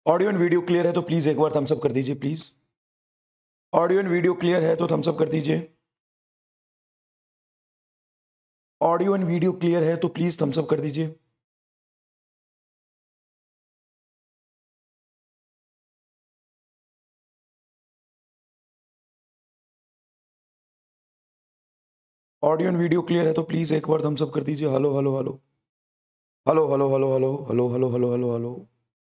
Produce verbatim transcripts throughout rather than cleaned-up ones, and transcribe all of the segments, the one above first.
Audio and video clear है तो please एक बार थम्स अप कर दीजिए please. Audio and video clear है तो थम्स अप कर दीजिए। ऑडियो एंड वीडियो क्लियर है तो प्लीज थम्स अप कर दीजिए। ऑडियो एंड वीडियो क्लियर है तो प्लीज एक बार थम्स अप कर दीजिए। Hello hello hello hello hello hello hello hello hello hello hello hello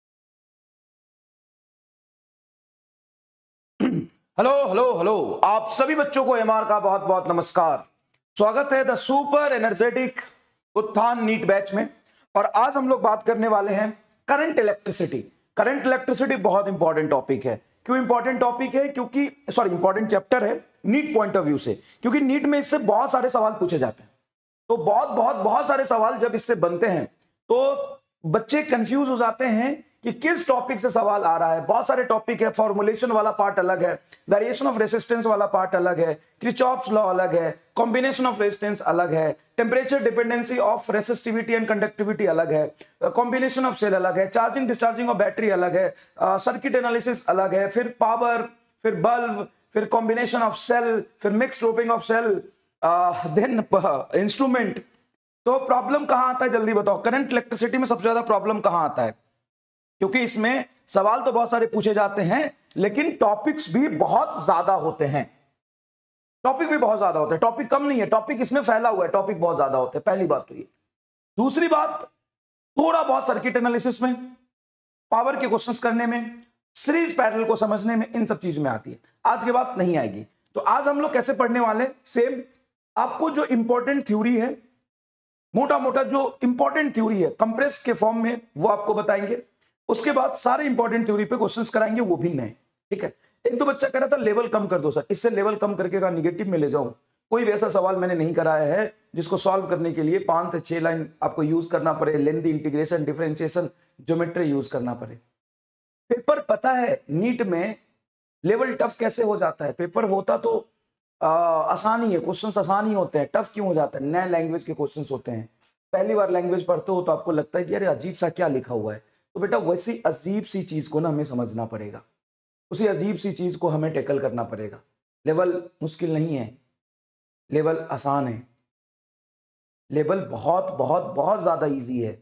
hello hello hello आप सभी बच्चों को एमआर का बहुत बहुत नमस्कार। स्वागत है the super energetic Utthan NEET batch में। और आज हम लोग बात करने वाले हैं करंट इलेक्ट्रिसिटी। करंट इलेक्ट्रिसिटी बहुत इंपॉर्टेंट टॉपिक है। क्यों इंपॉर्टेंट टॉपिक है? क्योंकि सॉरी इंपॉर्टेंट चैप्टर है नीट पॉइंट ऑफ व्यू से, क्योंकि नीट में इससे बहुत सारे सवाल पूछे जाते हैं। तो बहुत बहुत बहुत सारे सवाल जब इससे बनते हैं तो बच्चे कंफ्यूज हो जाते हैं कि किस टॉपिक से सवाल आ रहा है। बहुत सारे टॉपिक है, फॉर्मुलेशन वाला पार्ट अलग है, वेरिएशन ऑफ रेसिस्टेंस वाला पार्ट अलग है, किरचॉफ्स लॉ अलग है, कॉम्बिनेशन ऑफ रेजिस्टेंस अलग है, temperature dependency of resistivity and conductivity अलग है, कॉम्बिनेशन ऑफ सेल अलग है, चार्जिंग डिस्चार्जिंग ऑफ बैटरी अलग है, सर्किट एनालिसिस अलग है, फिर पावर, फिर बल्ब, फिर कॉम्बिनेशन ऑफ सेल, फिर mixed doping of cell, then instrument. तो प्रॉब्लम कहां आता है जल्दी बताओ? करंट इलेक्ट्रिसिटी में सबसे ज्यादा प्रॉब्लम कहां आता है? क्योंकि इसमें सवाल तो बहुत सारे पूछे जाते हैं लेकिन टॉपिक्स भी बहुत ज्यादा होते हैं। टॉपिक भी बहुत ज्यादा होते हैं, टॉपिक कम नहीं है, टॉपिक इसमें फैला हुआ है, टॉपिक बहुत ज्यादा होते हैं। पहली बात तो ये। दूसरी बात, थोड़ा बहुत सर्किट एनालिसिस में, पावर के क्वेश्चंस करने में, सीरीज पैरेलल को समझने में, इन सब चीज में आती है। आज के बाद नहीं आएगी। तो आज हम लोग कैसे पढ़ने वाले? सेम आपको जो इंपॉर्टेंट थ्योरी है, मोटा मोटा जो इंपॉर्टेंट थ्योरी है कंप्रेस के फॉर्म में, वो आपको बताएंगे। उसके बाद सारे इंपॉर्टेंट थ्योरी पे क्वेश्चंस कराएंगे, वो भी नए। ठीक है। एक तो बच्चा कह रहा था लेवल कम कर दो सर, इससे लेवल कम करके का निगेटिव में ले जाऊं। कोई भी ऐसा सवाल मैंने नहीं कराया है जिसको सॉल्व करने के लिए पांच से छह लाइन आपको यूज करना पड़े, lengthy integration, differentiation, geometry use करना पड़े। पेपर पता है नीट में लेवल टफ कैसे हो जाता है? पेपर होता तो आसान ही है, क्वेश्चन आसान ही होते हैं, टफ क्यों हो जाता है? नए लैंग्वेज के क्वेश्चन होते हैं। पहली बार लैंग्वेज पढ़ते हो तो आपको लगता है कि अरे अजीब सा क्या लिखा हुआ है। तो बेटा वैसी अजीब सी चीज को ना हमें समझना पड़ेगा, उसी अजीब सी चीज को हमें टैकल करना पड़ेगा। लेवल मुश्किल नहीं है, लेवल आसान है, लेवल बहुत बहुत बहुत ज्यादा इजी है।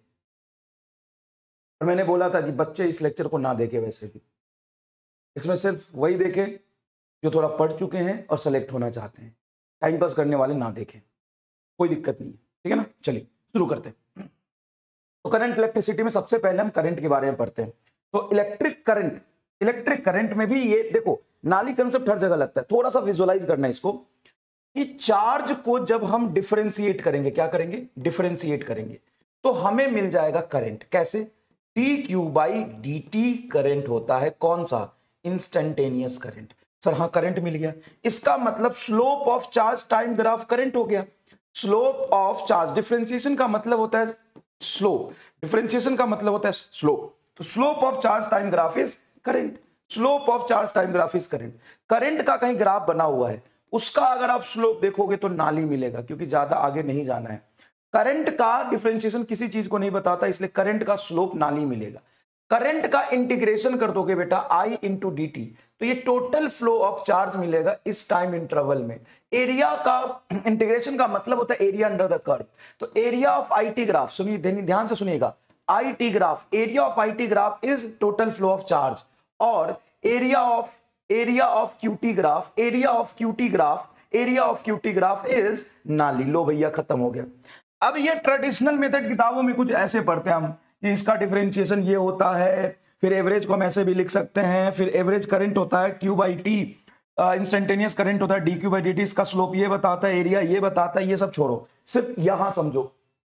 और मैंने बोला था कि बच्चे इस लेक्चर को ना देखे, वैसे भी इसमें सिर्फ वही देखे जो थोड़ा पढ़ चुके हैं और सेलेक्ट होना चाहते हैं। टाइम पास करने वाले ना देखें, कोई दिक्कत नहीं है। ठीक है ना? चलिए शुरू करते हैं। तो करंट इलेक्ट्रिसिटी में सबसे पहले हम करंट के बारे में पढ़ते हैं। तो इलेक्ट्रिक करंट, इलेक्ट्रिक करंट में भी ये देखो नाली कंसेप्ट हर जगह लगता है, थोड़ा सा विजुअलाइज करना है इसको कि चार्ज को जब हम डिफरेंशिएट करेंगे, क्या करेंगे? डिफरेंशिएट करेंगे, तो हमें मिल जाएगा करंट। कैसे? D Q by D T current होता है। कौन सा? Instantaneous current. सर हाँ करंट मिल गया, इसका मतलब slope of charge time graph current हो गया। स्लोप ऑफ चार्ज, डिफरेंशिएशन का मतलब होता है स्लोप, डिफरेंशिएशन का मतलब होता है स्लोप। तो slope of charge time graph is current. Slope of charge time graph is current. Current का कहीं ग्राफ बना हुआ है, उसका अगर आप स्लोप देखोगे तो नाली मिलेगा, क्योंकि ज्यादा आगे नहीं जाना है। करंट का डिफरेंशिएशन किसी चीज को नहीं बताता, इसलिए करंट का स्लोप नाली मिलेगा। करंट का इंटीग्रेशन कर दोगे बेटा आई इंटू डी टी, तो ये टोटल फ्लो ऑफ चार्ज मिलेगा इस टाइम इंटरवल में। एरिया का इंटीग्रेशन का मतलब होता है एरिया अंडर द कर्व। तो area of I T graph, सुनिए ध्यान से सुनिएगा, I T graph, area of I T graph is total flow of charge. और area of area of QT graph, area of QT graph, area of QT graph is nil. लो भैया खत्म हो गया। अब ये ट्रेडिशनल मेथड किताबों में कुछ ऐसे पढ़ते हैं हम कि इसका डिफरेंशिएशन ये होता है, फिर एवरेज को हम ऐसे भी लिख सकते हैं, फिर एवरेज करंट होता है Q by T, instantaneous current होता है D Q by D T, इसका स्लोप ये बताता है, एरिया ये बताता है। ये सब छोड़ो, सिर्फ यहां समझो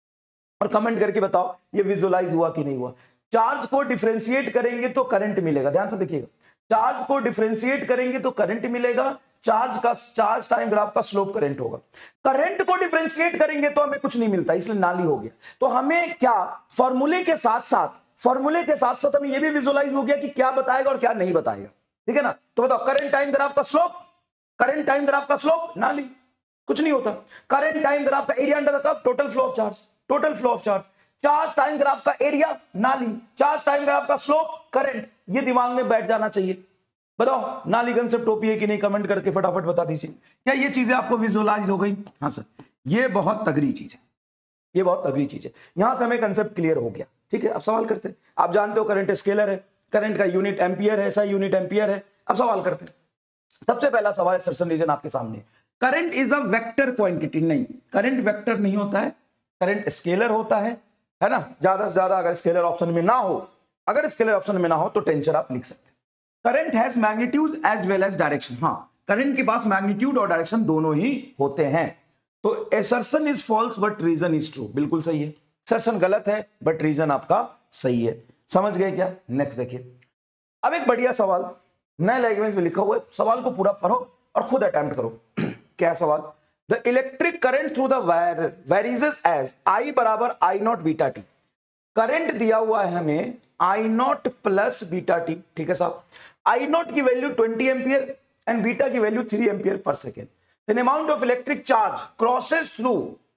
और कमेंट करके बताओ ये विजुअलाइज हुआ कि नहीं हुआ। चार्ज को डिफरेंशिएट करेंगे तो करंट मिलेगा, ध्यान से देखिएगा, चार्ज को डिफरेंशिएट करेंगे तो करंट मिलेगा। चार्ज का चार्ज टाइम ग्राफ का स्लोप करंट होगा। करंट को डिफरेंशिएट करेंगे तो हमें कुछ नहीं मिलता, इसलिए नाली हो गया। तो हमें क्या फॉर्मूले के साथ साथ फॉर्मूले के साथ साथ हमें यह भी विजुअलाइज हो गया कि क्या बताएगा और क्या नहीं बताएगा। ठीक है ना? तो बताओ करंट टाइम ग्राफ का स्लोप, करंट टाइम ग्राफ का स्लोप नाली, कुछ नहीं होता। करंट टाइम ग्राफ का area under the curve, total flow of charge, total flow of charge. Charge time graph का area nil, charge time graph का slope current. ये दिमाग में बैठ जाना चाहिए। बताओ नाली कंसेप्ट ओपी है कि नहीं, कमेंट करके फटाफट बता दीजिए। क्या ये चीजें आपको विजुअलाइज हो गई? हाँ सर, ये बहुत तगड़ी चीज है, ये बहुत तगड़ी चीज है। यहां से हमें कंसेप्ट क्लियर हो गया। ठीक है, अब सवाल करते हैं। आप जानते हो करंट स्केलर है, करंट का यूनिट एम्पियर है, ऐसा यूनिट एम्पियर है। अब सवाल करते हैं। सबसे पहला सवाल सर्सन रीजन आपके सामने, current is a vector quantity. नहीं, करंट वेक्टर नहीं होता है, करंट स्केलर होता है, है ना। ज्यादा से ज्यादा अगर स्केलर ऑप्शन में ना हो, अगर स्केलर ऑप्शन में ना हो तो टेंसर आप लिख सकते हैं। Current has magnitude as well as direction. हाँ, करंट के पास मैग्नीट्यूड और डायरेक्शन दोनों ही होते हैं। तो assertion is false but reason is true. बिल्कुल सही है, असर्शन गलत है बट रीजन आपका सही है। समझ गए क्या? नेक्स्ट देखिए, अब एक बढ़िया सवाल नए लैंग्वेज में लिखा हुआ है, सवाल को पूरा पढ़ो और खुद अटेम्प्ट करो। क्या सवाल? The electric current through the wire varies as I बराबर I naught beta T. Current दिया हुआ है हमें I naught plus beta T. ठीक है साहब, आई नॉट की value twenty ampere and beta की value three ampere per second. An amount of electric charge crosses through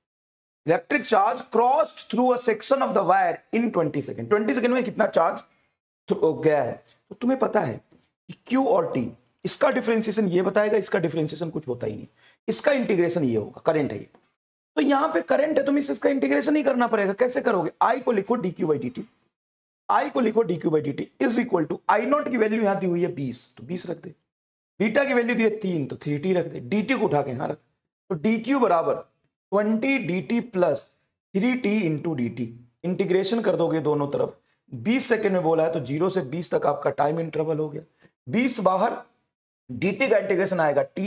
electric charge crossed through a section of the wire in twenty seconds. twenty second में कितना charge गया है? तो तुम्हें पता है कि Q और T, इसका डिफरेंशिएशन ये बताएगा, इसका डिफरेंशिएशन कुछ होता ही नहीं, इसका इंटीग्रेशन ये होगा। करंट है ये, तो यहां पे करंट है, तुम्हें इसका इंटीग्रेशन ही करना पड़ेगा। कैसे करोगे? I को लिखो D Q by D T, I को लिखो D Q by D T is equal to I naught की वैल्यू यहां दी हुई है बीस, तो बीस रख दे। बीटा की वैल्यू दी है तीन, तो थ्री टी रख दे। डी टी को उठा के यहां रख, तो डी क्यू बराबर twenty D T plus three T into D T. Integration कर दोगे दोनों तरफ, बीस सेकेंड में बोला है तो जीरो से बीस तक आपका टाइम इंटरवल हो गया। बीस बाहर, डी टी का इंटीग्रेशन आएगा टी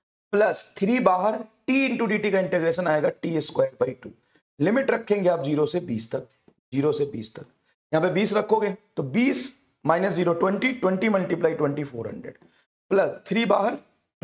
प्लस थ्री बाहर, टी इंटू डी टी का इंटीग्रेशन आएगा T square by two. Limit रखेंगे आप जीरो से बीस तक, जीरो से बीस तक। यहाँ पे बीस रखोगे तो बीस minus zero twenty, twenty multiply twenty four hundred plus three बाहर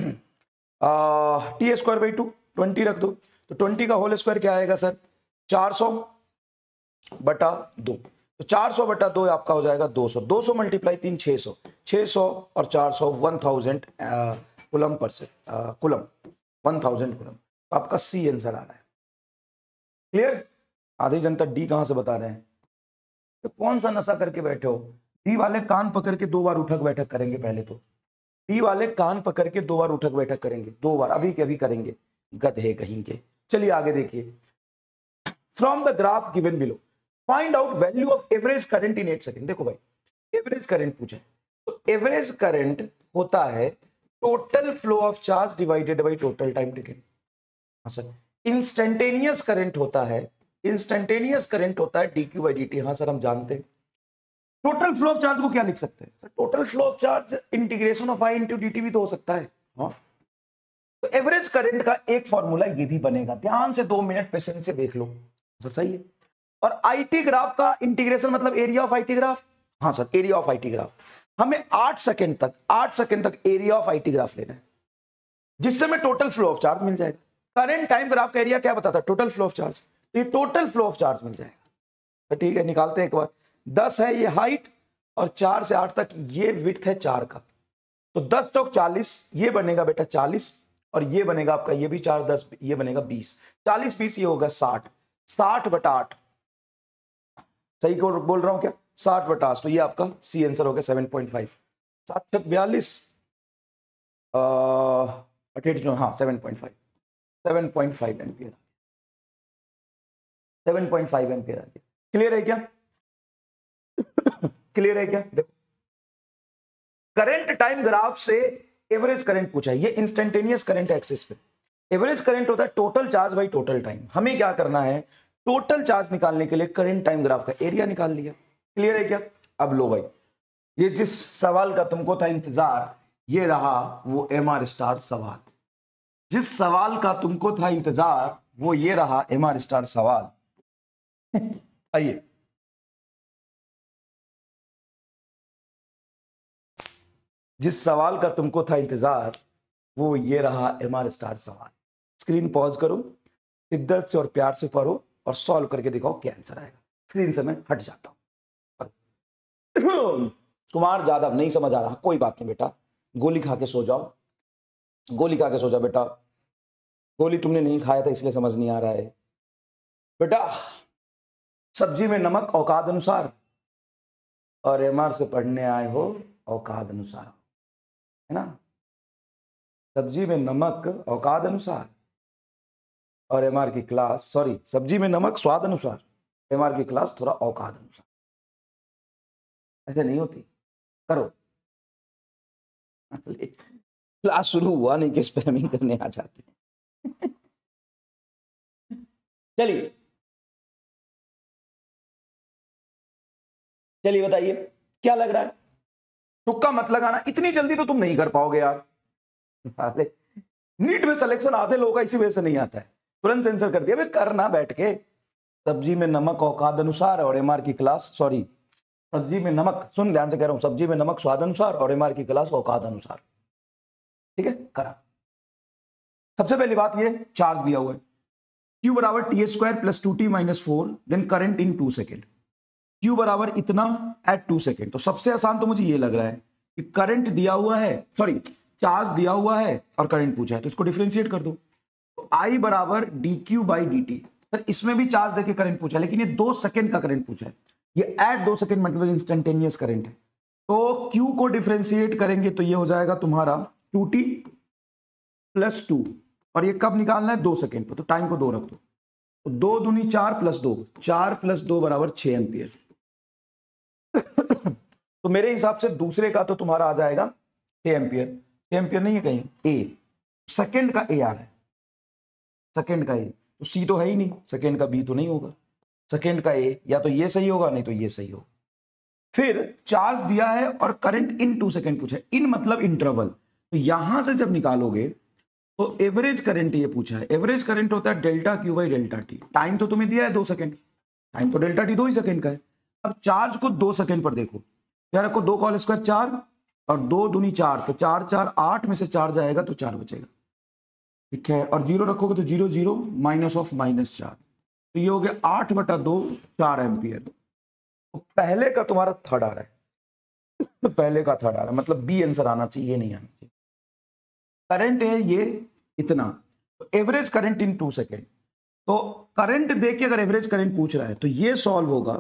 T square by two, twenty रख दो तो ट्वेंटी का होल स्क्वायर क्या आएगा सर? चार सौ बटा दो। तो चार सौ बटा दो आपका हो जाएगा दो सौ। दो सौ मल्टीप्लाई तीन, छह सौ, छह सौ और चार सौ, वन थाउजेंड कुलम पर से कुलम, वन थाउजेंड कुलम। तो आपका सी आंसर आ रहा है। क्लियर? आधी जनता डी कहां से बता रहे हैं? तो कौन सा नशा करके बैठे हो? डी वाले कान पकड़ के दो बार उठक बैठक करेंगे। पहले तो डी वाले कान पकड़ के दो बार उठक बैठक करेंगे, दो बार अभी के अभी करेंगे, गधे कहेंगे। चलिए आगे देखिए, from the graph given below find out value of average current in eight second. देखो भाई, एवरेज करंट पूछे तो एवरेज करंट होता है total flow of charge divided by total time taken. हाँ सर, इंस्टेंटेनियस करंट होता है, इंस्टेंटेनियस करंट होता है D Q by D T. हाँ सर, हम जानते हैं। टोटल फ्लो ऑफ चार्ज को क्या लिख सकते हैं sir? Total flow of charge integration of I into D T भी तो हो सकता है। हाँ, तो एवरेज करंट का एक फॉर्मूला ये भी बनेगा, ध्यान से दो मिनट पेशेंस से देख लो सर। सही है। और आईटी ग्राफ का इंटीग्रेशन मतलब एरिया ऑफ आईटी ग्राफ। हाँ sir, area of IT graph. हमें आठ सेकेंड तक आठ सेकेंड तक एरिया ऑफ आईटी ग्राफ लेना है, जिससे हमें टोटल फ्लो ऑफ चार्ज मिल जाएगा। करंट टाइम ग्राफ का एरिया क्या बताता है? Total flow of charge. तो ये टोटल फ्लो ऑफ चार्ज मिल जाएगा। तो ठीक है, निकालते हैं एक बार। दस है ये हाइट और चार से आठ तक ये विड्थ है चार का, तो दस चौक चालीस, ये बनेगा बेटा चालीस और ये बनेगा आपका, ये भी चार दस, ये बनेगा बीस। चालीस बीस ये होगा साठ, साठ बटा आठ। सही को बोल रहा हूं क्या? साठ बटा आठ। तो ये आपका सी आंसर हो गया सेवन पॉइंट फाइव। सात छक बयालीस, हाँ seven point five, seven point five ampere, seven point five ampere आ गया। क्लियर है क्या? क्लियर है क्या? देखो, करंट टाइम ग्राफ से एवरेज करंट पूछा है, ये इंस्टेंटेनियस करंट एक्सिस पे। एवरेज करंट होता है total charge by total time. हमें क्या करना है? टोटल चार्ज निकालने के लिए करंट टाइम ग्राफ का एरिया निकाल लिया। क्लियर है क्या? अब लो भाई, ये जिस सवाल का तुमको था इंतजार, ये रहा वो एम आर स्टार सवाल। जिस सवाल का तुमको था इंतजार वो ये रहा एम आर स्टार सवाल। आइए, जिस सवाल का तुमको था इंतजार वो ये रहा एम आर स्टार सवाल। स्क्रीन पॉज करो, शिद्दत से और प्यार से पढ़ो और सॉल्व करके दिखाओ क्या आंसर आएगा। स्क्रीन से मैं हट जाता हूं। कुमार जादव, नहीं समझ आ रहा, कोई बात नहीं बेटा, गोली खा के सो जाओ, गोली खा के सो जाओ बेटा। गोली तुमने नहीं खाया था इसलिए समझ नहीं आ रहा है बेटा। सब्जी में नमक औकात अनुसार और एमआर से पढ़ने आए हो औकात अनुसार, है ना। सब्जी में नमक औकात अनुसार और एमआर की क्लास, सॉरी सब्जी में नमक स्वाद अनुसार, एमआर की क्लास थोड़ा औकात अनुसार। ऐसे नहीं होती, करो। क्लास शुरू हुआ नहीं कि स्पैमिंग करने आ जाते हैं। चलिए चलिए बताइए क्या लग रहा है, तुक्का मत लगाना, इतनी जल्दी तो तुम नहीं कर पाओगे यार। नीट में सिलेक्शन आधे लोगों का इसी वजह से नहीं आता है, तुरंत सेंसर कर दिया। भाई करना बैठ के, सब्जी में नमक औकात अनुसार और एमआर की क्लास, सॉरी सब्जी में नमक, सुन ध्यान से कह रहा हूं, सब्जी में नमक स्वाद अनुसार और एमआर की क्लास औकात अनुसार। ठीक है, करा। सबसे पहली बात ये, चार्ज दिया हुआ है Q बराबर T square plus two T minus four, then current in two second. Q बराबर इतना एट टू सेकेंड। तो सबसे आसान तो मुझे ये लग रहा है कि करंट दिया हुआ है, सॉरी चार्ज दिया हुआ है और करंट पूछा है, तो इसको डिफरेंशिएट कर दो। तो I बराबर D Q by D T. Sir इसमें भी चार्ज देके करंट पूछा है, लेकिन ये दो सेकेंड का करंट पूछा है, ये एट दो सेकेंड मतलब इंस्टेंटेनियस करंट है। तो Q को डिफरेंशिएट करेंगे तो ये हो जाएगा तुम्हारा टू टी प्लस टू, और ये कब निकालना है, दो सेकेंड पर, तो टाइम को दो रख दो। तो दो दूनी चार प्लस दो, चार प्लस दो बराबर छह एम्पियर। तो मेरे हिसाब से दूसरे का तो तुम्हारा आ जाएगा छह एम्पियर, छह एम्पियर नहीं है कहीं, ए सेकेंड का ए आ रहा है, सेकेंड का ए, तो सी तो है ही नहीं, सेकेंड का बी तो नहीं होगा, सेकेंड का ए या तो ये सही होगा नहीं तो ये सही होगा। फिर चार्ज दिया है और करंट इन टू सेकेंड पूछा है, इन मतलब इंटरवल, तो यहां से जब निकालोगे तो एवरेज करंट ये पूछा है। एवरेज करंट होता है delta Q by delta T. Time तो तुम्हें दिया है दो सेकंड, टाइम तो डेल्टा टी दो ही सेकंड का है। अब चार्ज को दो सेकंड पर देखो, यार रखो दो कॉल स्क्वायर चार और दो दूनी चार, तो चार चार आठ में से चार जाएगा तो चार बचेगा, ठीक है। और जीरो रखोगे तो zero zero minus of minus चार, तो ये हो गया आठ बटा दो चार एम्पियर। तो पहले का तुम्हारा थर्ड आ रहा है, पहले का थर्ड आ रहा है, मतलब बी आंसर आना चाहिए, नहीं आना चाहिए। करंट है ये इतना, तो average current in two second. तो करंट देख के अगर एवरेज करंट पूछ रहा है तो ये सॉल्व होगा,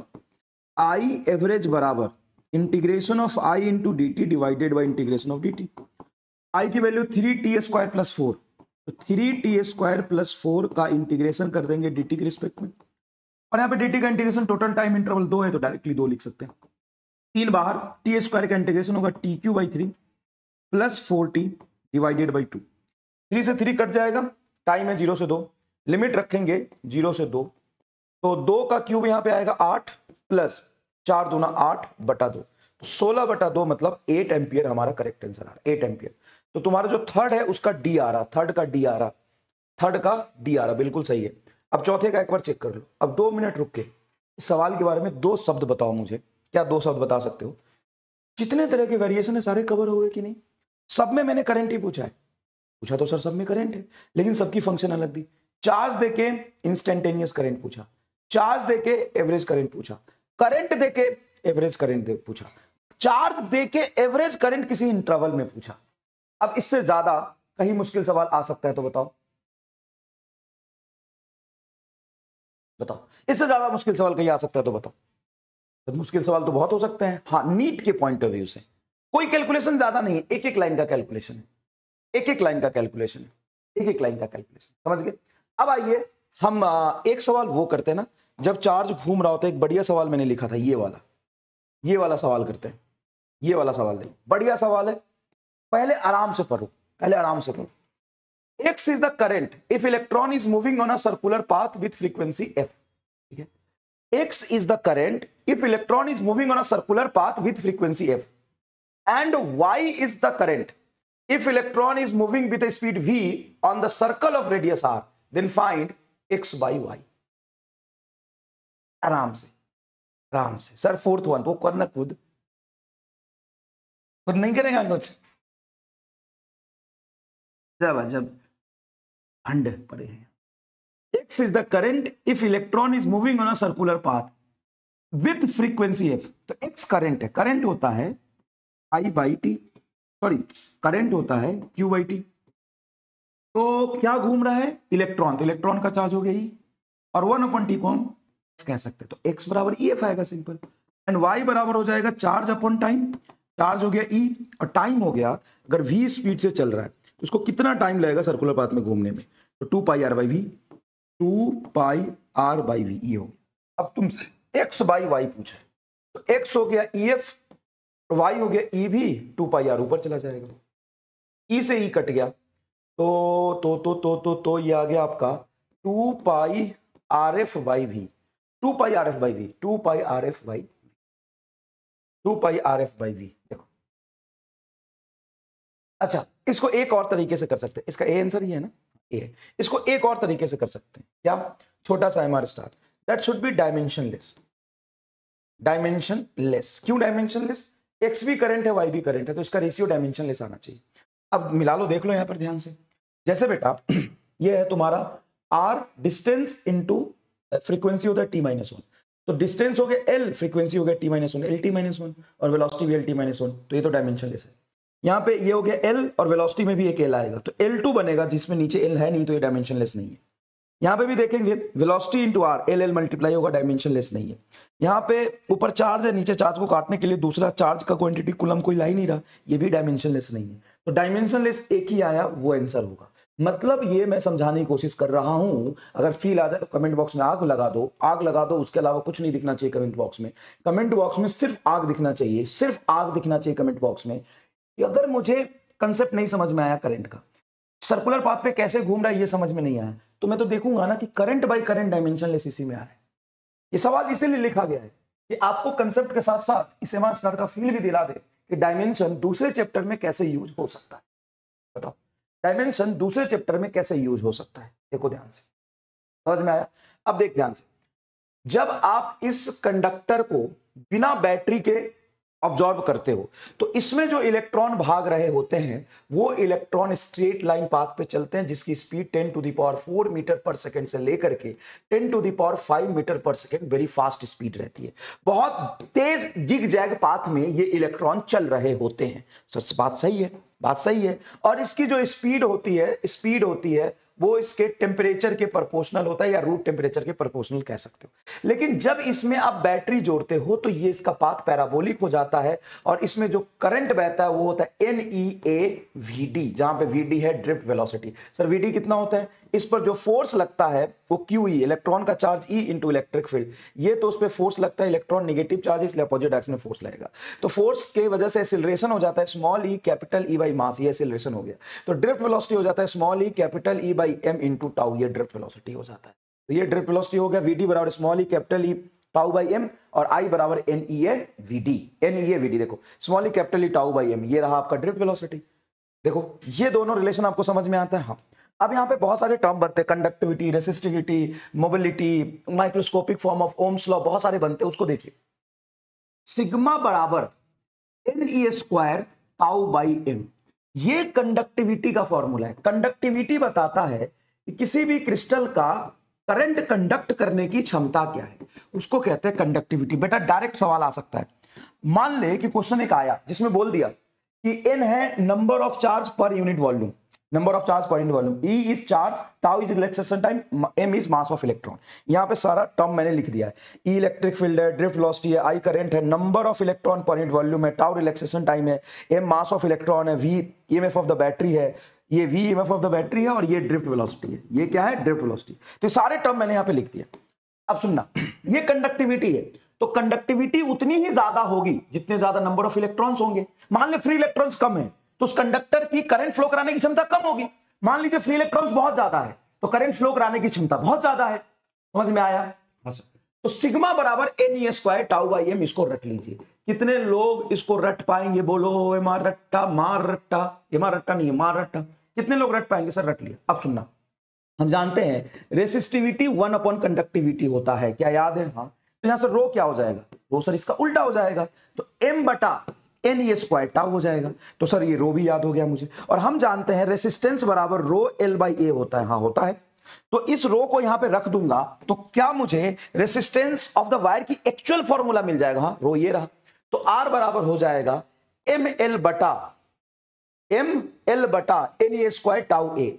आई एवरेज बराबर integration of I into D T divided by integration of D T. I की value three T square plus four, तो three T square plus four का इंटीग्रेशन कर देंगे डी टी के रिस्पेक्ट में, और यहाँ पे डी टी का इंटीग्रेशन टोटल टाइम इंटरवल दो है तो डायरेक्टली दो लिख सकते हैं। तीन बाहर, टी स्क्वायर का इंटीग्रेशन होगा T cube by three plus four T divided by two, three से थ्री कट जाएगा, टाइम है जीरो से दो, लिमिट रखेंगे जीरो से दो, तो दो का क्यूब यहां पे आएगा आठ प्लस चार दूना आठ बटा दो, तो सोलह बटा दो मतलब एट एम्पियर हमारा करेक्ट आंसर आ रहा है, एट एम्पियर। तो तुम्हारा जो थर्ड है उसका डी आ रहा, थर्ड का डी आ रहा, थर्ड का डी आ रहा, बिल्कुल सही है। अब चौथे का एक बार चेक कर लो। अब दो मिनट रुक के इस सवाल के बारे में दो शब्द बताओ मुझे, क्या दो शब्द बता सकते हो? जितने तरह के वेरिएशन है सारे कवर हो गए कि नहीं? सब में मैंने करंट ही पूछा है, पूछा तो सर सब में करंट है, लेकिन सबकी फंक्शन अलग दी। चार्ज देके इंस्टेंटेनियस करंट पूछा, चार्ज देके एवरेज करंट पूछा, करंट देके एवरेज करंट दे पूछा, चार्ज देके एवरेज करंट किसी इंटरवल में पूछा। अब इससे ज्यादा कहीं मुश्किल सवाल आ सकता है तो बताओ, बताओ इससे ज्यादा मुश्किल सवाल कहीं आ सकता है तो बताओ। तो मुश्किल सवाल तो बहुत हो सकते हैं, हाँ नीट के पॉइंट ऑफ व्यू से कोई कैलकुलेशन ज्यादा नहीं है, एक एक लाइन का कैलकुलेशन है, एक एक लाइन का कैलकुलेशन है, एक एक लाइन का कैलकुलेशन, समझ गए? अब आइए हम एक सवाल वो करते हैं ना जब चार्ज घूम रहा होता है। एक बढ़िया सवाल मैंने लिखा था, ये वाला, ये वाला सवाल करते हैं, ये वाला सवाल देखो, बढ़िया सवाल है, पहले आराम से पढ़ो, पहले आराम से पढ़ो। X is the current if electron is moving on a circular path with frequency f, ठीक है? X is the current if electron is moving on a circular path with frequency f, and Y is the current if electron is moving with a speed v on the circle of radius r, then find x by y। आराम से, आराम से। Sir fourth one तो करना खुद, खुद नहीं करेगा कुछ, जब जब अंड पड़े हैं। X is the current if electron is moving on a circular path with frequency f, तो x करंट है, करंट होता है I by t, sorry current होता है Q by t। तो क्या घूम रहा है? इलेक्ट्रॉन, तो इलेक्ट्रॉन का चार्ज हो गया ही, और वन अपन टी को हम कह सकते हैं, तो x बराबर ई एफ आएगा, सिंपल। एंड वाई बराबर हो जाएगा चार्ज अपॉन टाइम, चार्ज हो गया ई और टाइम हो गया, अगर वी स्पीड से चल रहा है तो उसको कितना टाइम लगेगा सर्कुलर पाथ में घूमने में, तो two pi R by V, two pi R by V ये हो गया। अब तुमसे एक्स बाई वाई पूछा है, तो एक्स हो गया ई एफ, वाई हो गया ई भी, टू पाई आर ऊपर चला जाएगा, ई से ई कट गया, तो तो तो तो तो तो ये आ गया आपका two pi R F by V, two pi R F by V, two pi R F by two pi R F by V. देखो अच्छा, इसको एक और तरीके से कर सकते हैं, इसका ए आंसर ही है ना, ए। इसको एक और तरीके से कर सकते हैं, क्या, छोटा सा M are star, that should be dimensionless. Dimensionless क्यों डायमेंशनलेस? एक्स भी करंट है, वाई भी करंट है, तो इसका रेशियो डायमेंशनलेस आना चाहिए। अब मिला लो, देख लो यहां पर ध्यान से, जैसे बेटा ये है तुम्हारा आर डिस्टेंस इंटू फ्रीक्वेंसी होता है टी माइनस वन, तो डिस्टेंस हो गया एल, फ्रीक्वेंसी हो गया T minus one, L T minus one, और वेलोसिटी भी एल टी माइनस वन, तो ये तो डायमेंशनलेस है। यहाँ पे ये हो गया एल और वेलोसिटी में भी एक एल आएगा, तो एल टू बनेगा जिसमें नीचे एल है नहीं, तो ये डायमेंशनलेस नहीं है। यहाँ पे भी देखेंगे velocity into R, L L multiply होगा, डायमेंशनलेस नहीं है। यहाँ पे ऊपर चार्ज है, नीचे चार्ज को काटने के लिए दूसरा चार्ज का क्वांटिटी कुलम कोई ला ही नहीं रहा, ये भी डायमेंशनलेस नहीं है। तो डायमेंशनलेस एक ही आया, वो आंसर होगा। मतलब ये मैं समझाने की कोशिश कर रहा हूं, अगर फील आ जाए तो कमेंट बॉक्स में आग लगा दो, आग लगा दो, उसके अलावा कुछ नहीं दिखना चाहिए कमेंट बॉक्स में। कमेंट बॉक्स में सिर्फ आग दिखना चाहिए, सिर्फ आग दिखना चाहिए कमेंट बॉक्स में। अगर मुझे कंसेप्ट नहीं समझ में आया करंट का, सर्कुलर पाथ पे कैसे घूम रहा है ये समझ में नहीं आया, तो मैं तो देखूंगा ना कि करंट बाय करंट डायमेंशनलेस इसी में आ रहा है। ये सवाल इसीलिए लिखा गया है कि आपको कंसेप्ट के साथ साथ इस एमआर स्टार का फील भी दिला दे कि डायमेंशन दूसरे चैप्टर में कैसे यूज हो सकता है। बताओ, डायमेंशन दूसरे चैप्टर में कैसे यूज हो सकता है, देखो ध्यान से, समझ में आया? अब देख ध्यान से, जब आप इस कंडक्टर को बिना बैटरी के ऑब्जॉर्व करते हो तो इसमें जो इलेक्ट्रॉन भाग रहे होते हैं वो इलेक्ट्रॉन स्ट्रेट लाइन पाथ पे चलते हैं, जिसकी speed ten to the power four metre per second से लेकर के ten to the power five metre per second very fast speed रहती है। बहुत तेज जिग जैग पाथ में ये इलेक्ट्रॉन चल रहे होते हैं। सर बात सही है, बात सही है। और इसकी जो स्पीड होती है, स्पीड होती है वो इसके टेम्परेचर के प्रोपोर्शनल होता है, या रूट टेम्परेचर के प्रोपोर्शनल कह सकते हो। लेकिन जब इसमें आप बैटरी जोड़ते हो तो ये इसका पाथ पैराबोलिक हो जाता है, और इसमें जो करंट बहता है वो होता है N E A V D, जहां पे वी डी है drift velocity. Sir V D कितना होता है? इस पर जो फोर्स लगता है वो क्यू ई, इलेक्ट्रॉन का charge E into electric field, ये तो उस पर फोर्स लगता है, इलेक्ट्रॉन नेगेटिव चार्ज इसलिए अपोजिट डायरेक्शन में फोर्स लगेगा, तो फोर्स के वजह से एक्सीलरेशन हो जाता है small E capital E by mass, ये एक्सीलरेशन हो गया। तो ड्रिफ्ट वेलोसिटी हो जाता है small E capital E by M into tau, ये ड्रिफ्ट वेलोसिटी हो जाता है। तो ये ड्रिफ्ट वेलोसिटी हो गया वी डी बराबर small E capital E tau by M, और आई बराबर N E A V D, N E A V D. देखो small E capital E tau by M, ये रहा आपका ड्रिफ्ट वेलोसिटी। देखो ये दोनों रिलेशन आपको समझ में आता है? हाँ। अब यहाँ पे बहुत सारे टर्म बनते हैं, conductivity, resistivity, mobility, microscopic form of Ohm's law, बहुत सारे बनते हैं। उसको देखिए, सिग्मा बराबर N E square tau by M, ये कंडक्टिविटी का फॉर्मूला है। कंडक्टिविटी बताता है कि किसी भी क्रिस्टल का करंट कंडक्ट करने की क्षमता क्या है, उसको कहते हैं कंडक्टिविटी। बेटा डायरेक्ट सवाल आ सकता है, मान ले कि क्वेश्चन एक आया जिसमें बोल दिया कि एन है number of charge per unit volume, number of charge per unit volume, E is charge, tau is relaxation time, M is mass of electron. यहां पे सारा टर्म मैंने लिख दिया है। ई इलेक्ट्रिक फील्ड है, ड्रिफ्ट वेलोसिटी है, आई करंट है, number of electron per unit volume है, टाउ रिलैक्सेशन टाइम है, एम मास ऑफ इलेक्ट्रॉन है, V EMF of the battery है, ये we EMF of the battery है, और ये ड्रिफ्ट वेलोसिटी है। ये क्या है? Drift velocity. तो सारे टर्म मैंने यहां पे लिख दिया। अब सुनना, ये कंडक्टिविटी है, तो कंडक्टिविटी उतनी ही ज्यादा होगी जितने ज्यादा नंबर ऑफ इलेक्ट्रॉन्स होंगे। मान ले फ्री इलेक्ट्रॉन्स कम है तो उस कंडक्टर की करंट फ्लो कराने की क्षमता कम होगी। मान लीजिए फ्री इलेक्ट्रॉन्स बहुत ज्यादा है तो करंट फ्लो कराने की क्षमता बहुत ज्यादा है। समझ में आया? हाँ सर। तो सिग्मा बराबर N E square tau by M, इसको रट लीजिए। कितने लोग इसको रट पाएंगे? बोलो ए मार रट्टा, मार रट्टा, ए मार रट्टा नहीं है, मार रट्टा। कितने लोग रट पाएंगे? सर रट लिया। अब सुनना, हम जानते हैं रेसिस्टिविटी वन अपॉन कंडक्टिविटी होता है, क्या याद है? हाँ। तो यहां से रो क्या हो जाएगा? रो सर इसका उल्टा हो जाएगा, तो एम बटा एन ई स्क्वायर टाउ हो जाएगा। तो सर ये रो भी याद हो गया मुझे। और हम जानते हैं रेसिस्टेंस बराबर रो एल बाई ए होता है। हाँ होता है। तो इस रो को यहां पे रख दूंगा तो क्या मुझे रेसिस्टेंस ऑफ द वायर की एक्चुअल फॉर्मूला मिल जाएगा। हाँ रो ये रहा, तो आर बराबर हो जाएगा एम एल बटा एम एल बटा N E square tau A.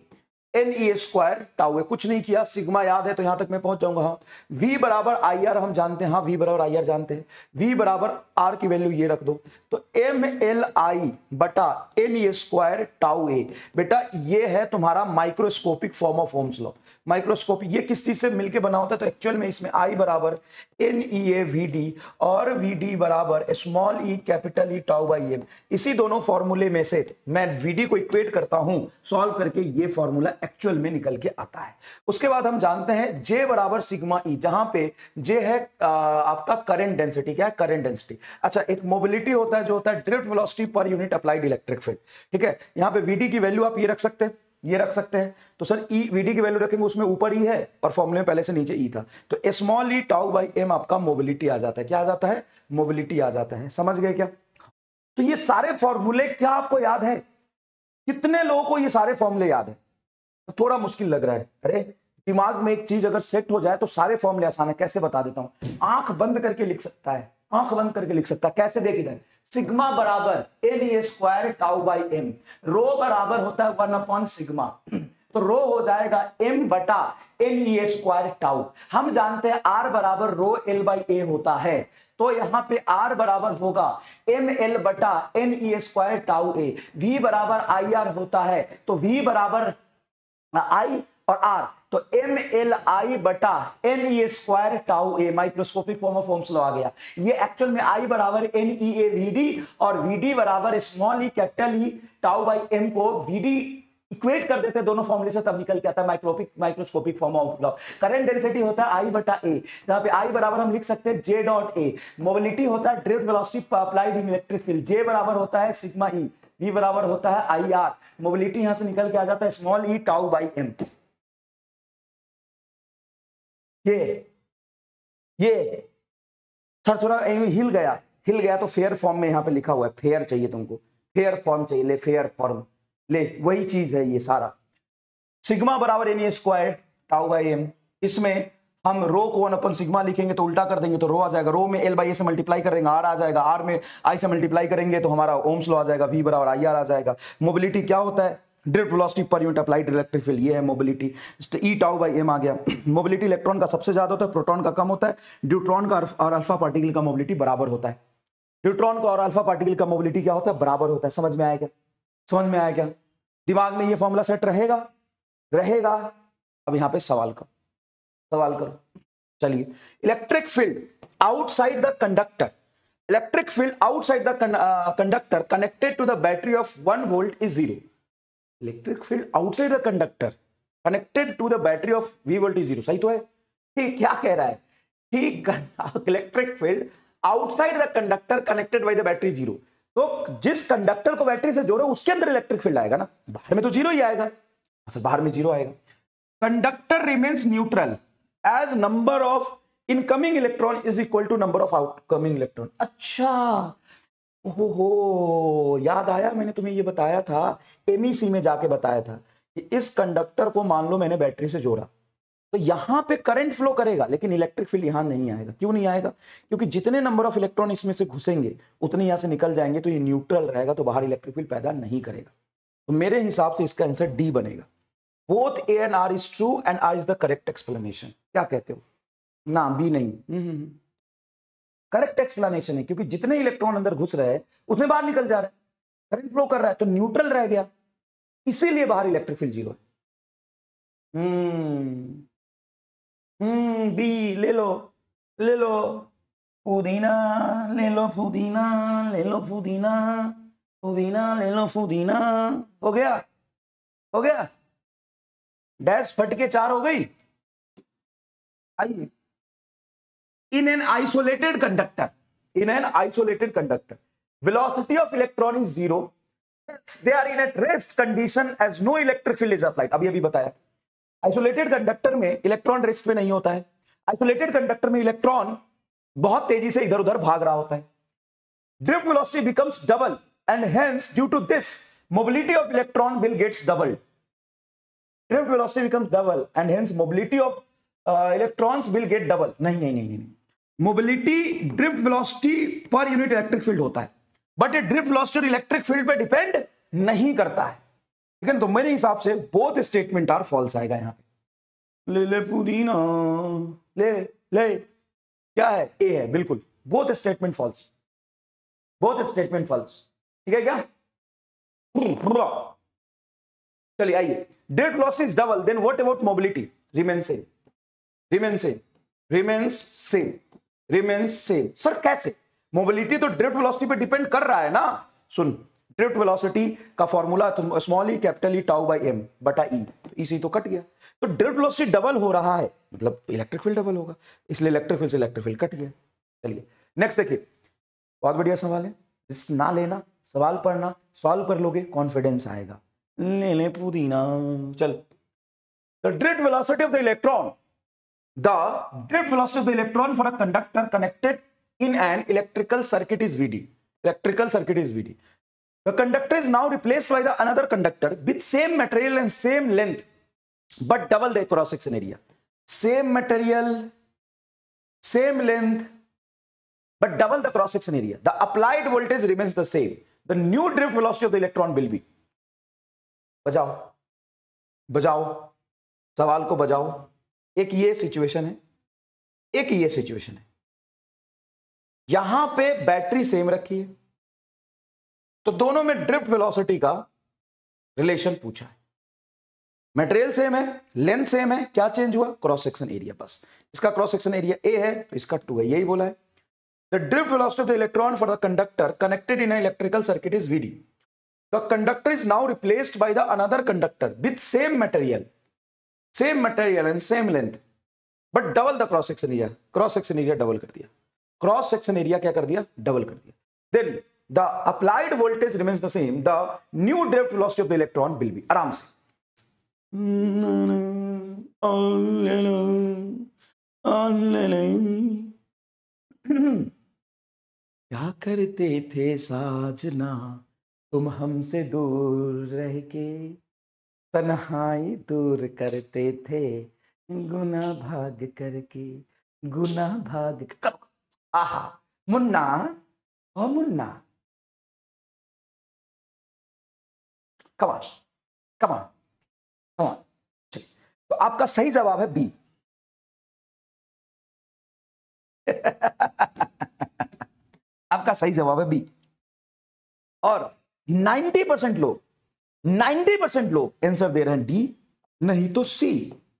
N E square tau है। कुछ नहीं किया, सिग्मा याद है तो यहां तक मैं पहुंच जाऊंगा। हाँ, v बराबर आई आर हम जानते हैं। हाँ, v बराबर आई आर जानते हैं। v बराबर r की वैल्यू ये रख दो, तो एम एल आई बटा N E square tau A. बेटा ये है तुम्हारा microscopic form of Ohm's law. Microscopic ये किस चीज से मिलकर बना होता है? तो एक्चुअल में इसमें I बराबर N E A V D और वी डी बराबर small E capital E tau by M. इसी दोनों फॉर्मूले में से मैं वी डी को इक्वेट करता हूं सॉल्व करके, ये फॉर्मूला एक्चुअल में निकल के आता है। उसके बाद हम जानते हैं J बराबर सिग्मा ई, जहां पे J है आ, आपका करंट डेंसिटी। क्या है? Current density. अच्छा, एक मोबिलिटी होता है जो होता है drift velocity per unit applied electric field. ठीक है, यहां पे वीडी की वैल्यू आप ये रख सकते हैं, ये रख सकते हैं। तो सर ई वीडी की वैल्यू रखेंगे, उसमें ऊपर ई है और फॉर्मूले में पहले से नीचे ई था, तो small E tau by M आपका मोबिलिटी आ जाता है। क्या आ जाता है? मोबिलिटी आ जाता है। समझ गए क्या? तो ये सारे फॉर्मूले क्या आपको याद है? कितने लोगों को ये सारे फॉर्मूले याद है? तो थोड़ा मुश्किल लग रहा है। अरे दिमाग में एक चीज अगर सेट हो जाए तो सारे फॉर्मूले आसान है। कैसे बता देता हूं, आंख बंद करके लिख सकता है, आंख बंद करके लिख सकता है। कैसे? देख इधर, सिग्मा बराबर N E square tau by M, rho बराबर होता है वन अपॉन सिग्मा, तो रो हो जाएगा m बटा एन ई स्क्वायर टाउ। हम जानते हैं r बराबर रो एल बाई ए होता है, तो यहां पे r बराबर होगा एम एल बटा N E square tau A. v बराबर आई आर होता है, तो v बराबर i और r, तो एम एल आई बटा N E square tau A, microscopic form of Ohm's law आ गया। ये एक्चुअल में i बराबर N E A V D और वी डी बराबर small E capital E tau by M को वी डी इक्वेट कर देते हैं दोनों फॉर्मूले से, तब निकल के आता है microscopic microscopic form of law. Current density होता है I बटा ए, जहां पे I बराबर हम लिख सकते हैं J डॉट ए। मोबिलिटी होता है drift velocity applied in electric field, J बराबर होता है सिग्मा ई, V बराबर होता है आई आर। मोबिलिटी यहां से निकल के आ जाता है small E tau by M. ये ये सर थोड़ा हिल गया, हिल गया तो फेयर फॉर्म में यहां पे लिखा हुआ है, फेयर चाहिए तुमको, फेयर फॉर्म चाहिए, ले फेयर फॉर्म ले, वही चीज है ये सारा। सिग्मा बराबर N square tau by M, इसमें हम रो को वन अपन सिग्मा लिखेंगे तो उल्टा कर देंगे तो रो आ जाएगा, रो में एल बाई ए से मल्टीप्लाई कर देंगे आर आ जाएगा, आर में आई से मल्टीप्लाई करेंगे तो हमारा ओम्स लॉ आ जाएगा, वी बराबर आई आर आ जाएगा। मोबिलिटी क्या होता है? Drift velocity per unit applied electric field, ये है mobility. E tau by M आ गया। मोबिलिटी इलेक्ट्रॉन का सबसे ज्यादा होता है, प्रोटॉन का कम होता है। ड्यूट्रॉन का और अल्फा पार्टिकल का मोबिलिटी बराबर होता है। ड्यूट्रॉन का और अल्फा पार्टिकल का मोबिलिटी क्या होता है? बराबर होता है। समझ में आया क्या? समझ में आया क्या? दिमाग में ये फॉर्मूला सेट रहेगा? रहेगा। अब यहां पे सवाल करो, सवाल करो। चलिए, electric field outside the conductor, electric field outside the conductor connected to the battery of one volt is zero. Electric field outside the conductor connected to the battery of V volt is zero. सही तो है? ठीक, क्या कह रहा है? ठीक, electric field outside the conductor connected by the battery zero. तो जिस कंडक्टर को बैटरी से जोड़ो उसके अंदर इलेक्ट्रिक फील्ड आएगा ना, बाहर में तो जीरो ही आएगा। अच्छा, बाहर में जीरो आएगा। Conductor remains neutral as number of incoming electron is equal to number of outcoming electron. अच्छा, ओहो, याद आया, मैंने तुम्हें ये बताया था, एमईसी में जाके बताया था कि इस कंडक्टर को मान लो मैंने बैटरी से जोड़ा तो यहां पे करंट फ्लो करेगा, लेकिन इलेक्ट्रिक फील्ड यहां नहीं आएगा। क्यों नहीं आएगा? क्योंकि जितने नंबर ऑफ इलेक्ट्रॉन इसमें से घुसेंगे उतने यहां से निकल जाएंगे, तो ये न्यूट्रल रहेगा, तो बाहर इलेक्ट्रिक फील्ड पैदा नहीं करेगा। तो मेरे हिसाब से इसका आंसर डी बनेगा। Both A and R is true and R is the correct explanation. क्या कहते हो? ना, बी नहीं, करेक्ट एक्सप्लेनेशन है, क्योंकि जितने इलेक्ट्रॉन अंदर घुस रहे हैं उतने बाहर निकल जा रहे हैं, करंट फ्लो कर रहा है, तो न्यूट्रल रह गया, इसीलिए बाहर इलेक्ट्रिक फील्ड जीरो है। हम्म हम्म बी ले लो, ले लो पुदीना, ले लो पुदीना, ले लो पुदीना, पुदीना ले लो पुदीना। हो गया, हो गया, डैश फट के चार हो गई। आइए, in an isolated conductor, in an isolated conductor velocity of electron is zero, they are in at rest condition as no electric field is applied। अभी अभी बताया, आइसोलेटेड कंडक्टर में इलेक्ट्रॉन रेस्ट पे नहीं होता है। आइसोलेटेड कंडक्टर में electron बहुत तेजी से इधर उधर भाग रहा होता है। Drift velocity becomes double and hence due to this mobility of electron will gets double. Drift velocity becomes double and hence mobility of electrons will get double. नहीं नहीं नहीं नहीं, mobility drift velocity per unit electric field होता है, but ये drift velocity electric field पे depend नहीं करता है। ठीक है ना। तो मेरे हिसाब से बोथ स्टेटमेंट आर फॉल्स आएगा यहाँ पे। ले ले पुदीना, ले ले, क्या है, ए है बिल्कुल, both statement false, both statement false. ठीक है क्या? चलिए आइए, drift velocity is double, then what about mobility? Remain same, remain same, remains same, remains same. Sir कैसे? मोबिलिटी तो ड्रिफ्ट वेलोसिटी पे डिपेंड कर रहा है ना। सुन, ड्रिफ्ट वेलोसिटी का फॉर्मूला तुम small E capital E tau by M बटा ई, इसी तो कट गया। तो ड्रिफ्ट वेलोसिटी डबल हो रहा है, मतलब इलेक्ट्रिक फील्ड डबल होगा, इसलिए इलेक्ट्रिक फील्ड से इलेक्ट्रिक फील्ड कट गया। चलिए नेक्स्ट देखिए, बहुत बढ़िया सवाल है, रिस्क ना लेना, सवाल पढ़ना, सॉल्व कर लोगे, कॉन्फिडेंस आएगा। ले ले पुदीना, चल। The drift velocity of the electron, the drift velocity of the electron for a conductor connected in an electrical circuit is V D. Electrical circuit is V D. The conductor is now replaced by the another conductor with same material and same length, but double the cross section area. Same material, same length, but double the cross section area. The applied voltage remains the same. The new drift velocity of the electron will be. बजाओ, बजाओ, सवाल को बजाओ। एक ये situation है, एक ये सिचुएशन है, यहां पे बैटरी सेम रखी है, तो दोनों में ड्रिफ्ट वेलोसिटी का रिलेशन पूछा है। मटेरियल सेम है, लेंथ सेम है, क्या चेंज हुआ? Cross section area. बस इसका क्रॉस सेक्शन एरिया ए है तो इसका टू है, यही बोला है। The drift velocity of the electron for the conductor connected in electrical circuit is V D. The conductor is now replaced by the another conductor with same material, same material and same length, but double the cross section area. Cross section area double कर दिया, cross section area क्या कर दिया? Double कर दिया। Then the applied voltage remains the same, the new drift velocity of the electron will be. आराम से, क्या करते थे साजना तुम हमसे दूर रह के, तन्हाई दूर करते थे गुना भाग करके, गुना भाग कर। आहा, मुन्ना ओ मुन्ना, कमान कमान कमान। चलिए, तो आपका सही जवाब है बी। आपका सही जवाब है बी। और नब्बे परसेंट लोग नब्बे परसेंट लोग आंसर दे रहे हैं डी, नहीं तो सी,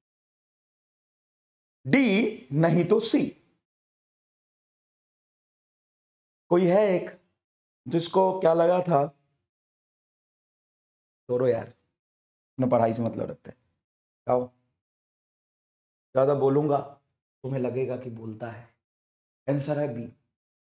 डी नहीं तो सी। कोई है एक जिसको क्या लगा था? छोड़ो यार, मैं पढ़ाई से मतलब रखते हैं। आओ, ज्यादा बोलूंगा तुम्हें लगेगा कि बोलता है। आंसर है बी।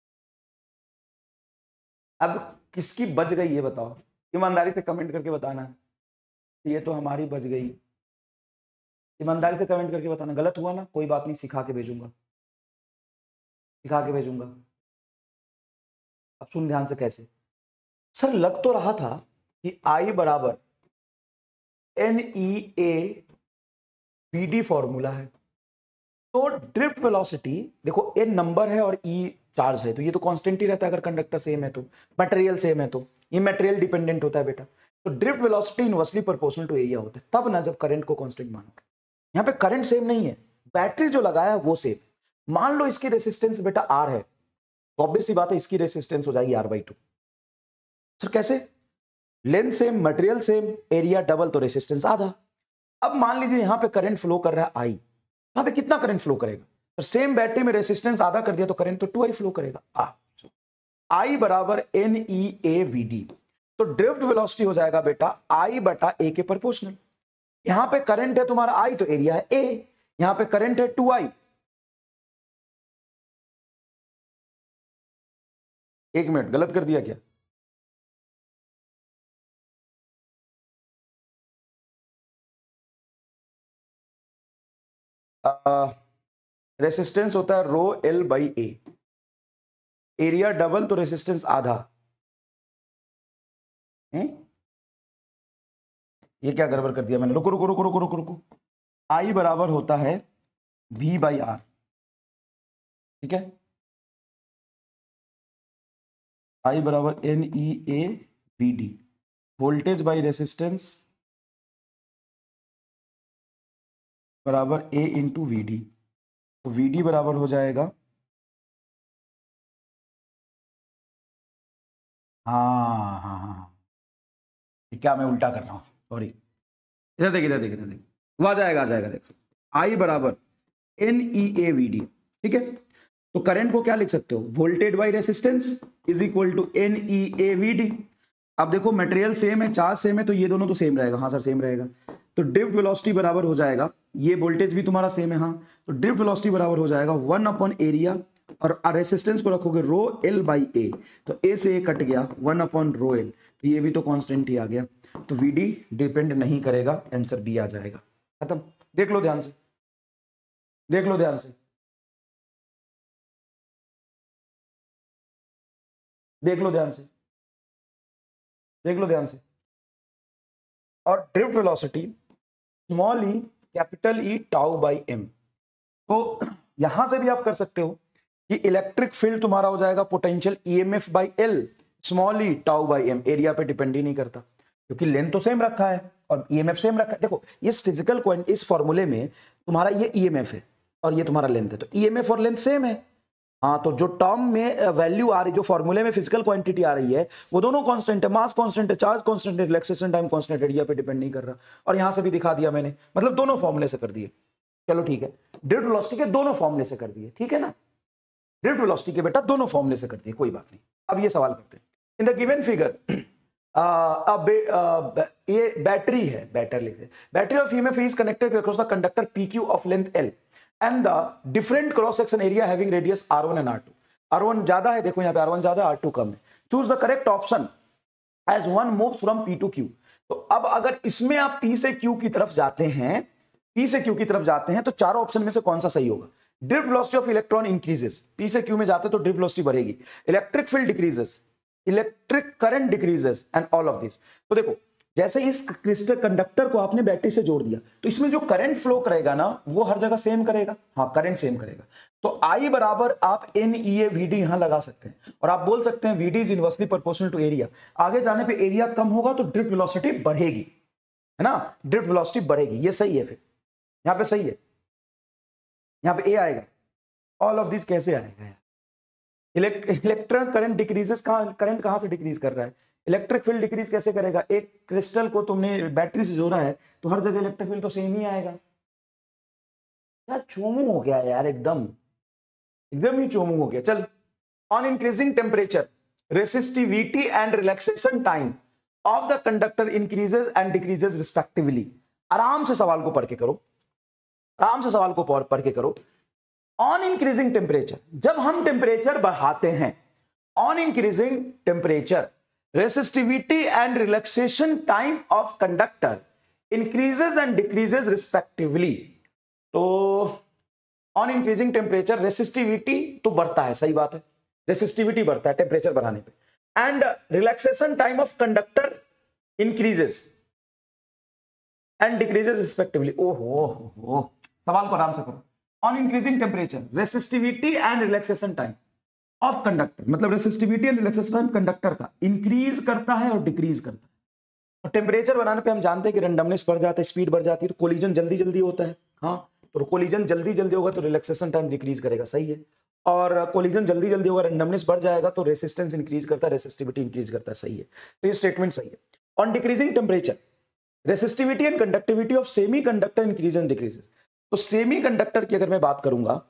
अब किसकी बच गई ये बताओ, ईमानदारी से कमेंट करके बताना। ये तो हमारी बच गई, ईमानदारी से कमेंट करके बताना। गलत हुआ ना, कोई बात नहीं, सिखा के भेजूंगा, सिखा के भेजूंगा। अब सुन ध्यान से कैसे। सर लग तो रहा था कि आई बराबर N E A B D formula है, तो ड्रिफ्ट वेलोसिटी देखो, एन नंबर है और ई चार्ज है, तो ये तो कांस्टेंट ही रहता है अगर कंडक्टर सेम है तो, मटेरियल सेम है तो। ये मटेरियल डिपेंडेंट होता है बेटा, तो drift velocity inversely proportional to area होता है, तब ना जब करंट को कांस्टेंट मानोगे। यहाँ पे करंट सेम नहीं है, बैटरी जो लगाया है वो सेम। मान लो इसकी रेसिस्टेंस बेटा आर है, तो ऑब्वियस सी बात है इसकी रेसिस्टेंस हो जाएगी आर बाई टू। सर कैसे? Length same, material same, area double, तो रेसिस्टेंस आधा। अब मान लीजिए यहाँ पे करंट फ्लो कर रहा है आई, यहाँ पे कितना करंट फ्लो करेगा? तो सेम बैटरी में रेसिस्टेंस आधा कर दिया तो करंट तो टू आई फ्लो करेगा। आ आई बराबर N E A V D, तो ड्रिफ्ट वेलोसिटी हो जाएगा बेटा आई बटा ए के प्रोपोर्शनल। यहां पे करंट है तुम्हारा आई, तो एरिया है ए, यहां पे करंट है टू आई। एक मिनट, गलत कर दिया क्या? रेसिस्टेंस होता है rho L by A, area double तो रेसिस्टेंस आधा है? ये क्या गड़बड़ कर दिया मैंने? रुको रुको रुको रुको रुको रुको। आई बराबर होता है वी बाई आर, ठीक है? आई बराबर N E A B D, voltage by resistance बराबर ए इंटू वी डी, तो वी डी बराबर हो जाएगा, हाँ हाँ हाँ, क्या मैं उल्टा कर रहा हूँ, सॉरी, इधर देख इधर देख इधर देख, वो आ जाएगा आ जाएगा देखो, आई बराबर N E A V D, ठीक है। तो करंट को क्या लिख सकते हो, voltage by resistance is equal to N E A V D. अब देखो मटेरियल सेम है, चार्ज सेम है, तो ये दोनों तो सेम रहेगा, हाँ सर सेम रहेगा। तो ड्रिफ्ट वेलोसिटी बराबर हो जाएगा, ये वोल्टेज भी तुम्हारा सेम है, हाँ, तो ड्रिफ्ट वेलोसिटी बराबर हो जाएगा वन अपॉन एरिया, और रेसिस्टेंस को रखोगे रो एल बाई ए, तो ए से ए कट गया, वन अपॉन रो एल, तो ये भी तो कांस्टेंट ही आ गया, तो वीडी डिपेंड नहीं करेगा, आंसर बी आ जाएगा, खत्म। देख लो ध्यान से, देख लो ध्यान से, देख लो ध्यान से, देख लो ध्यान से। और drift velocity small E capital E tau by M, तो यहां से भी आप कर सकते हो कि इलेक्ट्रिक फील्ड तुम्हारा हो जाएगा potential EMF by L small E tau by M, area पे डिपेंड ही नहीं करता क्योंकि लेंथ तो सेम रखा है और ईएमएफ सेम रखा है। देखो इस फिजिकल क्वांटिटी, इस फॉर्मूले में तुम्हारा ये ईएमएफ है और ये तुम्हारा लेंथ है, तो ईएमएफ और लेंथ सेम है, हाँ, तो जो टर्म में वैल्यू आ रही, जो फॉर्मूले में फिजिकल क्वांटिटी आ रही है, वो दोनों कांस्टेंट है, मास कांस्टेंट है, चार्ज कांस्टेंट है, रिलैक्सेशन टाइम कांस्टेंट, एरिया पे डिपेंड नहीं कर रहा। और यहां से भी दिखा दिया मैंने, मतलब दोनों फॉर्मूले से कर दिए, चलो ठीक है, ड्रिफ्ट वेलोसिटी के दोनों फॉर्मूले से कर दिए, ठीक है ना, ड्रिफ्ट वेलोसिटी के बेटा दोनों फॉर्मूले से कर दिए, कोई बात नहीं। अब ये सवाल करते हैं, इन द गिवन फिगर ये बैटरी है, बैटरी लिखते हैं, battery of EMF is connected across the conductor P Q of length L and the different cross section area having radius R one and R two. R one ज्यादा है, देखो यहाँ पे R one ज्यादा, R two कम है। Choose the correct option as one moves from P to Q. तो अब अगर इसमें आप पी से क्यू की तरफ जाते हैं, पी से क्यू की तरफ जाते हैं, तो चारों ऑप्शन में से कौन सा सही होगा? Drift velocity of electron increases, P से क्यू में जाते तो ड्रिफ्ट वेलोसिटी बढ़ेगी, electric field decreases, electric current decreases and all of this. तो देखो जैसे इस क्रिस्टल कंडक्टर को आपने बैटरी से जोड़ दिया, तो इसमें जो करंट फ्लो करेगा ना, वो हर जगह सेम करेगा, हाँ करंट सेम करेगा। तो आई बराबर आप N E A V D यहां लगा सकते हैं और आप बोल सकते हैं V D is inversely proportional to area. आगे जाने पे एरिया कम होगा तो ड्रिफ्ट वेलोसिटी बढ़ेगी, है ना, ड्रिफ्ट वेलोसिटी बढ़ेगी, ये सही है, फिर यहां पे सही है, यहां पे ए आएगा। ऑल ऑफ दिस कैसे आएगा यार? इलेक्ट्रॉन करंट डिक्रीजेस, कहां करंट कहां से डिक्रीज कर रहा है? इलेक्ट्रिक फील्ड डिक्रीज कैसे करेगा? एक क्रिस्टल को तुमने बैटरी से जोड़ा है तो हर जगह इलेक्ट्रिक फील्ड तो सेम ही आएगा। क्या चोमू हो गया यार, एकदम एकदम ही चोमू हो गया। चल, on increasing temperature resistivity and relaxation time of the conductor increases and decreases respectively. आराम से सवाल को पढ़ के करो, आराम से सवाल को पढ़ के करो। ऑन इंक्रीजिंग टेम्परेचर, जब हम टेम्परेचर बढ़ाते हैं, on increasing temperature resistivity and relaxation time of conductor increases and decreases respectively। तो on increasing temperature resistivity तो बढ़ता है, सही बात है, resistivity बढ़ता है टेम्परेचर बढ़ाने पे, and relaxation time of conductor increases and decreases respectively। ओहो हो, सवाल को आराम से करो। on increasing temperature resistivity and relaxation time of conductor, मतलब resistivity and relaxation time conductor का इंक्रीज करता है और डिक्रीज करता है। और टेम्परेचर बढ़ाने पे हम जानते हैं कि रैंडमनेस बढ़ जाता है, स्पीड बढ़ जाती है, तो कोलिजन जल्दी जल्दी होता है, हाँ, तो कोलिजन जल्दी जल्दी होगा तो रिलैक्सेशन टाइम डिक्रीज करेगा, सही है। और कोलिजन जल्दी जल्दी होगा, रैंडमनेस बढ़ जाएगा तो रेसिस्टेंस इंक्रीज करता है, रेसिस्टिविटी इंक्रीज करता है, सही है। तो ये स्टेटमेंट सही है। On decreasing temperature resistivity and conductivity of semiconductor increase and decreases. तो सेमी कंडक्टर की अगर मैं बात करूंगा,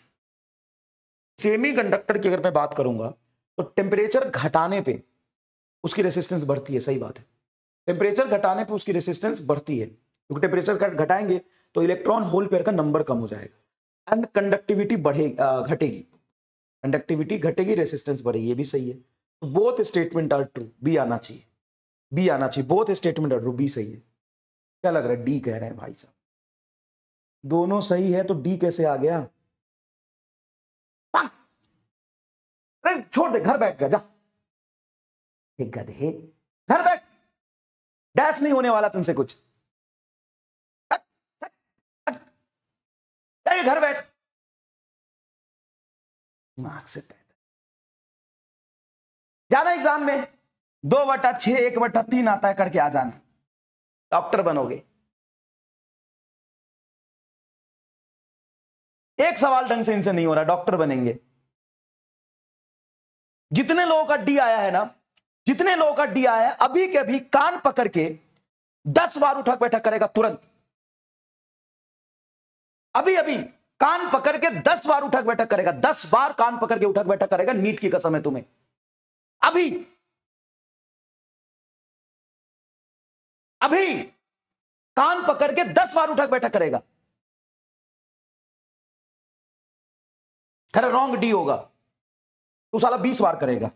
सेमी कंडक्टर की अगर मैं बात करूंगा तो टेम्परेचर घटाने पे उसकी रेसिस्टेंस बढ़ती है, सही बात है, टेम्परेचर घटाने पे उसकी रेसिस्टेंस बढ़ती है, क्योंकि टेम्परेचर घटाएंगे तो इलेक्ट्रॉन होल पेयर का नंबर कम हो जाएगा एंड कंडक्टिविटी बढ़ेगी, घटेगी, कंडक्टिविटी घटेगी, रेसिस्टेंस बढ़ेगी, ये भी सही है। तो both statement are true, B आना चाहिए, बी आना चाहिए, both statement are true, B सही है। क्या लग रहा है? डी कह रहे हैं भाई साहब, दोनों सही है तो डी कैसे आ गया? अरे छोड़ दे, घर बैठ जा, जा गधे, घर बैठ, डैश नहीं होने वाला तुमसे कुछ, घर बैठ, दिमाग से पैदा। जाना एग्जाम में, दो बटा छह एक बटा तीन आता है, करके आ जाना, डॉक्टर बनोगे। एक सवाल ढंग से इनसे नहीं हो रहा, डॉक्टर बनेंगे। जितने लोगों का डी आया है ना, जितने लोगों का डी आया है, अभी के अभी कान पकड़ के दस बार उठक बैठक करेगा तुरंत। अभी अभी कान पकड़ के दस बार उठक बैठक करेगा, दस बार कान पकड़ के उठक बैठक करेगा, नीट की कसम है तुम्हें। अभी अभी कान पकड़ के दस बार उठक बैठक करेगा। खैर रॉन्ग डी होगा तो साला बीस बार करेगा।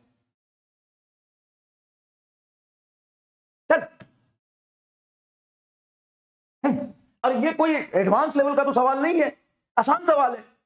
चल, और ये कोई एडवांस लेवल का तो सवाल नहीं है, आसान सवाल है।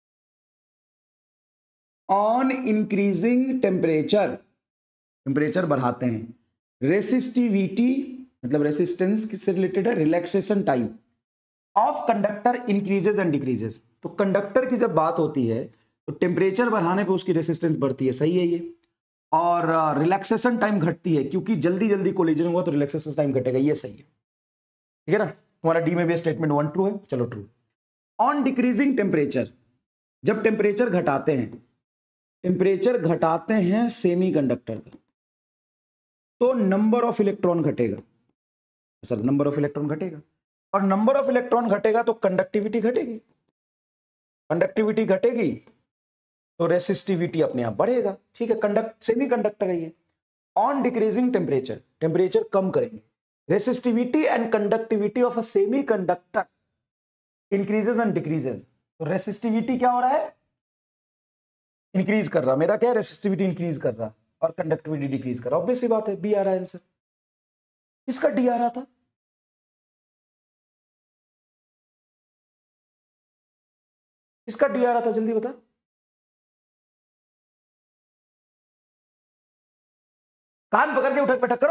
ऑन इंक्रीजिंग टेम्परेचर, टेम्परेचर बढ़ाते हैं, रेसिस्टिविटी मतलब रेसिस्टेंस किससे रिलेटेड है, relaxation time of conductor increases and decreases. तो कंडक्टर की जब बात होती है तो टेम्परेचर बढ़ाने पे उसकी रेसिस्टेंस बढ़ती है, सही है ये। और रिलैक्सेशन टाइम घटती है, क्योंकि जल्दी जल्दी कोलिजन हुआ तो रिलैक्सेशन टाइम घटेगा, ये सही है, ठीक है ना। तुम्हारा डी में भी स्टेटमेंट वन ट्रू है, चलो ट्रू। ऑन डिक्रीजिंग टेम्परेचर, जब टेम्परेचर घटाते हैं, टेम्परेचर घटाते हैं सेमीकंडक्टर का, तो नंबर ऑफ इलेक्ट्रॉन घटेगा, सर नंबर ऑफ इलेक्ट्रॉन घटेगा, और नंबर ऑफ इलेक्ट्रॉन घटेगा तो कंडक्टिविटी घटेगी, कंडक्टिविटी घटेगी तो रेसिस्टिविटी अपने आप बढ़ेगा, ठीक है। कंडक्ट सेमीकंडक्टर है ये। ऑन डिक्रीजिंग टेम्परेचर, टेम्परेचर कम करेंगे, resistivity and conductivity of a semiconductor increases and decreases. तो रेसिस्टिविटी क्या हो रहा है, इंक्रीज कर रहा, मेरा क्या है, रेसिस्टिविटी इंक्रीज कर रहा और कंडक्टिविटी डिक्रीज कर रहा। ऑब्वियस सी बात है, बी आ रहा है आंसर। इसका डी आ रहा था, इसका डी आ रहा था, जल्दी बता। कान पकड़ के उठक बैठक करो,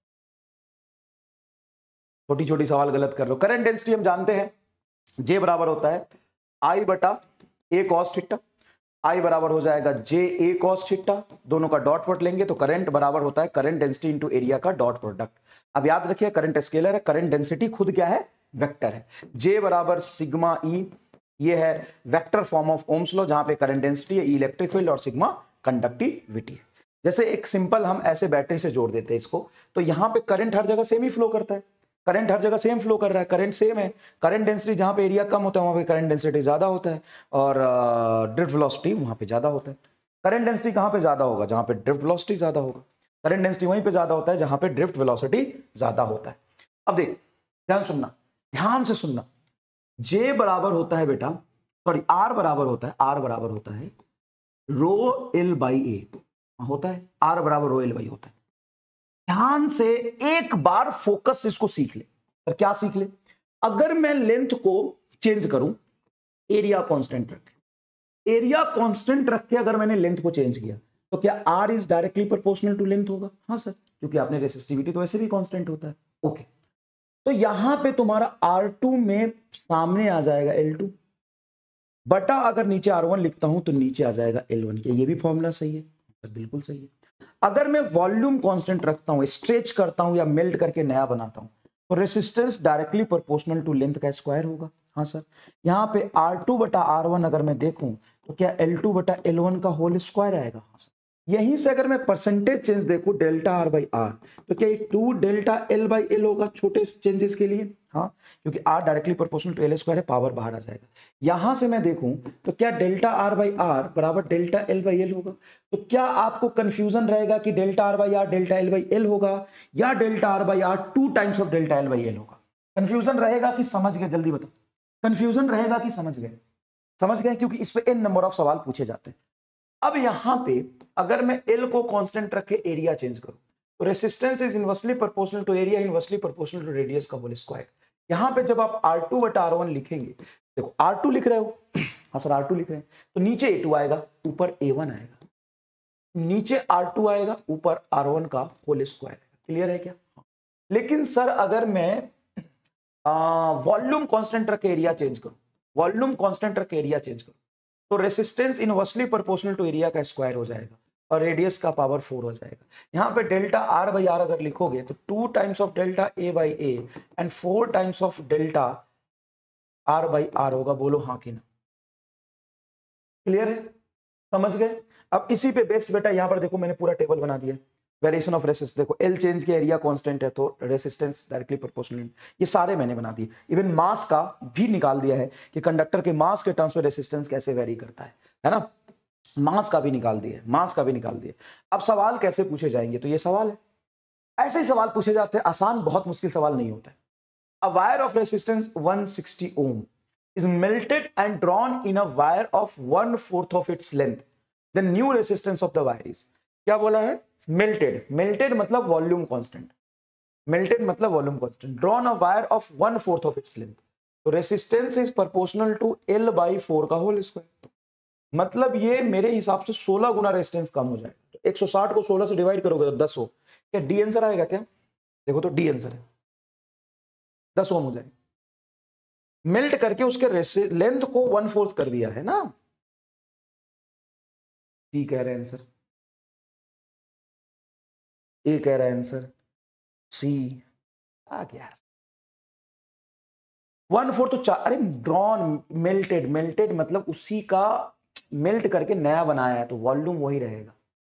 छोटी छोटी सवाल गलत कर लो। करंट डेंसिटी हम जानते हैं, जे बराबर होता है आई बटा ए कॉस थीटा। आई बराबर हो जाएगा जे ए कॉस थीटा, दोनों का डॉट प्रोडक्ट लेंगे तो करंट बराबर होता है करंट डेंसिटी इनटू एरिया का डॉट प्रोडक्ट। अब याद रखिए करंट स्केलर है, करंट डेंसिटी खुद क्या है, वेक्टर है। जे बराबर सिग्मा ई, ये है vector form of Ohm's law, जहां पे करंट डेंसिटी है, इलेक्ट्रिक फील्ड और सिग्मा कंडक्टिविटी है। जैसे एक सिंपल हम ऐसे बैटरी से जोड़ देते हैं इसको, तो यहां पे करंट हर जगह सेम ही फ्लो करता है, करंट हर जगह सेम फ्लो कर रहा है, करंट सेम है। करंट डेंसिटी जहां पे एरिया कम होता है वहां पे करंट डेंसिटी ज्यादा होता है, और ड्रिफ्ट वेलोसिटी वहां पे ज्यादा होता है। करंट डेंसिटी कहां पे ज्यादा होगा, जहां पे ड्रिफ्ट वेलोसिटी ज्यादा होगा। करंट डेंसिटी वहीं पे ज्यादा होता है जहां पे ड्रिफ्ट वेलोसिटी ज्यादा होता है। अब देख, ध्यान सुनना, ध्यान से सुनना। जे बराबर होता है बेटा, सॉरी आर बराबर होता है, आर बराबर होता है रो एल बाई ए होता है, आर बराबर रो एल बाई होता है। ध्यान से एक बार फोकस इसको सीख ले। और क्या सीख ले, अगर मैं लेंथ को चेंज करूं, एरिया कांस्टेंट रख के, एरिया कांस्टेंट रख के अगर मैंने लेंथ को चेंज किया तो क्या R is directly proportional to length होगा? हाँ सर, क्योंकि आपने रेसिस्टिविटी तो ऐसे भी कांस्टेंट होता है। ओके, तो यहां पे तुम्हारा आर टू में सामने आ जाएगा एल टू बटा, अगर नीचे आर वन लिखता हूं तो नीचे आ जाएगा एल वन। क्या ये भी फॉर्मूला सही है? बिल्कुल सही है। अगर मैं वॉल्यूम कांस्टेंट रखता हूं, स्ट्रेच करता हूं या मेल्ट करके नया बनाता हूं, तो resistance directly proportional to length का स्क्वायर होगा। हाँ सर, यहां पे आर टू बटा आर वन अगर मैं देखूं तो क्या एल टू बटा एल वन का होल स्क्वायर आएगा? हाँ सर। यहीं से अगर मैं परसेंटेज चेंज देखूं डेल्टा आर बाई आर, तो क्या ये two delta L by L होगा छोटे चेंजेस के लिए? हाँ, क्योंकि R directly proportional to L square है, पावर बाहर आ जाएगा। यहां से मैं देखूं तो क्या डेल्टा आर बाई आर बराबर डेल्टा एल बाई एल होगा? तो क्या आपको कंफ्यूजन रहेगा कि delta R by R delta L by L होगा या delta R by R two times of delta L by L होगा? कंफ्यूजन रहेगा कि समझ गए? जल्दी बताओ, कंफ्यूजन रहेगा कि समझ गए? समझ गए, क्योंकि इस पे एन नंबर ऑफ सवाल पूछे जाते हैं। अब यहां पे अगर मैं एल को कांस्टेंट रख के एरिया चेंज करूं तो resistance is inversely proportional to area inversely proportional to radius का होल स्क्वायर। यहां पे जब आप आर टू बटा आर वन लिखेंगे, देखो आर टू लिख रहे हो, हाँ सर आर टू लिख रहे हैं, तो नीचे ए टू आएगा, ऊपर ए वन आएगा, नीचे आर टू आएगा, ऊपर आर वन का होल स्क्वायर आएगा। क्लियर है क्या? लेकिन सर अगर मैं वॉल्यूम कांस्टेंट रख के एरिया चेंज करूं, वॉल्यूम कांस्टेंट रख के एरिया चेंज करूं तो resistance inversely proportional to area का स्क्वायर हो जाएगा और रेडियस का पावर फोर हो जाएगा। यहाँ पे डेल्टा आर बाई आर अगर लिखोगे तो two times of delta A by A and four times of delta R by R होगा। बोलो हाँ कि ना? क्लियर है, समझ गए। अब इसी पे बेस्ड बेटा यहां पर देखो मैंने पूरा टेबल बना दिया, वेरिएशन ऑफ रेसिस्टेंस, देखो एल चेंज की एरिया कांस्टेंट है तो रेसिस्टेंस डायरेक्टली प्रोपोर्शनल, ये सारे मैंने बना दिए। इवन मास का भी निकाल दिया है कि कंडक्टर के मास के टर्म्स में रेसिस्टेंस कैसे वेरी करता है है ना, मास का भी निकाल दिया, मास का भी निकाल दिया। अब सवाल कैसे पूछे जाएंगे, तो ये सवाल है, ऐसे ही सवाल पूछे जाते हैं, आसान बहुत मुश्किल सवाल नहीं होता है। A wire of resistance one sixty ohm is melted and drawn in a wire of one fourth of its length. The new resistance of the wire is, क्या बोला है, melted, melted मतलब वॉल्यूम कांस्टेंट, melted मतलब volume constant, drawn a wire of one fourth of its length, तो resistance is proportional to L by four का whole square, मतलब ये मेरे हिसाब से सोलह गुना रेसिस्टेंस कम हो जाएगा। तो एक सौ साठ को सोलह से डिवाइड करोगे तो दस हो, क्या डी आंसर आएगा क्या, देखो तो डी आंसर है, दस ओम हो जाएगा। मेल्ट करके उसके लेंथ को वन फोर्थ कर दिया है ना, सी कह रहे हैं आंसर, ए कह रहा है आंसर, सी आ गया वन फोर्थ तो चार, अरे ड्रॉन मेल्टेड, मेल्टेड मतलब उसी का मेल्ट करके नया बनाया है तो वॉल्यूम वही रहेगा,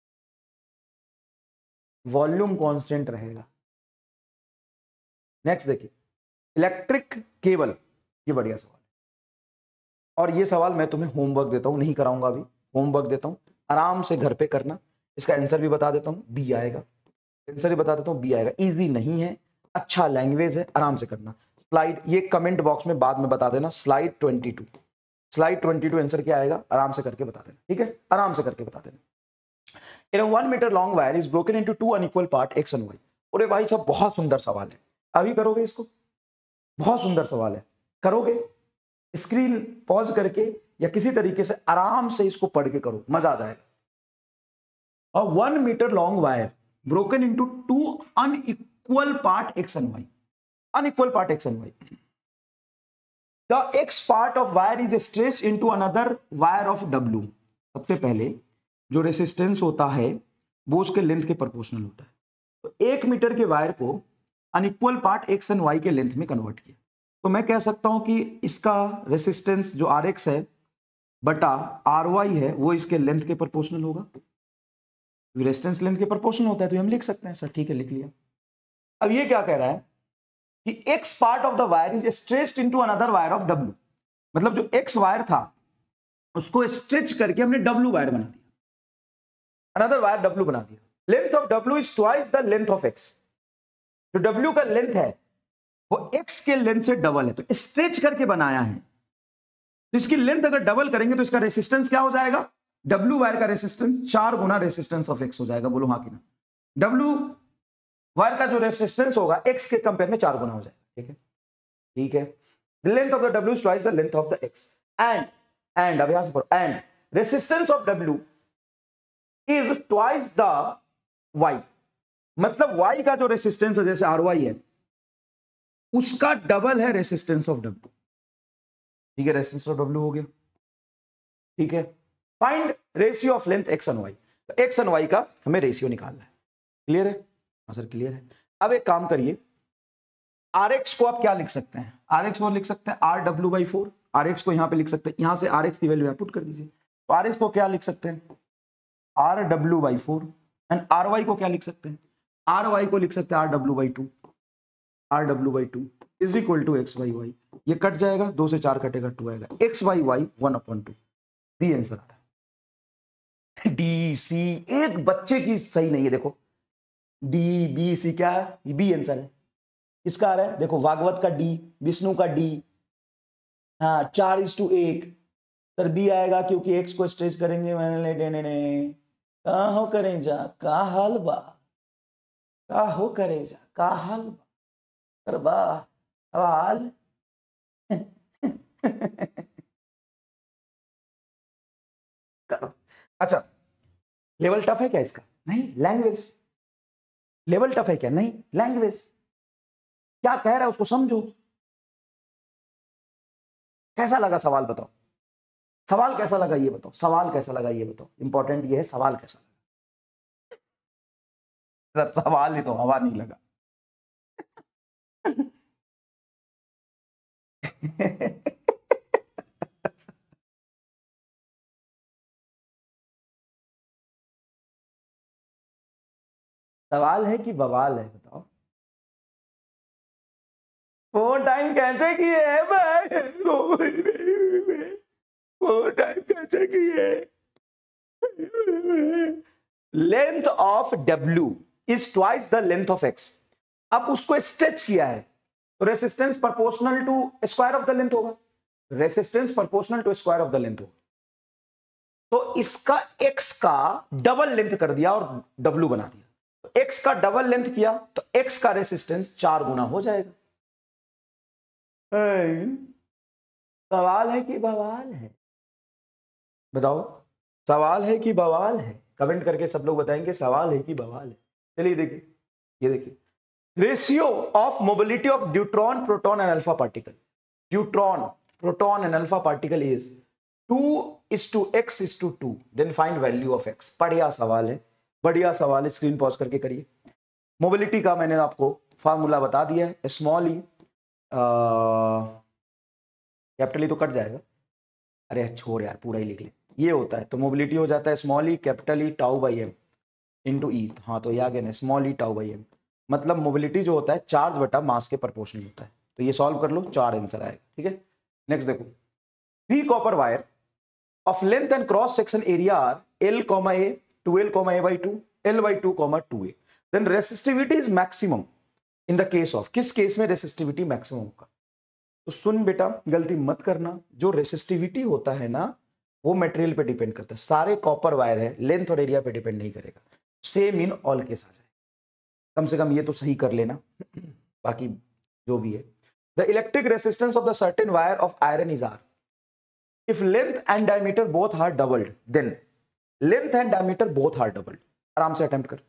वॉल्यूम कांस्टेंट रहेगा। नेक्स्ट देखिए, इलेक्ट्रिक केबल, ये बढ़िया सवाल है और ये सवाल मैं तुम्हें होमवर्क देता हूं, नहीं कराऊंगा अभी, होमवर्क देता हूं, आराम से घर पे करना। इसका आंसर भी बता देता हूं, बी आएगा, आंसर भी बता देता हूं, बी आएगा। इजी नहीं है, अच्छा लैंग्वेज है, आराम से करना। स्लाइड ये कमेंट बॉक्स में बाद में बता देना, slide twenty two, slide twenty two answer क्या आएगा, आराम से करके बता देना, ठीक है, आराम से करके बता देना। In one metre long wire is broken into two unequal part X and Y. अरे भाई साहब बहुत सुंदर सवाल है, अभी करोगे इसको, बहुत सुंदर सवाल है, करोगे, स्क्रीन पॉज करके या किसी तरीके से आराम से इसको पढ़ के करो, मजा आ जाएगा। और one metre long wire broken into two unequal part X and Y, unequal part X and Y, the X part of wire is stretched into another wire of W. सबसे पहले जो रेसिस्टेंस होता है वो उसके लेंथ के proportional होता है, तो एक मीटर के वायर को unequal part X and Y के लेंथ में कन्वर्ट किया, तो मैं कह सकता हूं कि इसका रेसिस्टेंस जो आर एक्स है बटा आर वाई है वो इसके लेंथ के प्रोपोर्शनल होगा, रेजिस्टेंस लेंथ के प्रोपोर्शनल होता है तो हम लिख सकते हैं सर, ठीक है लिख लिया। अब ये क्या कह रहा है कि X part of the wire is stretched into another wire of W, मतलब जो एक्स वायर था उसको स्ट्रेच करके हमने डब्ल्यू वायर बना दिया, अनदर वायर डब्ल्यू बना दिया। Length of W is twice the length of X, जो डब्ल्यू का लेंथ है वो एक्स के लेंथ से डबल है, तो स्ट्रेच करके बनाया है, तो इसकी लेंथ अगर डबल करेंगे तो इसका रेसिस्टेंस क्या हो जाएगा, डब्ल्यू वायर का रेसिस्टेंस चार गुना रेसिस्टेंस ऑफ एक्स हो जाएगा, बोलो हाँ कि ना। डब्ल्यू वायर का जो रेसिस्टेंस होगा एक्स के कंपेयर में चार गुना हो जाएगा, ठीक है ठीक है। The length of the W is twice the length of the X and and अब यहां से पढ़ो, and resistance of W is twice the Y, मतलब वाई का जो रेसिस्टेंस है जैसे आर वाई है उसका डबल है रेसिस्टेंस ऑफ डब्ल्यू, ठीक है, रेसिस्टेंस ऑफ डब्ल्यू हो गया, ठीक है। Find ratio of length X and Y, तो एक्स एंड वाई का हमें रेशियो निकालना है, क्लियर है, हाँ सर क्लियर है। अब एक काम करिए, आर एक्स को आप क्या लिख सकते हैं, आर एक्स को लिख सकते हैं R W by four, R X को यहां पे लिख सकते हैं, यहां से आर एक्स की वैल्यू पुट कर दीजिए, तो आर एक्स को क्या लिख सकते हैं R W by four, and R Y को क्या लिख सकते हैं, आर वाई को लिख सकते हैं R W by two, R W by two is equal to X by Y, ये कट जाएगा, दो से चार कटेगा, टू आएगा, X by Y one upon two, B answer आ रहा है। डी सी एक बच्चे की सही नहीं है, देखो डी बी सी क्या है, बी आंसर है, इसका आ रहा है, देखो भागवत का डी, विष्णु का डी, हाँ चार इज टू एक, सर बी आएगा क्योंकि एक्स को स्ट्रेच करेंगे, मैंने देने ने कहा हो करें जा का हाल बा, का हो करे जा का हाल बा कर बा हाल करो। अच्छा लेवल टफ है क्या इसका, नहीं लैंग्वेज, लेवल टफ है क्या, नहीं लैंग्वेज, क्या कह रहा है उसको समझो। कैसा लगा सवाल बताओ, सवाल कैसा लगा ये बताओ, सवाल कैसा लगा ये बताओ, इंपॉर्टेंट ये है सवाल कैसा लगा, सर सवाल ही तो हवा नहीं लगा सवाल है कि बवाल है, बताओ। फोर टाइम कैसे किए है भाई, फोर टाइम कैसे किए। Length of W is twice the length of X। अब उसको स्ट्रेच किया है तो resistance proportional to square of the length होगा, resistance proportional to square of the length होगा। तो इसका X का डबल लेंथ कर दिया और W बना दिया, तो X का डबल लेंथ किया तो X का रेसिस्टेंस चार गुना हो जाएगा। सवाल है कि बवाल है, बताओ। सवाल है कि बवाल है, कमेंट करके सब लोग बताएंगे सवाल है कि बवाल है। चलिए देखिए, ये देखिए ratio of mobility of deuteron, proton and alpha particle. Deuteron, proton and alpha particle is to is to X is to two, then find value of X. बढ़िया सवाल है, बढ़िया सवाल है, स्क्रीन पॉज करके करिए। मोबिलिटी का मैंने आपको फार्मूला बता दिया है, स्मॉल ई, कैपिटल ई तो कट जाएगा, अरे छोड़ यार पूरा ही लिख ले। ये होता है तो मोबिलिटी हो जाता है small E capital E tau by M into E. हाँ तो ये आ गया small E tau by M, मतलब मोबिलिटी जो होता है चार्ज बटा मास के प्रोपोर्शनल होता है। तो ये सॉल्व कर लो, चार आंसर आएगा। ठीक है, नेक्स्ट देखो, three copper wire of length and cross section area are L comma A two L comma A by two L by two comma two A, then resistivity is maximum in the case of, किस केस में resistivity maximum होगा। तो सुन बेटा, गलती मत करना, जो रेसिस्टिविटी होता है ना वो मटेरियल पे डिपेंड करता है। सारे कॉपर वायर है, लेंथ और एरिया पे डिपेंड नहीं करेगा, सेम इन ऑल केस आ जाए। कम से कम ये तो सही कर लेना, बाकी जो भी है। The electric resistance of the certain wire of iron is R if length and diameter both are doubled, then length and diameter both are doubled. आराम से अटेम्प्ट कर।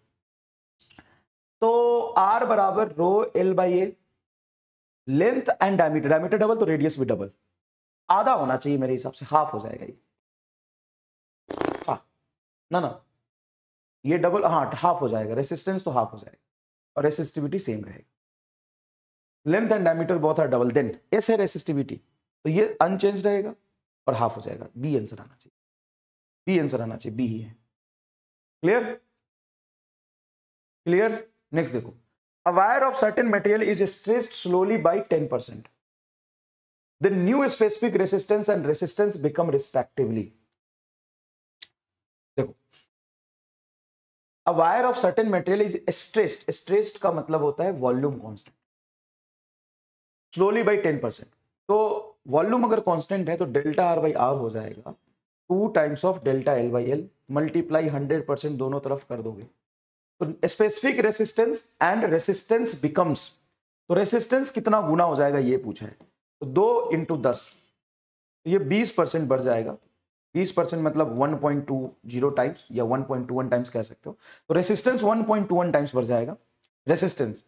तो आर बराबर rho L by A, length and diameter, diameter double तो radius भी double, आधा होना चाहिए मेरे हिसाब से, हाफ हो जाएगा ये। हाँ ना ना, ये डबल, हाँ हाफ हो जाएगा, रेसिस्टेंस तो हाफ हो जाएगा और रेसिस्टिविटी सेम रहेगा। Length and diameter both are double, then एस है रेसिस्टिविटी, तो ये अनचेंज रहेगा और हाफ हो जाएगा। बी आंसर आना चाहिए, बी आंसर आना चाहिए, बी ही है। Clear clear. नेक्स्ट देखो, a wire of certain material is stretched slowly by ten percent. The new specific resistance and resistance become respectively. देखो, a wire of certain material is stretched, stretched का मतलब होता है volume constant, slowly by ten percent. तो volume अगर constant है तो delta R by R हो जाएगा two times of delta L by L, multiply hundred percent दोनों तरफ कर दोगे तो specific resistance and resistance becomes, तो रेसिस्टेंस कितना गुना हो जाएगा ये पूछा है। तो दो इंटू दस, ये बीस परसेंट बढ़ जाएगा। बीस परसेंट मतलब one point two zero times या one point two one times कह सकते हो। तो resistance one point two one times बढ़ जाएगा। Resistance,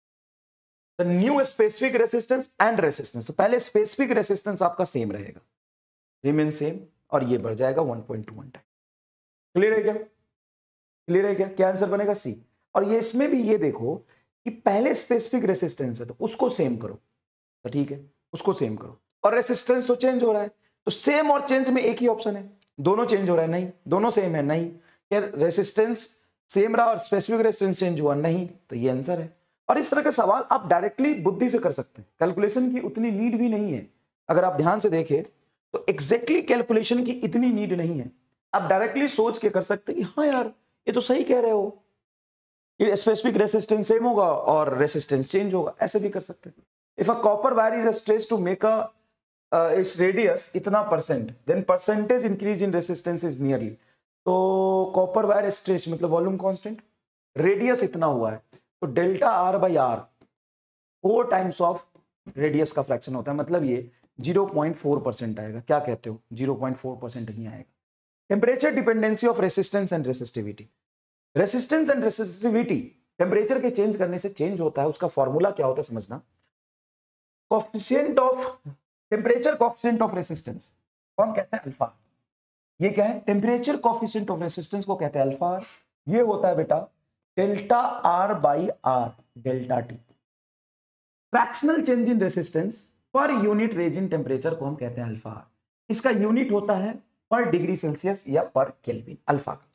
the new specific resistance and resistance, तो पहले स्पेसिफिक रेसिस्टेंस आपका सेम रहेगा, रिमेन सेम, और ये बढ़ जाएगा one point two one time. Clear है क्या? क्लियर है क्या? क्या आंसर बनेगा? सी। और ये इसमें भी ये देखो कि पहले स्पेसिफिक रेसिस्टेंस है तो उसको सेम करो, तो ठीक है उसको सेम करो, और रेसिस्टेंस तो चेंज हो रहा है तो सेम और चेंज में एक ही ऑप्शन है। दोनों चेंज हो रहा है? नहीं। दोनों सेम है? नहीं। क्या रेसिस्टेंस सेम रहा और स्पेसिफिक रेसिस्टेंस चेंज हुआ? नहीं। तो ये आंसर है। और इस तरह के सवाल आप डायरेक्टली बुद्धि से कर सकते हैं, कैलकुलेशन की उतनी नीड भी नहीं है। अगर आप ध्यान से देखें तो एग्जैक्टली कैलकुलेशन की इतनी नीड नहीं है, आप डायरेक्टली सोच के कर सकते हैं कि हाँ यार ये तो सही कह रहे हो, ये स्पेसिफिक रेसिस्टेंस सेम होगा और रेसिस्टेंस चेंज होगा, ऐसे भी कर सकते हैं। If a copper wire is stretched to make a its radius इतना percent, then percentage increase in resistance is nearly, तो कॉपर वायर स्ट्रेच मतलब वॉल्यूम कांस्टेंट, रेडियस इतना हुआ है तो delta R by R four times of radius का fraction होता है, मतलब ये ज़ीरो पॉइंट फोर परसेंट आएगा। क्या कहते हो? ज़ीरो पॉइंट फोर परसेंट ही आएगा। Temperature dependency of resistance and resistivity, resistance and resistivity temperature के चेंज करने से चेंज होता है। उसका फॉर्मूला क्या होता है समझना, coefficient of temperature coefficient of resistance को हम कहते हैं अल्फा। ये क्या है? टेम्परेचर कोएफिशिएंट ऑफ रेसिस्टेंस को कहते हैं अल्फा। ये होता है बेटा delta R by R delta T. Fractional change in resistance per unit range in temperature को हम कहते हैं अल्फा। इसका यूनिट होता है पर डिग्री सेल्सियस या पर केल्विन, अल्फा का।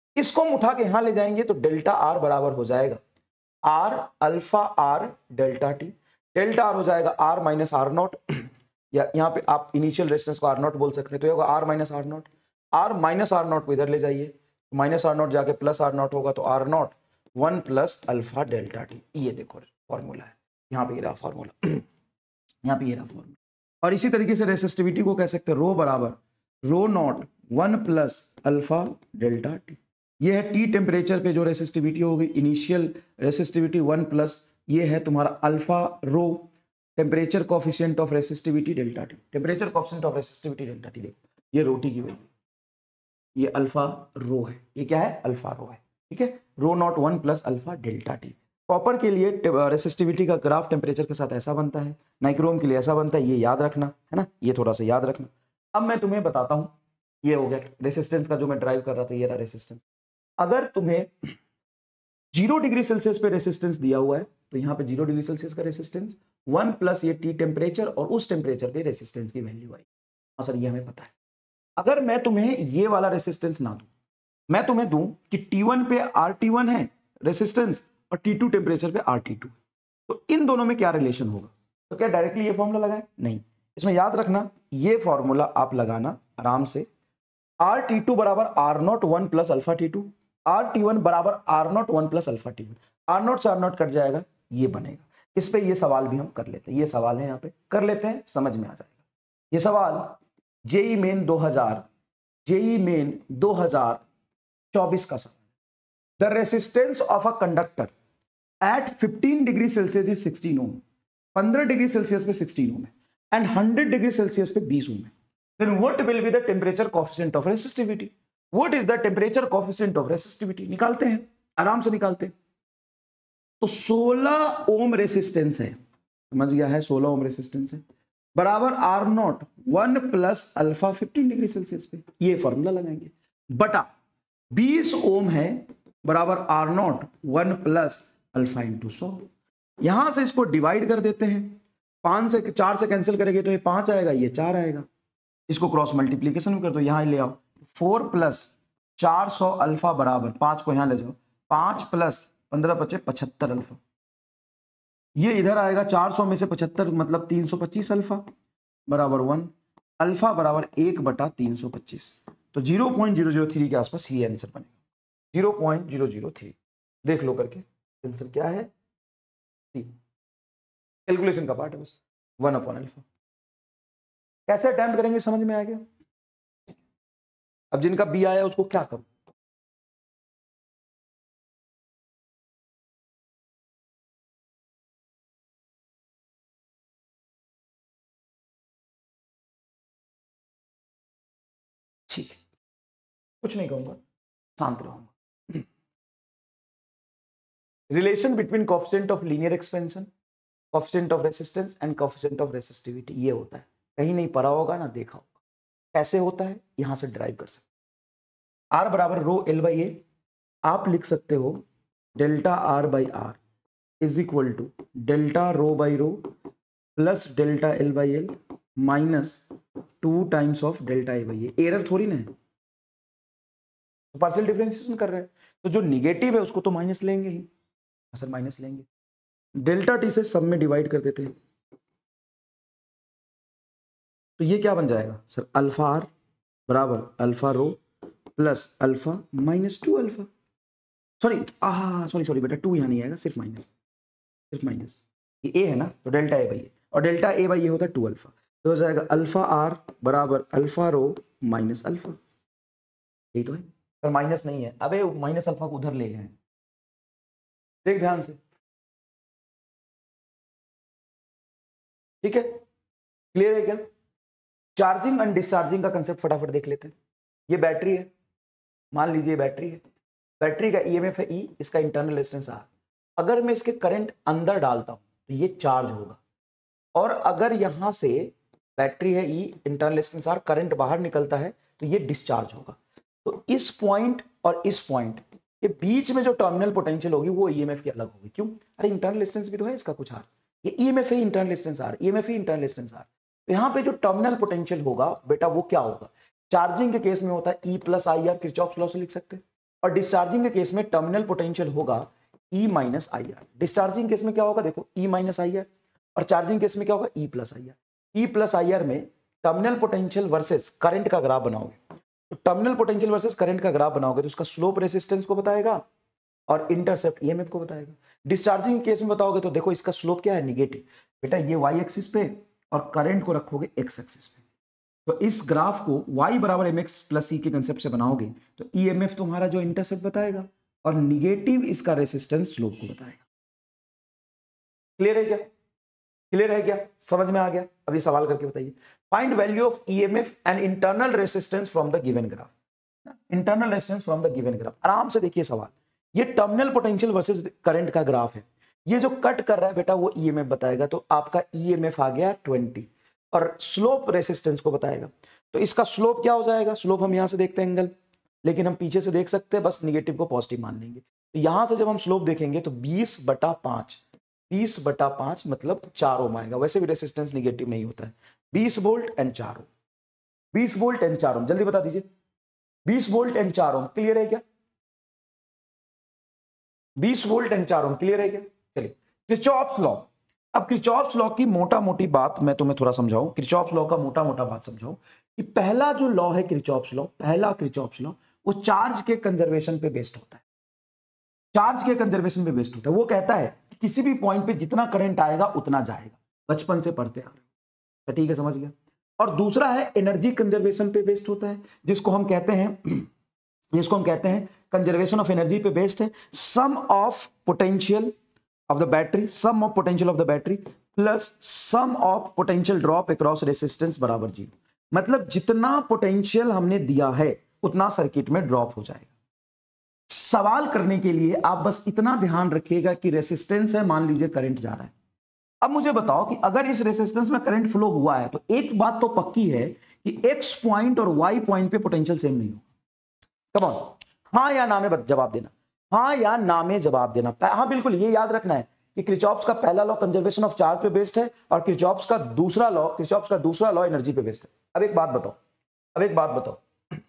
इसको हम उठा के यहां ले जाएंगे तो डेल्टा आर बराबर हो जाएगा R alpha R delta T. Delta R हो जाएगा आर माइनस आर नॉट, या यहाँ पे आप इनिशियल रेजिस्टेंस को आर नॉट बोल सकते हैं, तो ये होगा R minus R naught. R minus R naught को इधर ले जाइए, माइनस आर नॉट जाके प्लस आर नॉट होगा, तो R naught one plus alpha delta T. ये देखो फॉर्मूला है, यहाँ पे ये रहा फॉर्मूला, यहाँ पे ये रहा फॉर्मूला। और इसी तरीके से रेसिस्टिविटी को कह सकते हैं रो बराबर rho naught one plus alpha delta T. ये है टी टेम्परेचर पे जो रेसिस्टिविटी होगी, इनिशियल रेसिस्टिविटी वन प्लस ये है तुम्हारा alpha rho temperature coefficient of resistivity delta T. Temperature coefficient of resistivity delta T देखो, ये रो टी की वैल्यू, ये अल्फा रो है, ये क्या है अल्फा रो है, ठीक है। Rho naught one plus alpha delta T. Copper के लिए रेसिस्टिविटी का ग्राफ टेम्परेचर के साथ ऐसा बनता है, नाइक्रोम के लिए ऐसा बनता है, ये याद रखना है ना, ये थोड़ा सा याद रखना। अब मैं तुम्हें बताता हूं, ये हो गया रेसिस्टेंस का जो मैं ड्राइव कर रहा था, ये रहा रेसिस्टेंस। अगर तुम्हें जीरो डिग्री सेल्सियस पे रेसिस्टेंस दिया हुआ है तो यहाँ पे जीरो डिग्री सेल्सियस का रेसिस्टेंस वन प्लस ये टी टेम्परेचर और उस टेम्परेचर पे रेसिस्टेंस की वैल्यू आई। हाँ सर ये हमें पता है। अगर मैं तुम्हें ये वाला रेसिस्टेंस ना दूं, मैं तुम्हें दूं कि टी वन पे आर टी वन है रेसिस्टेंस और टी टू टेम्परेचर पे आर टी टू है, तो इन दोनों में क्या रिलेशन होगा? तो क्या डायरेक्टली ये फॉर्मूला लगाए? नहीं, इसमें याद रखना ये फॉर्मूला आप लगाना आराम से। आर टी टू बराबर R naught one plus alpha T two, R T one बराबर R naught one plus alpha T one. R naught से आर नॉट कट जाएगा, ये बनेगा। इस पे ये सवाल भी हम कर लेते हैं, ये सवाल है यहाँ पे कर लेते हैं, समझ में आ जाएगा। ये सवाल जेई मेन दो हज़ार जेई मेन दो हज़ार चौबीस का सवाल। The resistance of a conductor at fifteen degree Celsius is sixteen ohm. पंद्रह डिग्री सेल्सियस पे सिक्सटीन ओम है एंड हंड्रेड डिग्री सेल्सियस पे बीस ओम है। Then what will be the temperature coefficient of resistivity? What is the temperature coefficient of resistivity? निकालते हैं, आराम से निकालते हैं। तो सोलह ओम रेसिस्टेंस है, समझ गया है, सोलह ओम रेसिस्टेंस है बराबर R naught one plus alpha fifteen degree Celsius पे, ये फॉर्मूला लगाएंगे, बटा बीस ओम है बराबर R naught one plus alpha into सौ। यहां से इसको डिवाइड कर देते हैं, पांच से चार से कैंसिल करेंगे तो ये पांच आएगा, ये चार आएगा। इसको क्रॉस मल्टीप्लीकेशन भी कर दो, यहां ले आओ, फोर प्लस चार सौ अल्फा बराबर पांच को यहां ले जाओ, पांच प्लस पंद्रह पचे पचहत्तर अल्फा। ये इधर आएगा, चार सौ में से पचहत्तर मतलब तीन सौ पच्चीस अल्फा बराबर वन। अल्फा बराबर एक बटा तीन सौ पच्चीस, तो zero point zero zero three के आसपास ये आंसर बनेगा, zero point zero zero three. देख लो करके आंसर क्या है, सी। कैलकुलेशन का पार्ट है बस, वन अपॉन अल्फा। कैसे अटेम्प्ट करेंगे समझ में आ गया? अब जिनका बी आया उसको क्या करूं? ठीक है, कुछ नहीं कहूंगा, शांत रहूंगा। Relation between coefficient of linear expansion, coefficient of resistance and coefficient of resistivity, ये होता है। कहीं नहीं पढ़ा होगा ना देखा होगा, कैसे होता है यहां से ड्राइव कर सकते। आर बराबर रो एल बाई ए, आप लिख सकते हो delta R by R is equal to delta rho by rho plus delta L by L minus two times of delta A by A. Error थोड़ी ना है, तो पार्शियल डिफरेंशिएशन कर रहे हैं, तो जो निगेटिव है उसको तो माइनस लेंगे ही, सर माइनस लेंगे। डेल्टा टी से सब में डिवाइड कर देते हैं, तो ये क्या बन जाएगा सर, अल्फा आर बराबर alpha rho plus alpha minus two alpha. Sorry ah sorry sorry बेटा, टू यहाँ नहीं आएगा, सिर्फ माइनस, सिर्फ माइनस। ये ए है ना, तो डेल्टा ए बाई ए, और डेल्टा ए बाई ए होता है टू अल्फा, तो हो जाएगा अल्फा आर बराबर अल्फा रो माइनस अल्फा। यही तो है, पर माइनस नहीं है, अबे माइनस अल्फा को उधर ले गए हैं, देख ध्यान से, ठीक है, क्लियर है क्या? चार्जिंग एंड डिस्चार्जिंग का कंसेप्ट फटाफट देख लेते हैं। ये बैटरी है, मान लीजिए बैटरी है, बैटरी का ईएमएफ है ई, इसका इंटरनल रेजिस्टेंस आर। अगर मैं इसके करंट अंदर डालता हूं तो ये चार्ज होगा, और अगर यहां से बैटरी है E, internal resistance R, current बाहर निकलता है तो ये डिस्चार्ज होगा। तो इस पॉइंट और इस पॉइंट के बीच में जो टर्मिनल पोटेंशियल होगी वो ईएमएफ की अलग होगी। क्यों? अरे इंटरनल रेजिस्टेंस भी तो है इसका कुछ आर, ये ईएमएफ है, इंटरनल रेजिस्टेंस आर, ईएमएफ ही इंटरनल रेजिस्टेंस आर। तो यहाँ पे जो टर्मिनल पोटेंशियल होगा बेटा वो क्या होगा? चार्जिंग के केस में होता है E plus I R, Kirchhoff's law से लिख सकते हैं, और डिस्चार्जिंग के केस में टर्मिनल पोटेंशियल होगा E minus I R. Discharging case में क्या होगा, देखो ई माइनस आई आर, और चार्जिंग केस में क्या होगा, E plus I R. E plus I R में टर्मिनल पोटेंशियल वर्सेस करंट का ग्राफ बनाओगे, तो टर्मिनल पोटेंशियल वर्सेस करंट का ग्राफ बनाओगे तो उसका स्लोप रेसिस्टेंस को बताएगा और इंटरसेप्ट ईएमएफ को बताएगा। डिस्चार्जिंग केस में बताओगे तो देखो इसका स्लोप क्या है, निगेटिव। बेटा ये वाई एक्सिस पे और करंट को रखोगे एक्स एक्सिस पे, तो इस ग्राफ को y बराबर एम एक्स प्लस सी के कंसेप्ट से बनाओगे तो ईएमएफ तुम्हारा जो इंटरसेप्ट बताएगा और निगेटिव इसका रेसिस्टेंस स्लोप को बताएगा। क्लियर है क्या? क्लियर है क्या? समझ में आ गया? अभी सवाल करके बताइए। Find value of EMF and internal resistance from the given graph. Internal resistance from the given graph, आराम से देखिए सवाल। ये टर्मिनल पोटेंशियल वर्सेस करंट का ग्राफ है, ये जो कट कर रहा है बेटा वो ईएमएफ बताएगा, तो आपका ईएमएफ आ गया ट्वेंटी और स्लोप रेसिस्टेंस को बताएगा। तो इसका स्लोप क्या हो जाएगा, स्लोप हम यहां से देखते हैं एंगल, लेकिन हम पीछे से देख सकते हैं, बस निगेटिव को पॉजिटिव मान लेंगे। तो यहां से जब हम स्लोप देखेंगे तो बीस बटा पांच, बीस बटा पांच मतलब चार ओम आएगा। वैसे भी रेसिस्टेंस निगेटिव नहीं होता है। बीस वोल्ट एंड चार ओम, बीस वोल्ट एंड चार ओम, जल्दी बता दीजिए। बीस वोल्ट एंड चार ओम क्लियर है क्या? बीस वोल्ट एंड चार ओम क्लियर है क्या? चलिए किरचॉफ्स लॉ। अब किरचॉफ्स लॉ की मोटा मोटी बात मैं तुम्हें थोड़ा समझाऊं, किरचॉफ्स लॉ का मोटा मोटा बात समझाऊं कि पहला जो लॉ है किरचॉफ्स लॉ, पहला किरचॉफ्स लॉ वो चार्ज के कंजर्वेशन पे बेस्ड होता है। चार्ज के कंजर्वेशन पे बेस्ड होता है। वो कहता है कि किसी भी पॉइंट पे जितना करंट आएगा उतना जाएगा, बचपन से पढ़ते आ रहे हो, ठीक है, समझ गया। और दूसरा है एनर्जी कंजर्वेशन पे बेस्ड होता है, जिसको हम कहते हैं जिसको हम कहते हैं कंजर्वेशन ऑफ एनर्जी पे बेस्ड है। Sum of potential of the battery, sum of potential of the battery plus sum of potential drop across resistance बराबर जीरो। मतलब जितना पोटेंशियल हमने दिया है उतना सर्किट में ड्रॉप हो जाएगा। सवाल करने के लिए आप बस इतना ध्यान रखिएगा कि रेसिस्टेंस है, मान लीजिए करंट जा रहा है। अब मुझे बताओ कि अगर इस रेसिस्टेंस में करंट फ्लो हुआ है तो एक बात तो पक्की है कि एक्स पॉइंट और वाई पॉइंट पे पोटेंशियल सेम नहीं होगा। कम ऑन, हाँ या ना में जवाब देना, हाँ या ना में जवाब देना। हाँ बिल्कुल, ये याद रखना है कि किरचॉफ्स का पहला लॉ कंजर्वेशन ऑफ चार्ज पे बेस्ड है और किरचॉफ्स का दूसरा लॉ किरचॉफ्स का दूसरा लॉ एनर्जी पे बेस्ड है। अब एक बात बताओ, अब एक बात बताओ,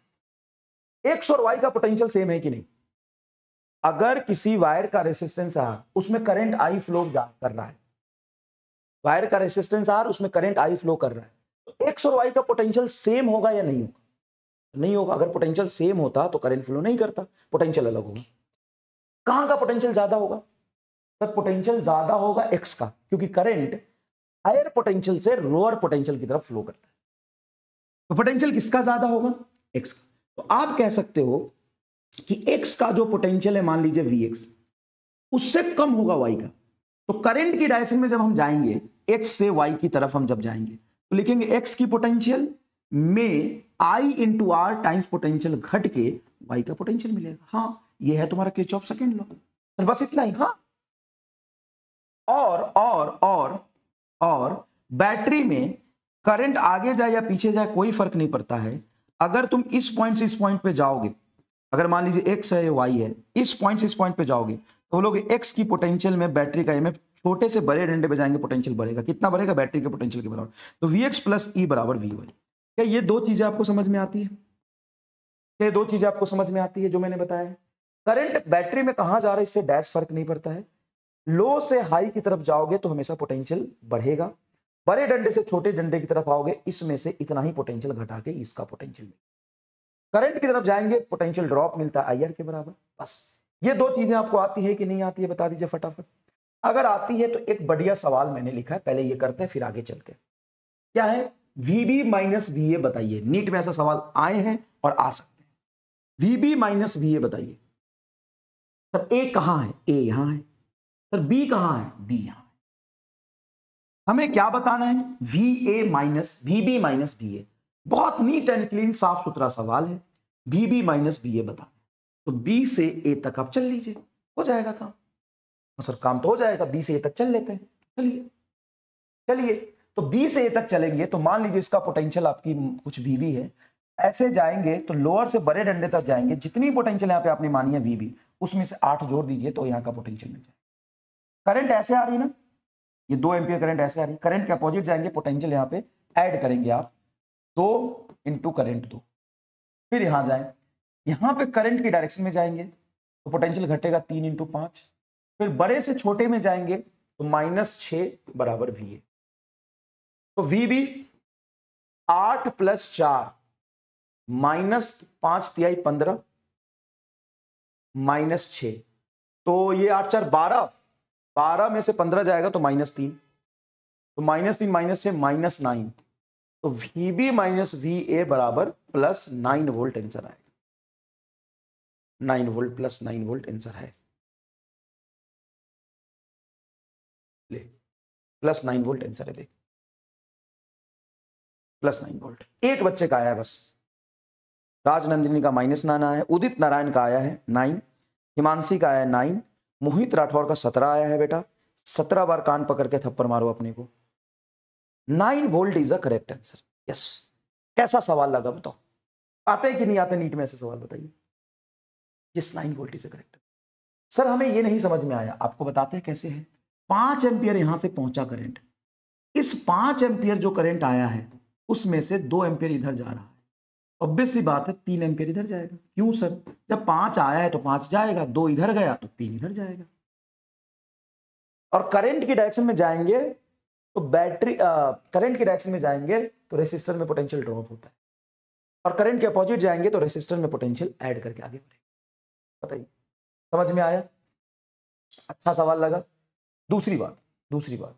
एक्स और वाई का पोटेंशियल सेम है कि नहीं? अगर किसी वायर का रेसिस्टेंस आर उसमें करंट आई फ्लो कर रहा है, वायर का रेसिस्टेंस आर उसमें करंट आई फ्लो कर रहा है, तो एक्स और वाई का पोटेंशियल सेम होगा या नहीं होगा? नहीं होगा। अगर पोटेंशियल सेम होता तो करंट फ्लो नहीं करता, पोटेंशियल अलग होगा। कहां का पोटेंशियल ज्यादा होगा? तब पोटेंशियल ज्यादा होगा एक्स का, क्योंकि करंट हायर पोटेंशियल से लोअर पोटेंशियल की तरफ फ्लो करता है। तो पोटेंशियल किसका ज्यादा होगा? एक्स का। तो आप कह सकते हो कि एक्स का जो पोटेंशियल है, मान लीजिए वी एक्स, उससे कम होगा वाई का। तो करंट की डायरेक्शन में जब हम जाएंगे, एक्स से वाई की तरफ हम जब जाएंगे तो लिखेंगे एक्स की पोटेंशियल में I into R times potential घट के वाई का पोटेंशियल मिलेगा। हाँ, ये है तुम्हारा किरचॉफ सेकंड लॉ। तो बस इतना ही। हाँ, और और और और बैटरी में करंट आगे जाए या पीछे जाए कोई फर्क नहीं पड़ता है। अगर तुम इस पॉइंट से इस पॉइंट पे जाओगे, अगर मान लीजिए एक्स है या वाई है, इस पॉइंट से इस पॉइंट पे जाओगे तो वो लोग एक्स की पोटेंशियल में बैटरी का एमएफ छोटे से बड़े डंडे पे जाएंगे, पोटेंशियल बढ़ेगा। कितना बढ़ेगा? बैटरी के पोटेंशियल के बराबर। तो वी एक्स प्लस ई बराबर वी वाई। क्या ये दो चीजें आपको समझ में आती है? ये दो चीजें आपको समझ में आती है जो मैंने बताया है? करंट बैटरी में कहां जा रहा है इससे डैश फर्क नहीं पड़ता है। लो से हाई की तरफ जाओगे तो हमेशा पोटेंशियल बढ़ेगा, बड़े डंडे से छोटे डंडे की तरफ आओगे इसमें से इतना ही पोटेंशियल घटा के इसका पोटेंशियल। करंट की तरफ जाएंगे पोटेंशियल ड्रॉप मिलता है आई आर के बराबर। बस ये दो चीजें आपको आती है कि नहीं आती है? बता दीजिए फटाफट। अगर आती है तो एक बढ़िया सवाल मैंने लिखा है, पहले ये करते हैं फिर आगे चलते हैं। क्या है? वीबी माइनस वी ए बताइए। नीट में ऐसा सवाल आए हैं और आ सकते हैं। वीबी माइनस वी ए बताइए। सर ए कहां है? ए यहां है। सर बी कहां है? बी यहां है। हमें क्या बताना है? V A minus V B minus V A. बहुत नीट एंड क्लीन साफ सुथरा सवाल है। वीबी माइनस वी ए बताना। तो बी से ए तक आप चल लीजिए, हो जाएगा काम। तो सर काम तो हो जाएगा, बी से ए तक चल लेते हैं। चलिए चलिए तो बी से ए तक चलेंगे तो मान लीजिए इसका पोटेंशियल आपकी कुछ वीबी है। ऐसे जाएंगे तो लोअर से बड़े डंडे तक जाएंगे, जितनी पोटेंशियल यहाँ पे आपने मानी है वीबी, उसमें से आठ जोड़ दीजिए तो यहाँ का पोटेंशियल मिल जाएगा। करंट ऐसे आ रही ना, ये दो एम्पियर करंट ऐसे आ रही, करंट के अपोजिट जाएंगे, पोटेंशियल यहाँ पे ऐड करेंगे आप, दो इंटू करंट दो, फिर यहां जाए यहां पे करंट की डायरेक्शन में जाएंगे तो पोटेंशियल घटेगा तीन इंटू पांच, फिर बड़े से छोटे में जाएंगे तो माइनस छह बराबर वी ए। तो वी बी आठ प्लस चार माइनस पांच तिहाई पंद्रह माइनस छह, तो ये आठ चार बारह, बारह में से पंद्रह जाएगा तो माइनस तीन, तो माइनस तीन माइनस से माइनस नाइन, तो V B minus V A बराबर प्लस नाइन वोल्ट आंसर आएगा। Nine volt plus nine volt answer है, ले प्लस नाइन वोल्ट आंसर है, देख प्लस नाइन वोल्ट। एक बच्चे का आया है बस, राजनंदिनी का माइनस नाइन आया है, उदित नारायण का आया है नाइन, हिमांशी का आया है नाइन, मोहित राठौर का सत्रह आया है बेटा। सत्रह बार कान पकड़ के थप्पड़ मारो अपने को। Nine volt is a correct answer. Yes, कैसा सवाल लगा बताओ, आते हैं कि नहीं आते नीट में ऐसे सवाल बताइए। Yes, nine volt is a correct. Sir हमें ये नहीं समझ में आया, आपको बताते हैं कैसे है। पांच एम्पियर यहां से पहुंचा करंट, इस पांच एम्पियर जो करंट आया है उसमें से दो एम्पियर इधर जा रहा है, ऑब्वियस सी बात है तीन एम्पियर इधर जाएगा। क्यों सर, जब पांच आया है तो पांच जाएगा, दो इधर गया तो तीन इधर जाएगा। और करंट की डायरेक्शन में जाएंगे तो बैटरी करंट की डायरेक्शन में जाएंगे तो रेसिस्टर में पोटेंशियल ड्रॉप होता है, और करंट के अपोजिट जाएंगे तो रेसिस्टर में पोटेंशियल ऐड करके आगे बढ़ेगा। बताइए, समझ में आया? अच्छा सवाल लगा। दूसरी बात, दूसरी बात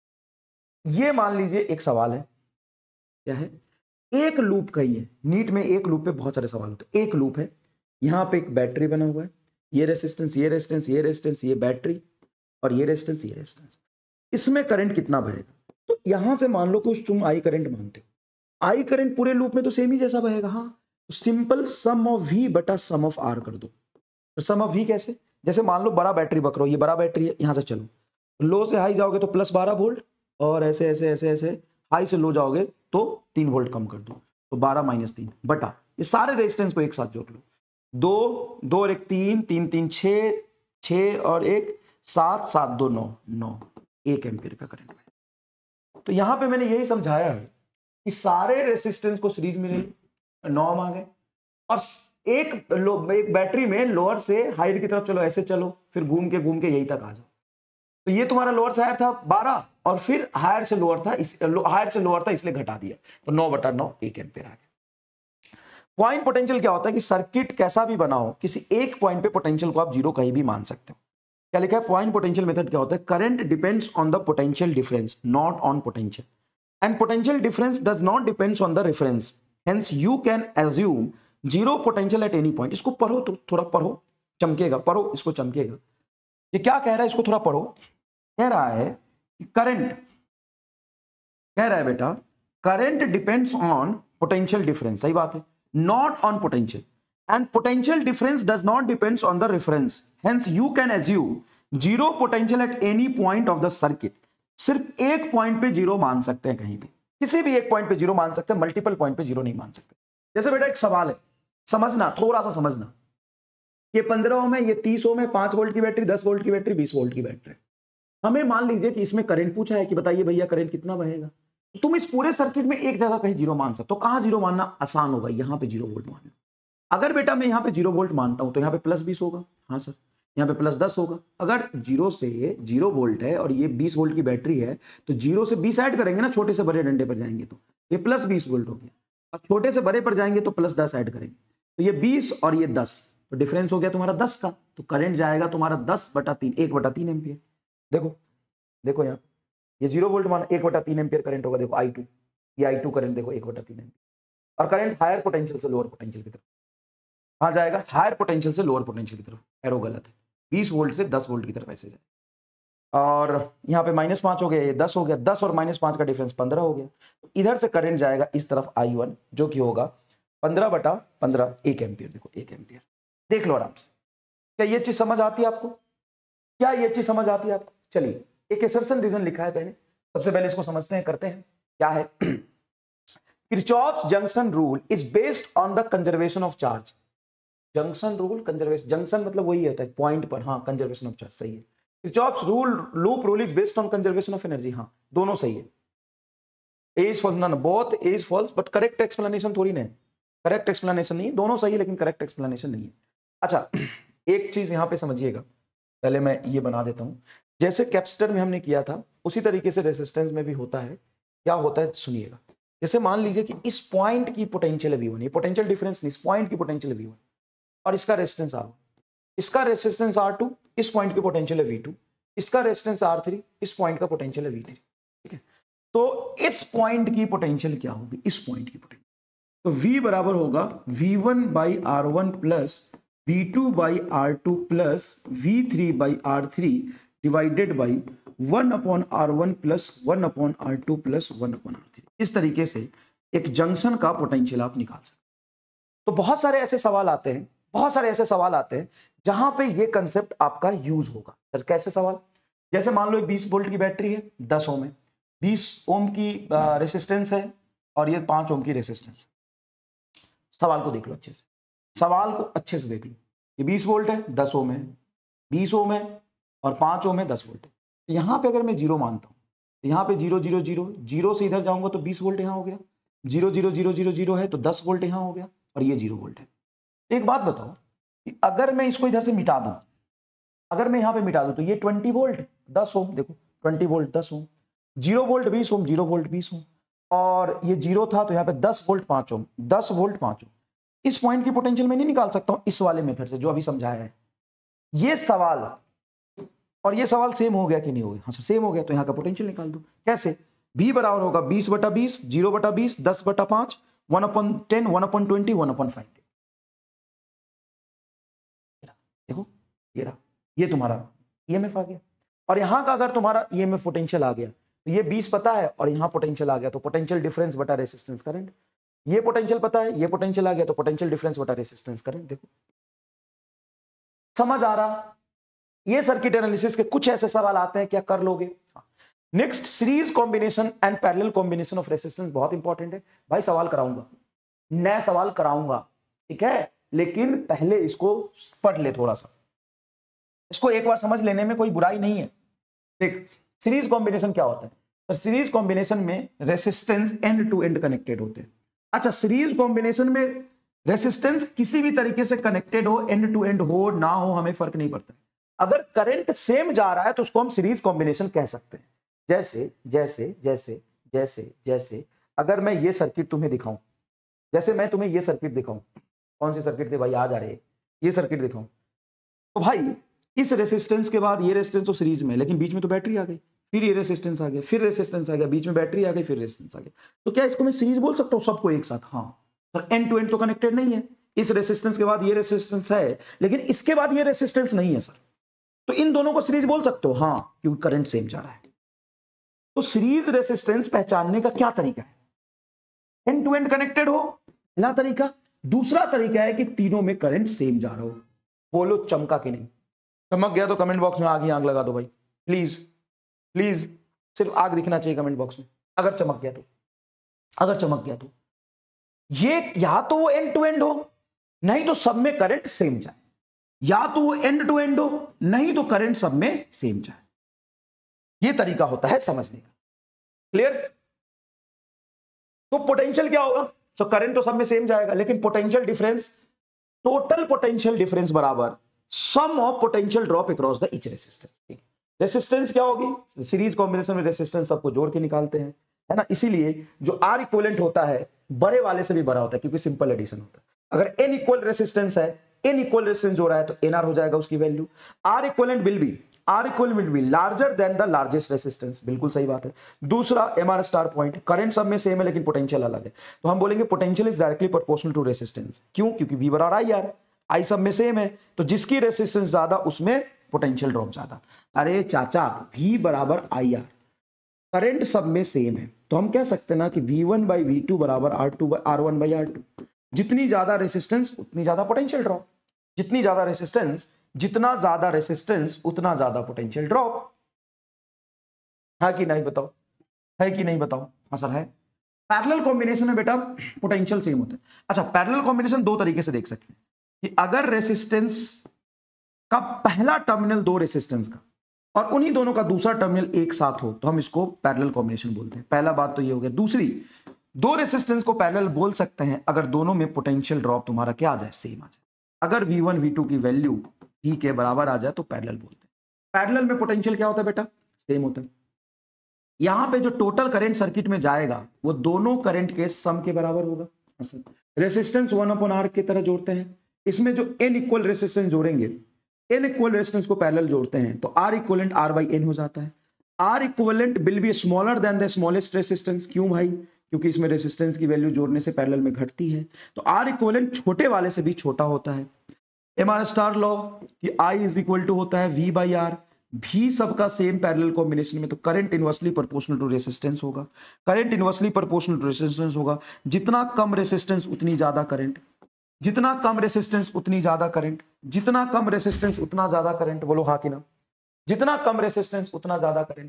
ये मान लीजिए एक सवाल है, क्या है, एक लूप का ही है। नीट में एक लूप पे बहुत सारे सवाल होते हैं। एक लूप है, यहां पे एक बैटरी बना हुआ है, ये रेसिस्टेंस ये रेसिस्टेंस ये रेसिस्टेंस ये बैटरी, और ये रेसिस्टेंस ये रेसिस्टेंस, इसमें करंट कितना बहेगा? तो यहां से मान लो कि तुम आई करंट मानते हो, आई करंट पूरे लूप में तो सेम ही जैसा बहेगा। हाँ, तो सिंपल सम ऑफ वी बटा सम ऑफ आर कर दो। तो सम ऑफ वी कैसे, जैसे मान लो बड़ा बैटरी पकड़ो, ये बड़ा बैटरी है, यहां से चलो, लो से हाई जाओगे तो प्लस बारह वोल्ट, और ऐसे ऐसे ऐसे ऐसे हाई से लो जाओगे तो तीन वोल्ट कम कर दो, तो बारह माइनस तीन बटा ये सारे रेजिस्टेंस को एक साथ जोड़ लो, दो दो और एक तीन, तीन तीन छः, छः और एक सात, सात दो नौ, नौ, एक एम्पीयर का करंट है। तो यहां पे मैंने यही समझाया है कि सारे रेजिस्टेंस को सीरीज में नौ आ गए, और एक लो एक बैटरी में लोअर से हायर की तरफ चलो, ऐसे चलो, फिर घूम के घूम के यही तक आ जाओ। तो ये तुम्हारा लोअर से हायर था बारह, और फिर हायर से लोअर था, इस हायर से लोअर था इसलिए घटा दिया, तो नौ बटा नौ एक एम्पीयर आ गया। पॉइंट पोटेंशियल क्या होता है कि सर्किट कैसा भी बना हो, किसी एक पॉइंट पे पोटेंशियल को आप जीरो कहीं भी मान सकते हो। क्या लिखा है, पॉइंट पोटेंशियल मेथड क्या होता है, current depends on the potential difference not on potential, and potential difference does not depends on the reference, hence you can assume zero potential at any point. इसको पढ़ो, तो थोड़ा पढ़ो, चमकेगा, पढ़ो इसको, चमकेगा। ये क्या कह रहा है, इसको थोड़ा पढ़ो। कह रहा है कि करंट, कह रहा है बेटा current depends on potential difference, सही बात है, not on potential, and potential difference does not depends on the reference, hence you can assume zero potential at any point of the circuit. सिर्फ एक पॉइंट पे जीरो मान सकते हैं, कहीं भी किसी भी एक पॉइंट पे जीरो मान सकते हैं, मल्टीपल पॉइंट पे जीरो नहीं मान सकते। जैसे बेटा एक सवाल है, समझना, थोड़ा सा समझना, ये पंद्रह ओम है, ये तीस ओम है, पांच वोल्ट की बैटरी, दस वोल्ट की बैटरी, बीस वोल्ट की बैटरी। हमें मान लीजिए कि इसमें करंट पूछा है कि बताइए भैया करंट कितना बहेगा, तो तुम इस पूरे सर्किट में एक जगह कहीं जीरो मान सकते हो। कहां जीरो मानना आसान होगा, यहां पे जीरो वोल्ट मानना। अगर बेटा मैं यहां पे जीरो वोल्ट मानता हूं तो यहां पे प्लस बीस होगा, हाँ सर, यहां पे प्लस दस होगा। अगर जीरो से जीरो वोल्ट है और ये बीस वोल्ट की बैटरी है, तो जीरो से बीस ऐड करेंगे ना, छोटे से बड़े डंडे पर जाएंगे तो ये प्लस बीस वोल्ट हो गया। अब छोटे से बड़े पर जाएंगे तो प्लस दस ऐड करेंगे, तो ये बीस और ये दस, तो डिफरेंस हो गया तुम्हारा दस का, तो करंट जाएगा तुम्हारा दस बटा तीन, एक बटा तीन एम्पियर। देखो देखो यहाँ ये जीरो वोल्ट माना, एक बटा तीन एम्पियर करंट होगा। देखो आई टू, ये आई टू करंट देखो एक बटा तीन एम्पियर, और करंट हायर पोटेंशियल से लोअर पोटेंशियल की तरफ कहाँ जाएगा, हायर पोटेंशियल से लोअर पोटेंशियल की तरफ, एरो गलत है, बीस वोल्ट से दस वोल्ट की तरफ ऐसे जाए। और यहाँ पे माइनस पांच हो गया, ये दस हो गया, दस और माइनस पांच का डिफरेंस पंद्रह हो गया। तो इधर से करंट जाएगा इस तरफ आई वन, जो कि होगा पंद्रह बटा पंद्रह, एक एम्पियर। देखो एक एम्पियर, देख लो आराम से। क्या ये चीज समझ आती है आपको? क्या ये चीज समझ आती है आपको? चलिए, एक एसर्शन रीजन लिखा है पहले, सबसे पहले इसको समझते हैं, करते हैं। क्या है, Kirchhoff's junction rule is based on the conservation of charge. Junction rule, conservation, junction मतलब वही होता है पॉइंट पर, हाँ, कंजर्वेशन ऑफ चार्ज, सही है। Kirchhoff's rule, loop rule is based on conservation of energy, हाँ, दोनों सही है। ए इज फॉल्स, ना both A is false, but correct explanation थोड़ी ना है। करेक्ट एक्सप्लेनेशन नहीं है, दोनों सही है लेकिन करेक्ट एक्सप्लेनेशन नहीं है। अच्छा एक चीज यहां पे समझिएगा, पहले मैं ये बना देता हूं, जैसे कैपेसिटर में हमने किया था उसी तरीके से रेजिस्टेंस में भी होता है। क्या होता है सुनिएगा, जैसे मान लीजिए कि इस पॉइंट की पोटेंशियल है वी वन, ये पोटेंशियल डिफरेंस नहीं, इस पॉइंट की पोटेंशियल है वी वन और इसका रेजिस्टेंस आर वन, इसका रेजिस्टेंस आर टू, इस पॉइंट की पोटेंशियल है वी टू, इसका रेजिस्टेंस आर थ्री, इस पॉइंट का पोटेंशियल है वी थ्री। ठीक है, तो इस पॉइंट की पोटेंशियल क्या होगी, इस पॉइंट की पोटेंशियल, तो V बराबर होगा V one by R one plus V two by R two plus V three by R three divided by one upon R one plus one upon R two plus one upon R three. इस तरीके से एक junction का potential आप निकाल सकते हैं। तो बहुत सारे ऐसे सवाल आते हैं, बहुत सारे ऐसे सवाल आते हैं जहां पे ये कंसेप्ट आपका यूज होगा। सर कैसे सवाल, जैसे मान लो बीस वोल्ट की बैटरी है, दस ओम है, बीस ओम की रेसिस्टेंस है और ये पांच ओम की रेसिस्टेंस है। सवाल को देख लो अच्छे से, सवाल को अच्छे से देख लो, ये बीस वोल्ट है, दस ओम है, बीस ओम है और पांच ओम है, दस वोल्ट है। यहां पे अगर मैं जीरो मानता हूं, यहाँ पे जीरो जीरो जीरो जीरो से इधर जाऊंगा तो बीस वोल्ट यहाँ हो गया, zero zero zero zero zero है तो दस वोल्ट यहाँ हो गया और ये जीरो वोल्ट है। एक बात बताओ कि अगर मैं इसको इधर से मिटा दूं, अगर मैं यहाँ पे मिटा दूं तो ये ट्वेंटी वोल्ट दस ओम, देखो ट्वेंटी वोल्ट दस ओम, जीरो वोल्ट बीस ओम, जीरो वोल्ट बीस ओम और ये जीरो था तो यहाँ पे दस वोल्ट पांच ओम, दस वोल्ट पांच ओम। इस पॉइंट की पोटेंशियल मैं नहीं निकाल सकता हूं इस वाले मेथड से जो अभी समझाया है। ये सवाल और ये सवाल सेम हो गया कि नहीं हो गया, हाँ सर सेम हो गया, तो यहाँ का पोटेंशियल निकाल दो। कैसे, v बराबर होगा बीस बटा बीस, जीरो बटा बीस, दस बटा पांच, one upon ten, one upon twenty, one upon five. देखो ये रहा, ये तुम्हारा ईएमएफ आ गया। और यहां का अगर तुम्हारा ईएमएफ पोटेंशियल आ गया तो ये बीस पता है और यहां पोटेंशियल आ गया तो पोटेंशियल डिफरेंस बटा रेसिस्टेंस करंट। ये पोटेंशियल पता है, ये पोटेंशियल आ गया तो पोटेंशियल डिफरेंस बटा रेसिस्टेंस करंट। देखो समझ आ रहा, ये सर्किट एनालिसिस के कुछ ऐसे सवाल आते हैं, क्या कर लोगे। Next, series combination and parallel combination of resistance बहुत इंपॉर्टेंट है भाई, सवाल कराऊंगा, नया सवाल कराऊंगा, ठीक है, लेकिन पहले इसको पढ़ ले थोड़ा सा, इसको एक बार समझ लेने में कोई बुराई नहीं है। देख सीरीज कॉम्बिनेशन क्या होता है, तो सीरीज कॉम्बिनेशन में resistance end to end connected होते हैं। अच्छा, सीरीज कॉम्बिनेशन में रेसिस्टेंस किसी भी तरीके से कनेक्टेड हो, एंड टू एंड हो ना हो, हमें फर्क नहीं पड़ता। अगर करंट सेम जा रहा है तो उसको हम सीरीज कॉम्बिनेशन कह सकते हैं। जैसे जैसे जैसे जैसे जैसे अगर मैं ये सर्किट तुम्हें दिखाऊं, जैसे मैं तुम्हें ये सर्किट दिखाऊं, कौन सी सर्किट थी भाई, आ जा रही है, ये सर्किट दिखाऊं, तो भाई इस रेसिस्टेंस के बाद ये रेसिस्टेंस तो सीरीज में, लेकिन बीच में तो बैटरी आ गई, फिर ये रेसिस्टेंस आ गया, फिर रेसिस्टेंस आ गया, बीच में बैटरी आ गई, फिर रेसिस्टेंस आ गया, तो क्या इसको मैं सीरीज बोल सकता हूं सबको एक साथ? हाँ, पर एंड टू एंड तो कनेक्टेड नहीं है। इस रेसिस्टेंस के बाद ये रेसिस्टेंस है लेकिन इसके बाद ये रेसिस्टेंस नहीं है सर, तो इन दोनों को सीरीज बोल सकते हो? हाँ, क्योंकि करंट सेम जा रहा है। तो सीरीज रेसिस्टेंस पहचानने का क्या तरीका है, एंड टू एंड कनेक्टेड हो, पहला तरीका। दूसरा तरीका है कि तीनों में करंट सेम जा रहा हो। बोलो चमका कि नहीं? चमक गया तो कमेंट बॉक्स में आग ही आग लगा दो भाई, प्लीज प्लीज, सिर्फ आग दिखना चाहिए कमेंट बॉक्स में अगर चमक गया तो। अगर चमक गया तो ये या तो वो एंड टू एंड हो, नहीं तो सब में करंट सेम जाए, या तो वो एंड टू एंड हो, नहीं तो करंट सब में सेम जाए। ये तरीका होता है समझने का। क्लियर? तो पोटेंशियल क्या होगा? तो करंट तो सब में सेम जाएगा, लेकिन potential difference, total potential difference बराबर sum of potential drop across the each resistance. Resistance क्या होगी? सीरीज कॉम्बिनेशन में रेसिस्टेंस सबको जोड़ के निकालते हैं, है ना। इसीलिए जो आर इक्विवेलेंट होता है बड़े वाले से भी बड़ा होता है, क्योंकि सिंपल एडिशन होता है। अगर एन इक्वल रेसिस्टेंस है, एन इक्वल रेसिस्टेंस जो रहा है तो एनआर हो जाएगा उसकी value. R equivalent will be R equivalent will be larger than the largest resistance, बिल्कुल सही बात है। दूसरा एमआर स्टार पॉइंट, करंट सब में सेम है लेकिन पोटेंशियल अलग है, तो हम बोलेंगे potential is directly proportional to resistance. क्यों? क्योंकि वी बराबर आई आर, आई सब में सेम है, तो जिसकी रेसिस्टेंस ज्यादा उसमें पोटेंशियल ड्रॉप ज्यादा। अरे चाचा, वी बराबर आई आर, करंट सब में सेम है, तो हम कह सकते हैं ना कि V one by V two बराबर R two by R one by R two. जितनी ज्यादा रेसिस्टेंस उतनी ज्यादा पोटेंशियल ड्रॉप, जितनी ज्यादा रेसिस्टेंस जितना ज्यादा रेसिस्टेंस उतना ज्यादा पोटेंशियल ड्रॉप। है कि नहीं बताओ? है कि नहीं बताओ? हाँ सर है। पैरेलल कॉम्बिनेशन में बेटा पोटेंशियल सेम होता है। अच्छा, पैरेलल कॉम्बिनेशन दो तरीके से देख सकते हैं कि अगर रेसिस्टेंस का पहला टर्मिनल दो रेसिस्टेंस का और उन्हीं दोनों का दूसरा टर्मिनल एक साथ हो तो हम इसको पैरेलल कॉम्बिनेशन बोलते हैं। पहला बात तो ये हो गया। दूसरी, दो रेसिस्टेंस को पैरेलल बोल सकते हैं अगर दोनों में पोटेंशियल ड्रॉप तुम्हारा क्या आ जाए, सेम आ जाए। अगर वी वन वी टू की वैल्यू V के बराबर आ जाए तो पैरेलल बोलते हैं। पैरेलल में पोटेंशियल क्या होता है बेटा, सेम होता है। यहां पे जो टोटल करंट सर्किट में जाएगा वो दोनों करंट के सम के बराबर होगा। रेसिस्टेंस वन अपॉन आर की तरह जोड़ते हैं, इसमें जो n इक्वल रेसिस्टेंस जोड़ेंगे, n इक्वल रेसिस्टेंस को पैरेलल जोड़ते हैं तो R equivalent R by n हो जाता है। R equivalent will be smaller than the smallest resistance. क्यों भाई, क्योंकि इसमें रेसिस्टेंस की वैल्यू जोड़ने से पैरेलल में घटती है, तो R इक्वलेंट छोटे वाले से भी छोटा होता है। एम आर स्टार लॉ कि I इज इक्वल टू होता है V बाई आर, भी सबका सेम पैरेलल कॉम्बिनेशन में, तो current inversely proportional to resistance होगा। Current inversely proportional to resistance होगा, जितना कम रेसिस्टेंस उतनी ज्यादा करंट, जितना कम रेसिस्टेंस उतनी ज्यादा करंट, जितना कम रेसिस्टेंस उतना ज्यादा करंट। बोलो हाँ कि ना, जितना कम रेसिस्टेंस उतना ज्यादा करंट।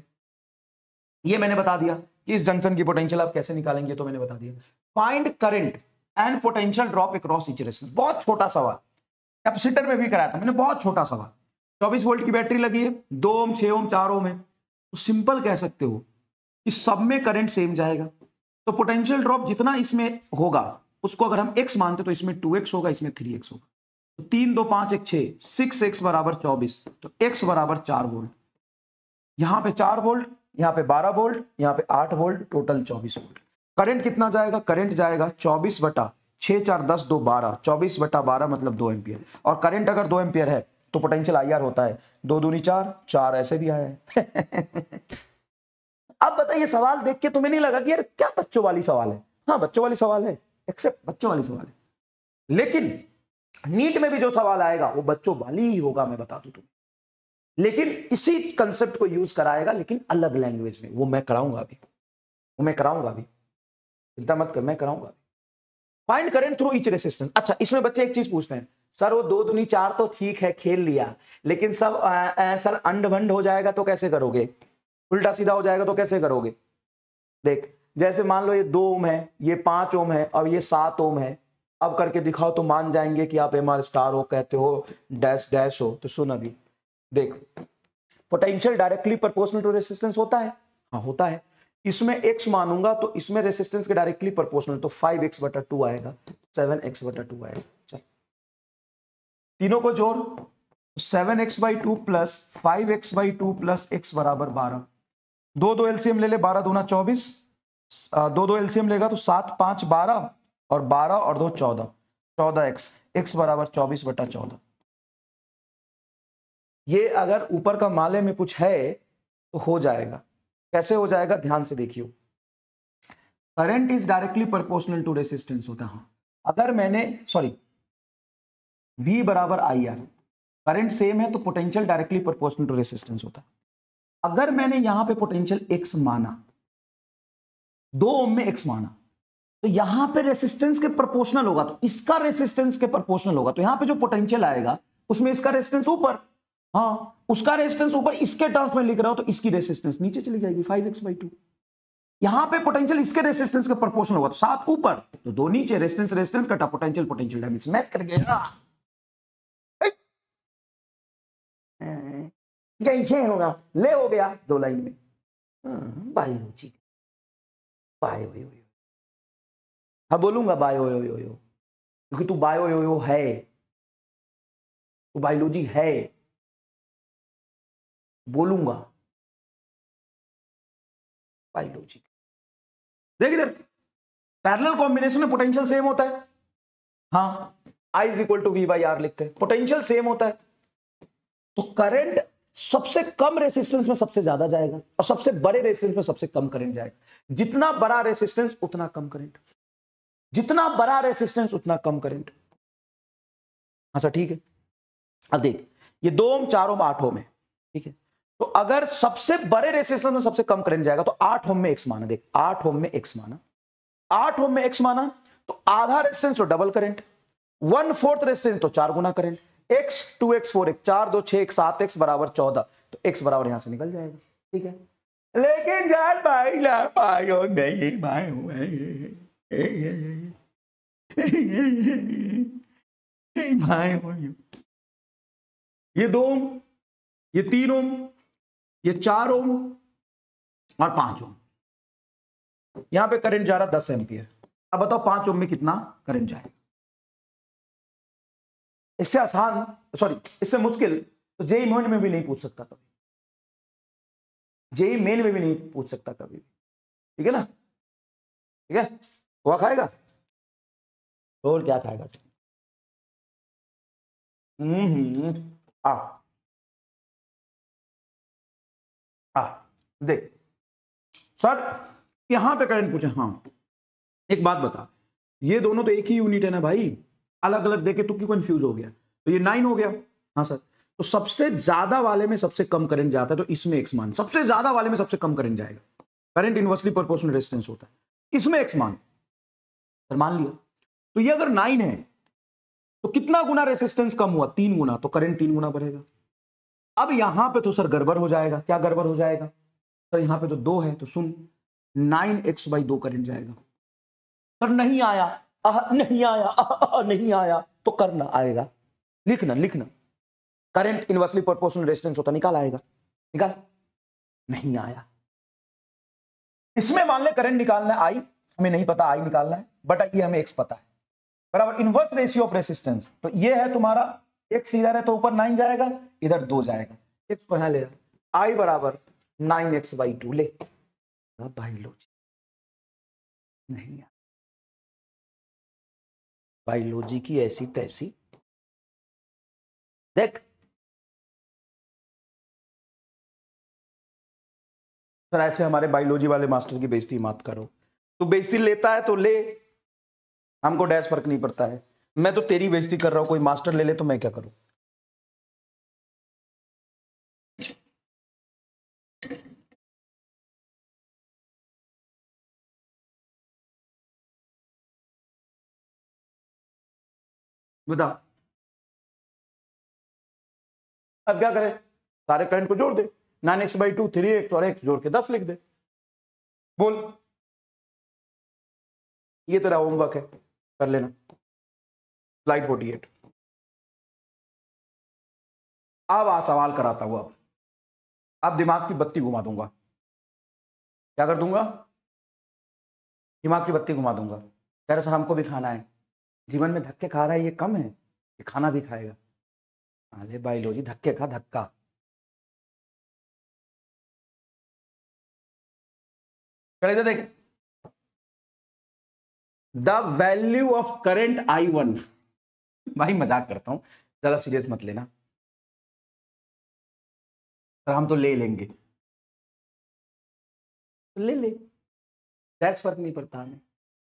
ये मैंने बता दिया कि इस जंक्शन की पोटेंशियल आप कैसे निकालेंगे, तो मैंने बता दिया। Find current and potential drop across each resistance, बहुत छोटा सवाल, कैपेसिटर में भी कराया था मैंने, बहुत छोटा सवाल। चौबीस वोल्ट की बैटरी लगी है, दो ओम, छह ओम, चार ओम है, तो सिंपल कह सकते हो कि सब में करंट सेम जाएगा, तो पोटेंशियल ड्रॉप जितना इसमें होगा उसको अगर हम x मानते तो इसमें टू एक्स होगा, इसमें थ्री एक्स होगा। तो तीन दो पांच एक छह, सिक्स एक्स बराबर चौबीस, तो x बराबर चार वोल्ट। यहां पे चार वोल्ट, यहां पे बारह वोल्ट, यहां पे आठ वोल्ट, टोटल चौबीस वोल्ट। करंट कितना जाएगा, करंट जाएगा चौबीस बटा छह, चार दस, दो बारह, चौबीस बटा बारह मतलब दो एम्पियर। और करंट अगर दो एम्पियर है तो पोटेंशियल आई आर होता है दो दूनी चार, चार ऐसे भी आया है। अब बताइए, सवाल देख के तुम्हें नहीं लगा कि यार क्या बच्चों वाली सवाल है? हाँ बच्चों वाली सवाल है, एक्सेप्ट बच्चों वाली सवाल है, लेकिन नीट में भी जो सवाल आएगा वो बच्चों वाली ही होगा, मैं बता दूं तुम्हें। लेकिन इसी कंसेप्ट को यूज कराएगा, लेकिन अलग लैंग्वेज में, वो मैं कराऊंगा अभी, वो मैं कराऊंगा अभी, चिंता मत कर, मैं कराऊंगा। Find current through each resistance. अच्छा, इसमें बच्चे एक चीज पूछते हैं, सर वो दो दूनी चार तो ठीक है खेल लिया, लेकिन सब आ, आ, सर अंड भंड हो जाएगा तो कैसे करोगे, उल्टा सीधा हो जाएगा तो कैसे करोगे? देख, जैसे मान लो ये दो ओम है, ये पांच ओम है और ये सात ओम है, अब करके दिखाओ तो मान जाएंगे कि आप एम आर स्टार हो, कहते हो डैश डैश हो। तो सुन, अभी देख, potential directly proportional to resistance होता है, हाँ होता है। इसमें x मानूंगा तो इसमें रेसिस्टेंस के डायरेक्टली प्रोपोर्शनल, तो फाइव एक्स बटा टू आएगा, सेवन एक्स बटा टू आएगा। चल तीनों को जोड़, seven x by two plus five x by two plus x बराबर बारह। दो दो एलसीएम ले ले, बारह दूना चौबीस, दो दो एलसीएम लेगा तो सात पांच बारह, और बारह और दो चौदह, चौदह एक्स, एक्स बराबर चौबीस बटा चौदह। ये अगर ऊपर का माले में कुछ है तो हो जाएगा। कैसे हो जाएगा, ध्यान से देखियो। Current is directly proportional to resistance होता है। अगर मैंने, सॉरी, V बराबर आई आर, करंट सेम है तो potential directly proportional to resistance होता है। अगर मैंने यहां पे पोटेंशियल x माना, दो ओम में x माना, तो यहां पे रेसिस्टेंस के प्रोपोर्शनल होगा, तो इसका रेसिस्टेंस के प्रोपोर्शनल होगा, तो यहां पे जो पोटेंशियल आएगा उसमें इसका रेसिस्टेंस ऊपर, हाँ उसका रेजिस्टेंस ऊपर, इसके टर्म्स में लिख रहा हो तो इसकी रेजिस्टेंस नीचे चली जाएगी, फाइव एक्स बाई टू। यहां पे पोटेंशियल इसके रेजिस्टेंस के प्रोपोर्शनल होगा, तो सात ऊपर तो दो नीचे, रेजिस्टेंस रेजिस्टेंस कटा, पोटेंशियल पोटेंशियल डायमेंशन मैच कर गया। कैसे होगा, ले हो गया दो लाइन में। बायोलॉजी, बायो यो यो, हाँ बोलूंगा बायो यो यो यो, क्योंकि तू बायो यो यो है, तू बायोलॉजी है, बोलूंगा बायोलॉजी। देख इधर, पैरेलल कॉम्बिनेशन में पोटेंशियल सेम होता है, हाँ I is equal to V by R लिखते हैं, पोटेंशियल सेम होता है, तो करंट सबसे कम रेसिस्टेंस में सबसे ज्यादा जाएगा और सबसे बड़े रेसिस्टेंस में सबसे कम करंट जाएगा। जितना बड़ा रेसिस्टेंस उतना कम करंट, जितना बड़ा रेसिस्टेंस उतना कम करंट। अच्छा ठीक है, अब देख, ये दो ओम, चार ओम, आठ ओम है, ठीक है, तो अगर सबसे बड़े रेसिस्टेंस में सबसे कम करंट जाएगा तो आठ ओम में एक्स माना, देख आठ ओम में एक्स माना, आठ ओम में एक्स माना तो आधा रेसिस्टेंस तो double current, one fourth resistance तो चार गुना current, x, two x, four x, चार दो छह, सात एक्स बराबर चौदह, तो एक्स बराबर यहां से निकल जाएगा, ठीक है। लेकिन जान भाई ला पायो नहीं भाई, भाई ये दो ओम, ये तीन ओम, ये चार ओम और पांच ओम, यहां पे करंट जा रहा दस एम्पियर। अब बताओ पांच ओम में कितना करंट जाएगा? इससे आसान, सॉरी इससे मुश्किल तो जेई मेन में भी नहीं पूछ सकता कभी, जेई मेन में भी नहीं पूछ सकता कभी, ठीक है ना? ठीक है, हुआ खाएगा और क्या खाएगा? हम्म आ आ देख सर, यहां पे करंट पूछे, हाँ एक बात बता, ये दोनों तो एक ही यूनिट है ना भाई, अलग अलग देखे तो क्यों कंफ्यूज हो गया? तो ये नाइन हो गया, हाँ सर। तो सबसे ज्यादा वाले में सबसे कम करंट जाता है, तो इसमें एक्स मान, सबसे ज्यादा वाले में सबसे कम करंट जाएगा। करंट इनवर्सली प्रोपोर्शनल रेजिस्टेंस होता है, इसमें एक्स मान, सर मान लिया। तो ये अगर नाइन है तो कितना गुना रेजिस्टेंस कम हुआ? तीन गुना, तो करंट तीन गुना बढ़ेगा। अब यहां पे तो सर गड़बड़ हो जाएगा, क्या गड़बड़ हो जाएगा? सर यहां पे तो दो है, तो सुन, नाइन एक्स बाई दो करंट जाएगा। सर नहीं आया, आह, नहीं आया, आह, नहीं आया, तो करना आएगा, लिखना लिखना, करंट इनवर्सली प्रोपोर्शनल रेजिस्टेंस होता, निकाल आएगा, निकाल, नहीं आया। इसमें मान ले करंट निकालना है आई, हमें नहीं पता आई निकालना है, बट ये हमें एक्स पता है, बराबर इनवर्स रेशियो ऑफ रेसिस्टेंस। तो ये है तुम्हारा एक्स, इधर है तो ऊपर नाइन जाएगा, इधर दो जाएगा, एक्स को यहां ले आई बराबर नाइन एक्स बाई टू ले भाई लो, नहीं बायोलॉजी की ऐसी तैसी, देख सर ऐसे हमारे बायोलॉजी वाले मास्टर की बेइज्जती मत करो, तू बेइज्जती लेता है तो ले, हमको डैश फर्क नहीं पड़ता है। मैं तो तेरी बेइज्जती कर रहा हूं, कोई मास्टर ले ले तो मैं क्या करूं? बता, अब क्या करें? सारे करंट को जोड़ दे, nine x by two, three x और एक्स जोड़ के दस लिख दे, बोल। ये तेरा होमवर्क है, कर लेना। Slide forty eight. अब आ सवाल कराता हुआ, अब अब दिमाग की बत्ती घुमा दूंगा। क्या कर दूंगा? दिमाग की बत्ती घुमा दूंगा। कह रहे सर हमको भी खाना है, जीवन में धक्के खा रहा है, ये कम है, ये खाना भी खाएगा। अरे बायोलॉजी, धक्के खा, धक्का। करे देख, the value of current I one, भाई मजाक करता हूं, ज्यादा सीरियस मत लेना, पर हम तो ले लेंगे, तो ले ले, दैट्स फर्क नहीं पड़ता हमें।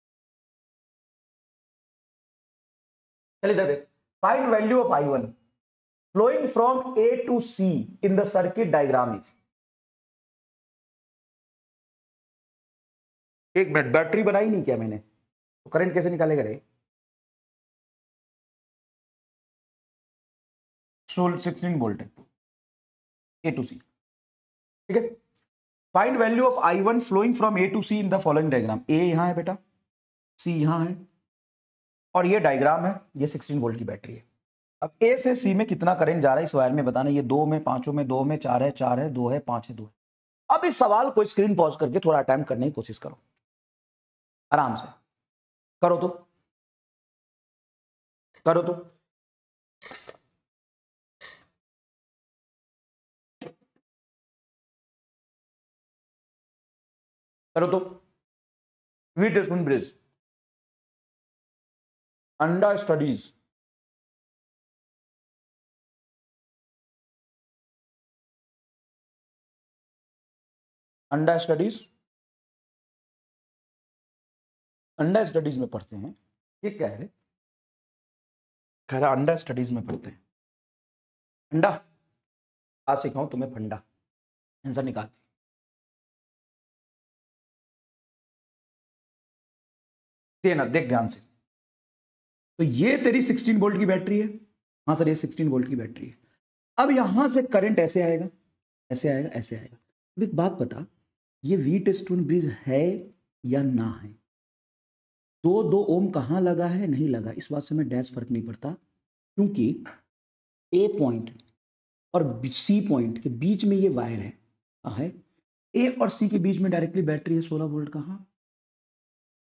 चलिए देख, find value of I one flowing from A to C in the circuit diagram is. एक मिनट, बैटरी बनाई नहीं क्या मैंने, तो करंट कैसे निकालेगा रे? सोल सिक्सटीन वोल्ट है, ए टू सी, ठीक है। Find value of I one flowing from A to C in the following diagram. A यहां है बेटा, सी यहां है, और ये डायग्राम है, ये सिक्सटीन वोल्ट की बैटरी है। अब ए से सी में कितना करंट जा रहा है इस वायर में बताना। ये दो में, पांचों में, दो में, चार है, चार है, दो है, पांच है, दो है। अब इस सवाल को स्क्रीन पॉज करके थोड़ा अटेम्प्ट करने की कोशिश करो, आराम से करो, तो करो तो करो तो वीटस्टोन ब्रिज, अंडा स्टडीज, अंडा स्टडीज, अंडा स्टडीज में पढ़ते हैं। ये क्या है? कह रहा अंडा स्टडीज में पढ़ते हैं। अंडा आज सिखाऊं तुम्हें फंडा, आंसर निकाल। देना, देख ध्यान से। तो ये तेरी सिक्सटीन वोल्ट की बैटरी है, हाँ सर ये सिक्सटीन वोल्ट की बैटरी है। अब यहां से करंट ऐसे आएगा, ऐसे आएगा, ऐसे आएगा। अब एक बात बता, ये वीटस्टोन ब्रिज है या ना है? दो दो ओम कहां लगा है, नहीं लगा, इस बात से मैं डैश फर्क नहीं पड़ता, क्योंकि ए पॉइंट और सी पॉइंट के बीच में ये वायर है, है ए और सी के बीच में डायरेक्टली बैटरी है सोलह वोल्ट। कहां?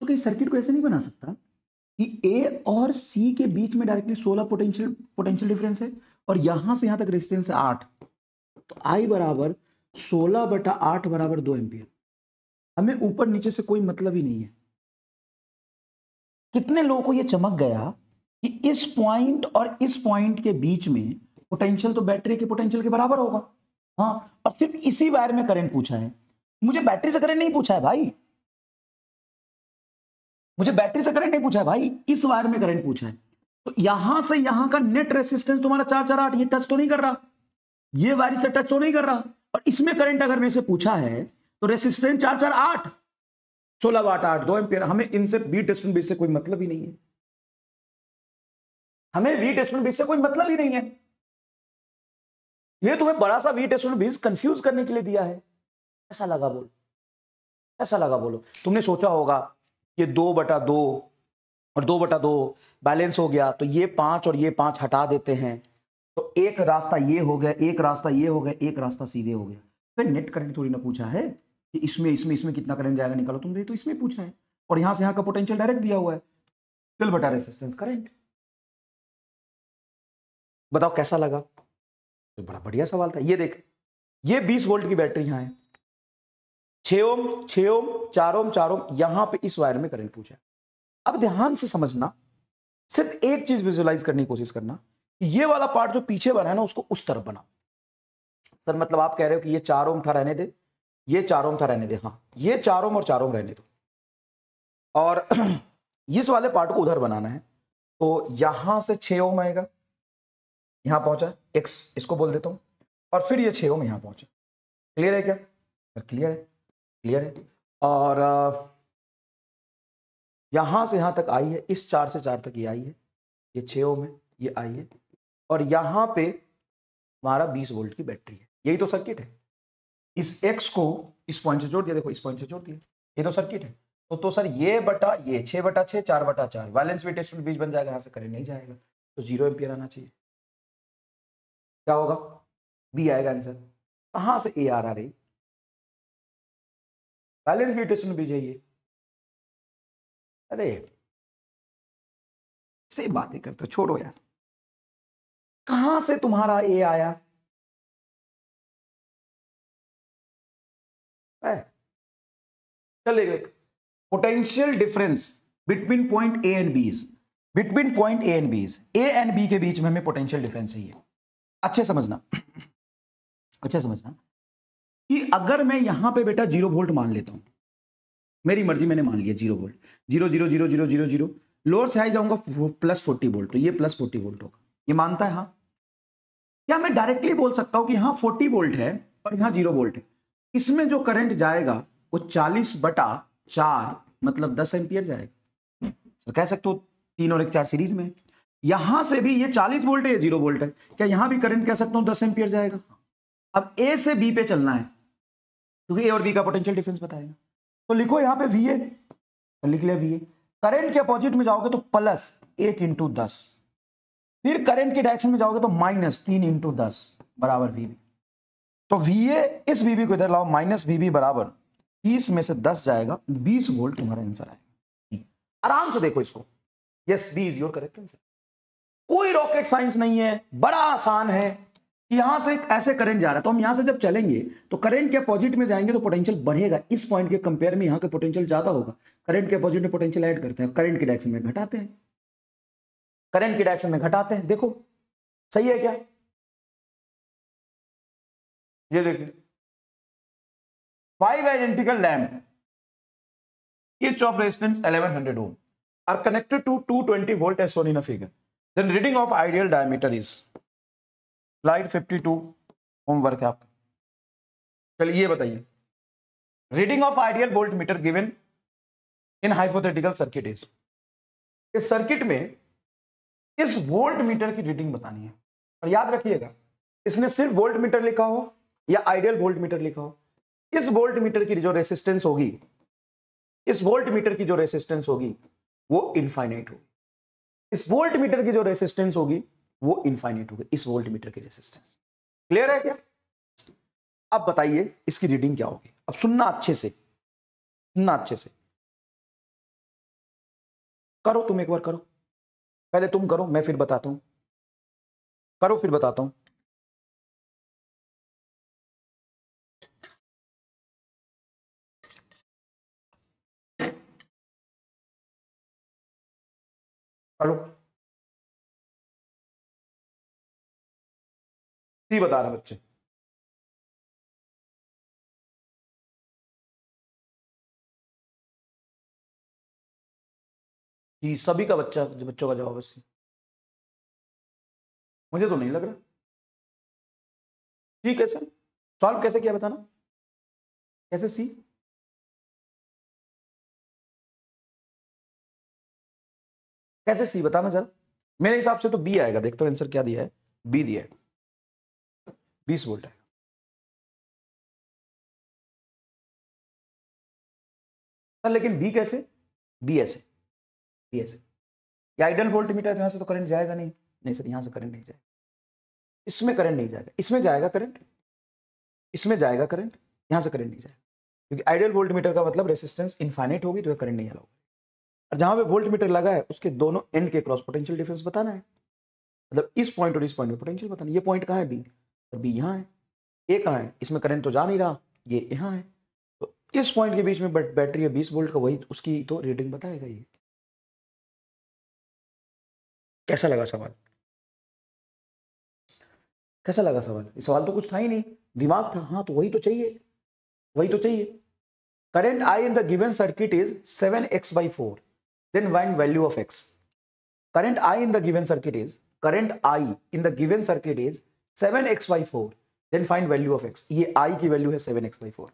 तो क्या सर्किट को ऐसे नहीं बना सकता कि ए और सी के बीच में डायरेक्टली सोलह पोटेंशियल पोटेंशियल डिफरेंस है और यहां से यहां तक रेजिस्टेंस है आठ, तो आई बराबर सोलह बटा आठ बराबर दो एम्पियर। हमें ऊपर नीचे से कोई मतलब ही नहीं है। कितने लोगों को यह चमक गया कि इस पॉइंट और इस पॉइंट के बीच में पोटेंशियल तो बैटरी के पोटेंशियल के बराबर होगा। हाँ, और सिर्फ इसी वायर में करंट पूछा है, मुझे बैटरी से करंट नहीं पूछा है भाई, मुझे बैटरी से करंट नहीं पूछा है भाई, इस वायर में करंट पूछा है। तो यहां से यहां का नेट रेसिस्टेंस तुम्हारा चार चार आठ, ये टच तो नहीं कर रहा, ये वायर से टच तो नहीं कर रहा, और इसमें करंट अगर मेरे से पूछा है तो रेसिस्टेंस चार चार आठ, सोलह वाट आठ, दो एम्पियर। हमें इनसे वी टेस्टमेंट बेस से कोई मतलब ही नहीं है, हमें वी टेस्टमेंट बेस से कोई मतलब ही नहीं है। ये तुम्हें बड़ा सा वी टेस्टमेंट बेस कंफ्यूज करने के लिए दिया है। ऐसा लगा बोलो, ऐसा लगा बोलो। तुमने सोचा होगा ये दो बटा दो और दो बटा दो बैलेंस हो गया, तो ये पांच और ये पांच हटा देते हैं, तो एक रास्ता ये हो गया, एक रास्ता ये हो गया, एक रास्ता सीधे हो गया। फिर नेट करंट थोड़ी ना पूछा है कि इसमें इसमें इसमें कितना करंट जाएगा निकालो, तुमने तो इसमें पूछा है, और यहां से यहां का पोटेंशियल डायरेक्ट दिया हुआ है, सेल बटा रेजिस्टेंस करंट। बताओ कैसा लगा? तो बड़ा बढ़िया सवाल था। ये देख, ये बीस वोल्ट की बैटरी यहां है, छह ओम छह ओम चार ओम चार ओम, यहां पे इस वायर में करंट पूछा है। अब ध्यान से समझना, सिर्फ एक चीज विजुअलाइज करने की कोशिश करना, ये वाला पार्ट जो पीछे बना है ना, उसको उस तरफ बनाओ। सर मतलब आप कह रहे हो कि ये चार ओम था रहने दे, ये चार ओम था रहने दे, हाँ ये चार ओम और चार ओम रहने दो, और इस वाले पार्ट को उधर बनाना है। तो यहां से छह ओम आएगा, यहां पहुंचा एक्स, इसको बोल देता हूं, और फिर ये छह ओम यहां पहुंचा। क्लियर है क्या? क्लियर है, क्लियर है। और यहां से यहां तक आई है, इस चार से चार तक ये आई है, ये छह ओम है, ये आई है, और यहां पे हमारा बीस वोल्ट की बैटरी है। यही तो सर्किट है। इस एक्स को इस पॉइंट से जोड़ दिया, देखो इस पॉइंट से जोड़ दिया, ये तो सर्किट है। तो तो सर ये बटा ये छह बटा छह, चार बटा चार, बैलेंस वेटेज के बीच बन जाएगा, यहां से करंट नहीं जाएगा, तो जीरो एम्पियर आना चाहिए। क्या होगा? बी आएगा आंसर। कहां से ए आ रही? बैलेंस वेटेज भी चाहिए। अरे से बातें करते छोड़ो यार, कहां से तुम्हारा ए आया? चलेगा। Potential difference between point A and B, between point A and B, A and B के बीच में हमें पोटेंशियल डिफरेंस चाहिए। अच्छे समझना, अच्छे समझना कि अगर मैं यहां पे बेटा जीरो वोल्ट मान लेता हूं, मेरी मर्जी, मैंने मान लिया zero volt, zero zero zero zero zero zero, lower से हाई जाऊंगा प्लस फोर्टी वोल्ट, तो ये प्लस फोर्टी वोल्ट होगा, ये मानता है? हाँ। क्या मैं डायरेक्टली बोल सकता हूं कि यहां फोर्टी वोल्ट है और यहां जीरो वोल्ट है, इसमें जो करंट जाएगा वो चालीस बटा चार मतलब दस एम्पियर जाएगा। तो कह सकते हो तीन और एक चार सीरीज में, यहां से भी ये चालीस वोल्ट है, ये जीरो वोल्ट है, क्या यहां भी करंट कह सकता हूं दस एम्पियर जाएगा? अब ए से बी पे चलना है, क्योंकि ए और बी का पोटेंशियल डिफरेंस बताएगा, तो लिखो यहां पे वी ए, तो लिख लिया वी ए। करंट के अपोजिट में जाओगे तो प्लस एक इंटू दस, फिर करंट के डायरेक्शन में जाओगे तो माइनस तीन इंटू दस बराबर वीबी। तो वीए इस वीबी को इधर लाओ, माइनस वीबी बराबर तीस में से दस जाएगा, बीस वोल्ट तुम्हारा आंसर आएगा। आराम से देखो इसको, yes B is your correct answer. कोई रॉकेट साइंस नहीं है, बड़ा आसान है। यहां से ऐसे करंट जा रहा है, तो हम यहां से जब चलेंगे तो करंट के अपोजिट में जाएंगे तो पोटेंशियल बढ़ेगा, इस पॉइंट के कंपेयर में यहां का पोटेंशियल ज्यादा होगा। करंट के अपोजिट में पोटेंशियल ऐड करते हैं, करंट के डायरेक्शन में घटाते हैं, करंट की डायरेक्शन में घटाते हैं। देखो सही है क्या? ये देखिए, five identical lamp each of resistance eleven hundred ohm are connected to two hundred twenty volt as shown in a figure. Then reading of ideal diameter is slide fifty-two, homework है आपका। चलिए ये बताइए, reading of ideal volt meter given in hypothetical circuit is, इस circuit में इस volt meter की reading बतानी है। और याद रखिएगा, इसने सिर्फ वोल्ट मीटर लिखा हो या आइडियल वोल्ट मीटर लिखा हो, इस वोल्ट मीटर की जो रेसिस्टेंस होगी, इस वोल्ट मीटर की जो रेसिस्टेंस होगी वो इनफाइनाइट होगी। इस वोल्ट मीटर की जो रेसिस्टेंस होगी वो इनफाइनाइट होगी, इस वोल्ट मीटर की रेसिस्टेंस। क्लियर है क्या? अब बताइए इसकी रीडिंग क्या होगी। अब सुनना अच्छे से, सुनना अच्छे से। करो तुम एक बार, करो पहले तुम करो, मैं फिर बताता हूं, करो फिर बताता हूं। करो, सी बता रहे बच्चे। जी सभी का बच्चा बच्चों का जवाब है सी। मुझे तो नहीं लग रहा। सी कैसे सॉल्व कैसे किया बताना, कैसे सी? कैसे सी बताना जरा। मेरे हिसाब से तो बी आएगा, देखते हो आंसर क्या दिया है, बी दिया है, बीस वोल्ट है। सर लेकिन बी कैसे? बी ऐसे, बी ऐसे, ये आइडियल वोल्ट मीटर है, यहां से तो करंट जाएगा नहीं। नहीं सर, यहां से करंट नहीं जाएगा, इसमें करंट नहीं जाएगा, इसमें जाएगा करंट, इसमें जाएगा करंट, यहां से करंट नहीं जाएगा, क्योंकि आइडियल वोल्ट मीटर का मतलब रेसिस्टेंस इनफाइनाइट होगी तो करंट नहीं अलाउ। और जहां पे वोल्ट मीटर लगा है उसके दोनों एंड के क्रॉस पोटेंशियल डिफरेंस बताना है, मतलब इस पॉइंट और इस पॉइंट में पोटेंशियल बताना है। ये पॉइंट कहां है? बी, और बी यहां है, ए कहां है? इसमें करंट तो जा नहीं रहा, ये यहां है, तो इस पॉइंट के बीच में बैटरी है बीस वोल्ट का, वही उसकी तो रीडिंग बताएगा ये। कैसा लगा सवाल? कैसा लगा सवाल? ये सवाल तो कुछ था ही नहीं, दिमाग था। हाँ तो वही तो चाहिए, वही तो चाहिए। Current I in the given circuit is seven x by four, then find value of x. Current I in the given circuit is, current I in the given circuit is seven x by four, then find value of x. ये I की value है seven x by four,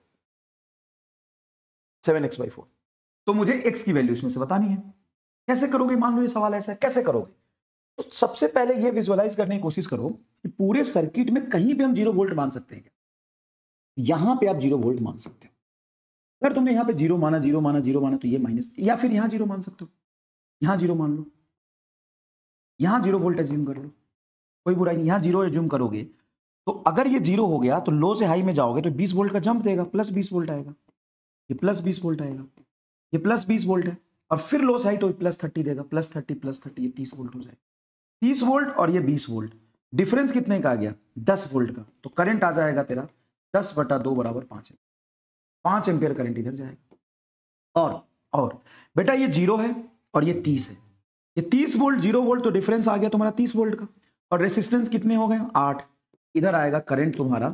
seven x by four, तो मुझे x की value इसमें से बतानी है। कैसे करोगे? मान लो ये सवाल ऐसा है, कैसे करोगे? तो सबसे पहले ये विजुअलाइज करने की कोशिश करो कि पूरे सर्किट में कहीं भी हम जीरो वोल्ट मान सकते हैं क्या? यहां पे आप जीरो वोल्ट मान सकते हो। अगर तुमने यहां पे जीरो माना, जीरो माना, जीरो माना, तो ये माइनस, या फिर यहां जीरो मान सकते हो, यहां जीरो मान लो, यहां जीरो वोल्ट एज्यूम कर लो, कोई बुराई नहीं। यहां जीरो एज्यूम करोगे तो अगर ये जीरो हो गया तो लो से हाई में जाओगे तो बीस वोल्ट का जंप देगा, प्लस बीस वोल्ट आएगा, ये प्लस बीस वोल्ट आएगा, ये प्लस बीस वोल्ट है, और फिर लो से हाई तो प्लस थर्टी देगा, प्लस थर्टी प्लस थर्टी, ये तीस वोल्ट हो जाएगा। तीस वोल्ट और ये बीस वोल्ट, डिफरेंस कितने का आ गया? दस वोल्ट का, तो करंट आ जाएगा तेरा दस बटा दो बराबर पांच, पांच एम्पियर करंट इधर जाएगा। और और बेटा ये जीरो है और ये तीस है, ये तीस वोल्ट जीरो वोल्ट, तो डिफरेंस आ गया तुम्हारा तीस वोल्ट का, और रेसिस्टेंस कितने हो गए? आठ। इधर आएगा करंट तुम्हारा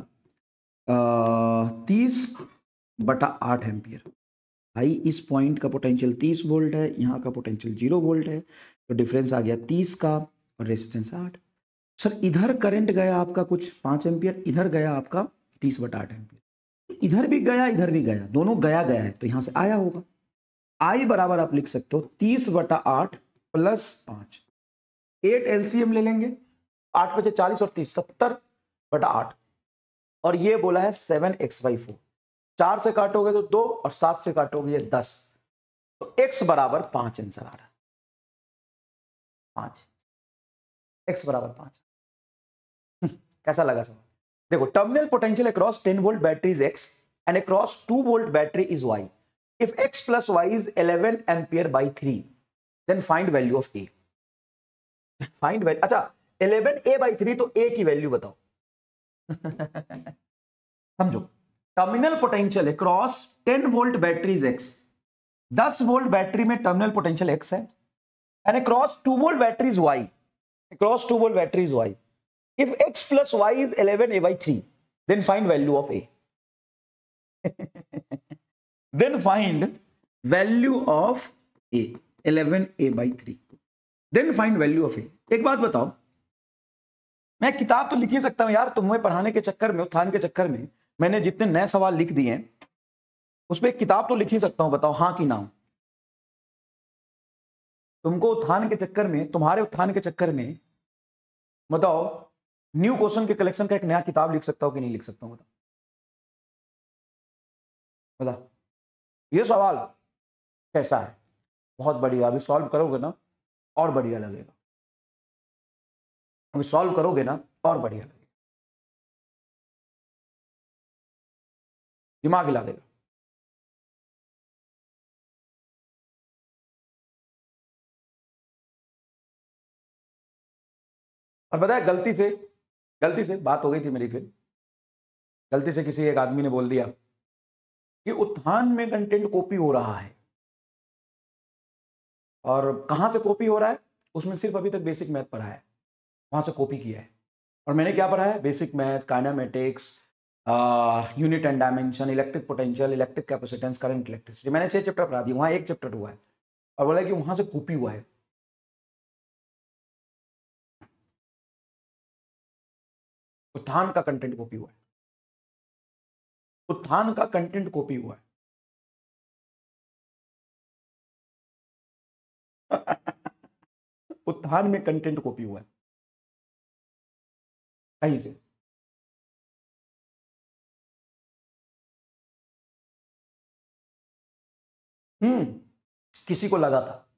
तीस बटा आठ एम्पियर। भाई इस पॉइंट का पोटेंशियल तीस वोल्ट है, यहाँ का पोटेंशियल जीरो वोल्ट है, तो डिफरेंस आ गया तीस का और रेजिस्टेंस आठ। सर इधर करंट गया आपका कुछ पाँच एम्पियर, इधर गया आपका तीस बटा आठ एम्पियर, तो इधर भी गया इधर भी गया, दोनों गया गया है, तो यहां से आया होगा। आई बराबर आप लिख सकते हो तीस बटा आठ प्लस पांच, एट एलसीएम ले लेंगे, आठ बचे चालीस और तीस सत्तर बटा आठ, और ये बोला है सेवन एक्स बाई फोर, चार से काटोगे तो दो और सात से काटोगे ये दस, तो x बराबर पांच आंसर आ रहा है, पांच, x बराबर पांच। कैसा लगा सवाल? देखो, terminal potential across ten volt battery is x and across two volt battery is y. If x plus y is eleven ampere by three, then find value of a. Find value, अच्छा eleven a by three, तो a की value बताओ। समझो, terminal potential across ten volt battery is x, दस volt battery में terminal potential x है, and across two volt battery is y, across two volt battery is y. If x plus y is eleven a by three, then find value of a. Then find value of a, eleven a by three. Then find value of a. एक बात बताओ, मैं किताब तो लिख ही सकता हूं यार, तुम्हें पढ़ाने के चक्कर में, उत्थान के चक्कर में मैंने जितने नए सवाल लिख दिए हैं उस पर एक किताब तो लिख ही सकता हूं, बताओ हाँ कि ना? तुमको उत्थान के चक्कर में, तुम्हारे उत्थान के चक्कर में बताओ, न्यू क्वेश्चन के कलेक्शन का एक नया किताब लिख सकता हूं कि नहीं लिख सकता हूं? बताओ बताओ, ये सवाल कैसा है? बहुत बढ़िया, अभी सॉल्व करोगे ना और बढ़िया लगेगा, अभी सॉल्व करोगे ना और बढ़िया लगेगा, दिमाग हिला देगा। और बताया गलती से गलती से बात हो गई थी मेरी, फिर गलती से किसी एक आदमी ने बोल दिया कि उत्थान में कंटेंट कॉपी हो रहा है। और कहां से कॉपी हो रहा है? उसमें सिर्फ अभी तक बेसिक मैथ पढ़ा है, वहां से कॉपी किया है। और मैंने क्या पढ़ा है? Basic math, kinematics, unit and dimension, electric potential, electric capacitance, current electricity, मैंने छह चैप्टर पढ़ा दिए, वहां एक चैप्टर हुआ है और बोला कि वहां से कॉपी हुआ है। उत्थान का कंटेंट कॉपी हुआ है, उत्थान का कंटेंट कॉपी हुआ है। उत्थान में कंटेंट कॉपी हुआ है कहीं से। हम्म किसी को लगा था,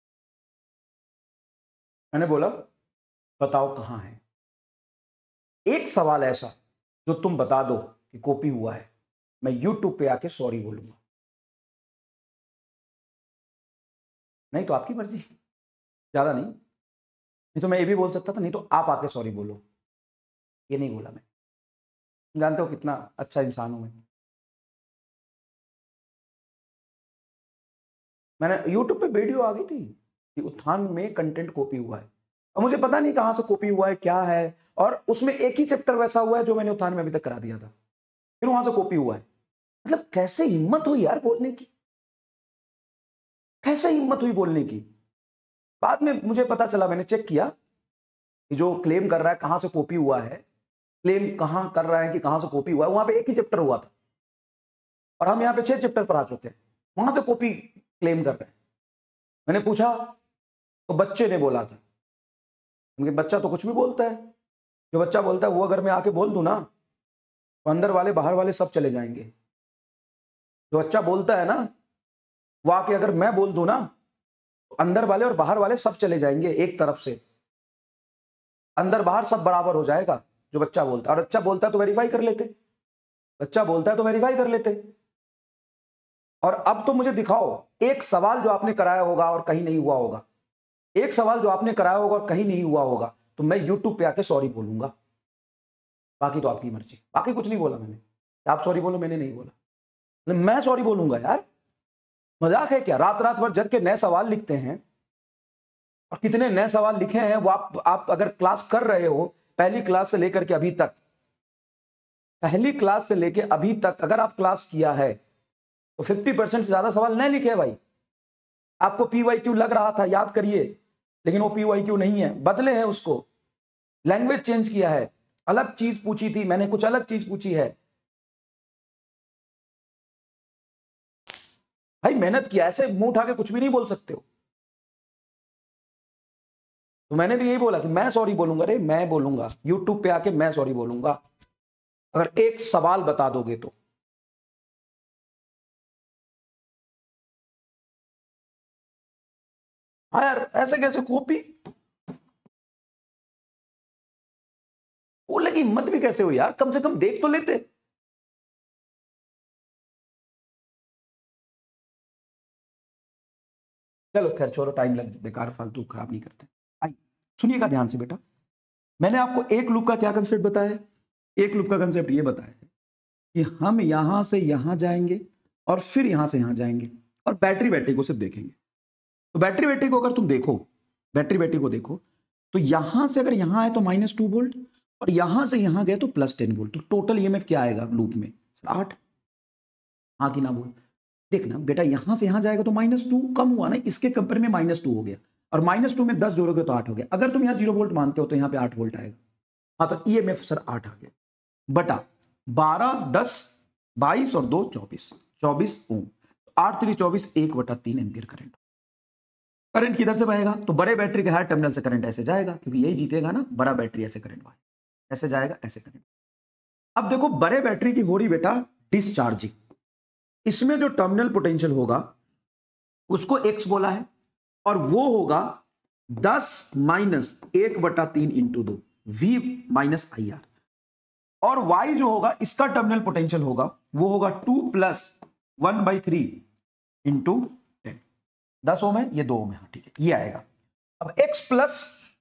मैंने बोला बताओ कहां है। एक सवाल ऐसा जो तुम बता दो कि कॉपी हुआ है, मैं यूट्यूब पे आके सॉरी बोलूंगा। नहीं तो आपकी मर्जी, ज्यादा नहीं। नहीं तो मैं ये भी बोल सकता था, नहीं तो आप आके सॉरी बोलो। ये नहीं बोला मैं। जानते हो कितना अच्छा इंसान हूं मैं। मैंने यूट्यूब पे वीडियो आ गई थी कि उत्थान में कंटेंट कॉपी हुआ है, और मुझे पता नहीं कहां से कॉपी हुआ है, क्या है। और उसमें एक ही चैप्टर वैसा हुआ है जो मैंने उत्थान में अभी तक करा दिया था, फिर वहां से कॉपी हुआ है। मतलब कैसे हिम्मत हुई यार बोलने की, कैसे हिम्मत हुई बोलने की। बाद में मुझे पता चला, मैंने चेक किया कि जो क्लेम कर रहा है कहां से कॉपी हुआ है, क्लेम कहां कर रहा है कि कहां से कॉपी हुआ है, वहां पे एक ही चैप्टर हुआ था और हम यहां पे छह चैप्टर पर आ चुके हैं, वहां से कॉपी क्लेम कर रहे हैं। मैंने पूछा तो बच्चे ने बोला था, उनके बच्चा तो कुछ भी बोलता है, जो बच्चा बोलता है वो अगर मैं आके बोल दूं ना तो अंदर वाले बाहर वाले सब चले जाएंगे। जो बच्चा बोलता है ना वो आके अगर मैं बोल दूं ना तो अंदर वाले और बाहर वाले सब चले जाएंगे, एक तरफ से अंदर बाहर सब बराबर हो जाएगा। जो बच्चा बोलता है, और बच्चा बोलता है तो वेरीफाई कर लेते, बच्चा बोलता है तो वेरीफाई कर लेते। और अब तो मुझे दिखाओ एक सवाल जो आपने कराया होगा और कहीं नहीं हुआ होगा, एक सवाल जो आपने कराया होगा और कहीं नहीं हुआ होगा, तो मैं यूट्यूब पे आके सॉरी बोलूंगा। बाकी तो आपकी मर्जी, बाकी कुछ नहीं बोला मैंने। आप सॉरी बोलो, मैंने नहीं बोला, मैं सॉरी बोलूंगा यार। मजाक है क्या? रात रात भर जग के नए सवाल लिखते हैं, और कितने नए सवाल लिखे हैं वो आप आप अगर क्लास कर रहे हो, पहली क्लास से लेकर के अभी तक, पहली क्लास से लेकर अभी तक अगर आप क्लास किया है तो पचास परसेंट से ज्यादा सवाल नहीं लिखे भाई। आपको पी वाई क्यू लग रहा था, याद करिए, लेकिन वो पी वाई क्यू नहीं है, बदले हैं उसको, लैंग्वेज चेंज किया है, अलग चीज पूछी थी मैंने, कुछ अलग चीज पूछी है। भाई मेहनत किया, ऐसे मुंह उठा के कुछ भी नहीं बोल सकते हो। तो मैंने भी यही बोला कि मैं सॉरी बोलूंगा। अरे मैं बोलूंगा यूट्यूब पे आके, मैं सॉरी बोलूंगा अगर एक सवाल बता दोगे तो। हाँ यार, ऐसे कैसे कॉपी बोलने की हिम्मत भी कैसे हुई यार? कम से कम देख तो लेते। चलो खैर छोड़ो, टाइम लग, बेकार फालतू खराब नहीं करते। आई सुनिएगा ध्यान से बेटा, मैंने आपको एक लूप का क्या कंसेप्ट बताया है? एक लूप का कंसेप्ट ये बताया है कि हम यहां से यहां जाएंगे और फिर यहां से यहां जाएंगे और बैटरी बैटरी को सिर्फ देखेंगे। तो बैटरी बैटरी को अगर तुम देखो, बैटरी बैटरी को देखो तो यहां से अगर यहां आए तो माइनस टू वोल्ट, और यहां से यहां गए तो प्लस टेन वोल्ट। तो टोटल ईएमएफ क्या आएगा लूप में? सर आठ। हाँ कि ना बोल? देखना बेटा, यहां से यहां जाएगा तो माइनस टू कम हुआ ना, इसके कंपेयर में माइनस टू हो गया, और माइनस टू में दस जोड़ोगे तो आठ हो गया। अगर तुम यहाँ जीरो वोल्ट मानते हो तो यहाँ पे आठ वोल्ट आएगा। हाँ तो ईएमएफ सर आठ आ गया, बटा बारह, दस, बाईस और दो चौबीस, चौबीस ओम। आठ तीन चौबीस, एक बटा तीन एम्पियर करंट। करंट किधर से बहेगा? तो बड़े बैटरी के हर टर्मिनल से करंट ऐसे जाएगा, क्योंकि यही जीतेगा ना, बड़ा बैटरी ऐसे करंट बहेगा, ऐसे जाएगा, ऐसे करंट। अब देखो बड़े बैटरी की हो रही बेटा डिस्चार्जिंग, इसमें जो टर्मिनल पोटेंशियल होगा उसको एक्स बोला है, और वो होगा दस माइनस एक बटा तीन इंटू दो, वी माइनस आई आर। और y जो होगा इसका टर्मिनल पोटेंशियल होगा, वो होगा two plus one by three into ten. दस ओम है, ये दो ओम है, हाँ ठीक है, ये आएगा। अब x प्लस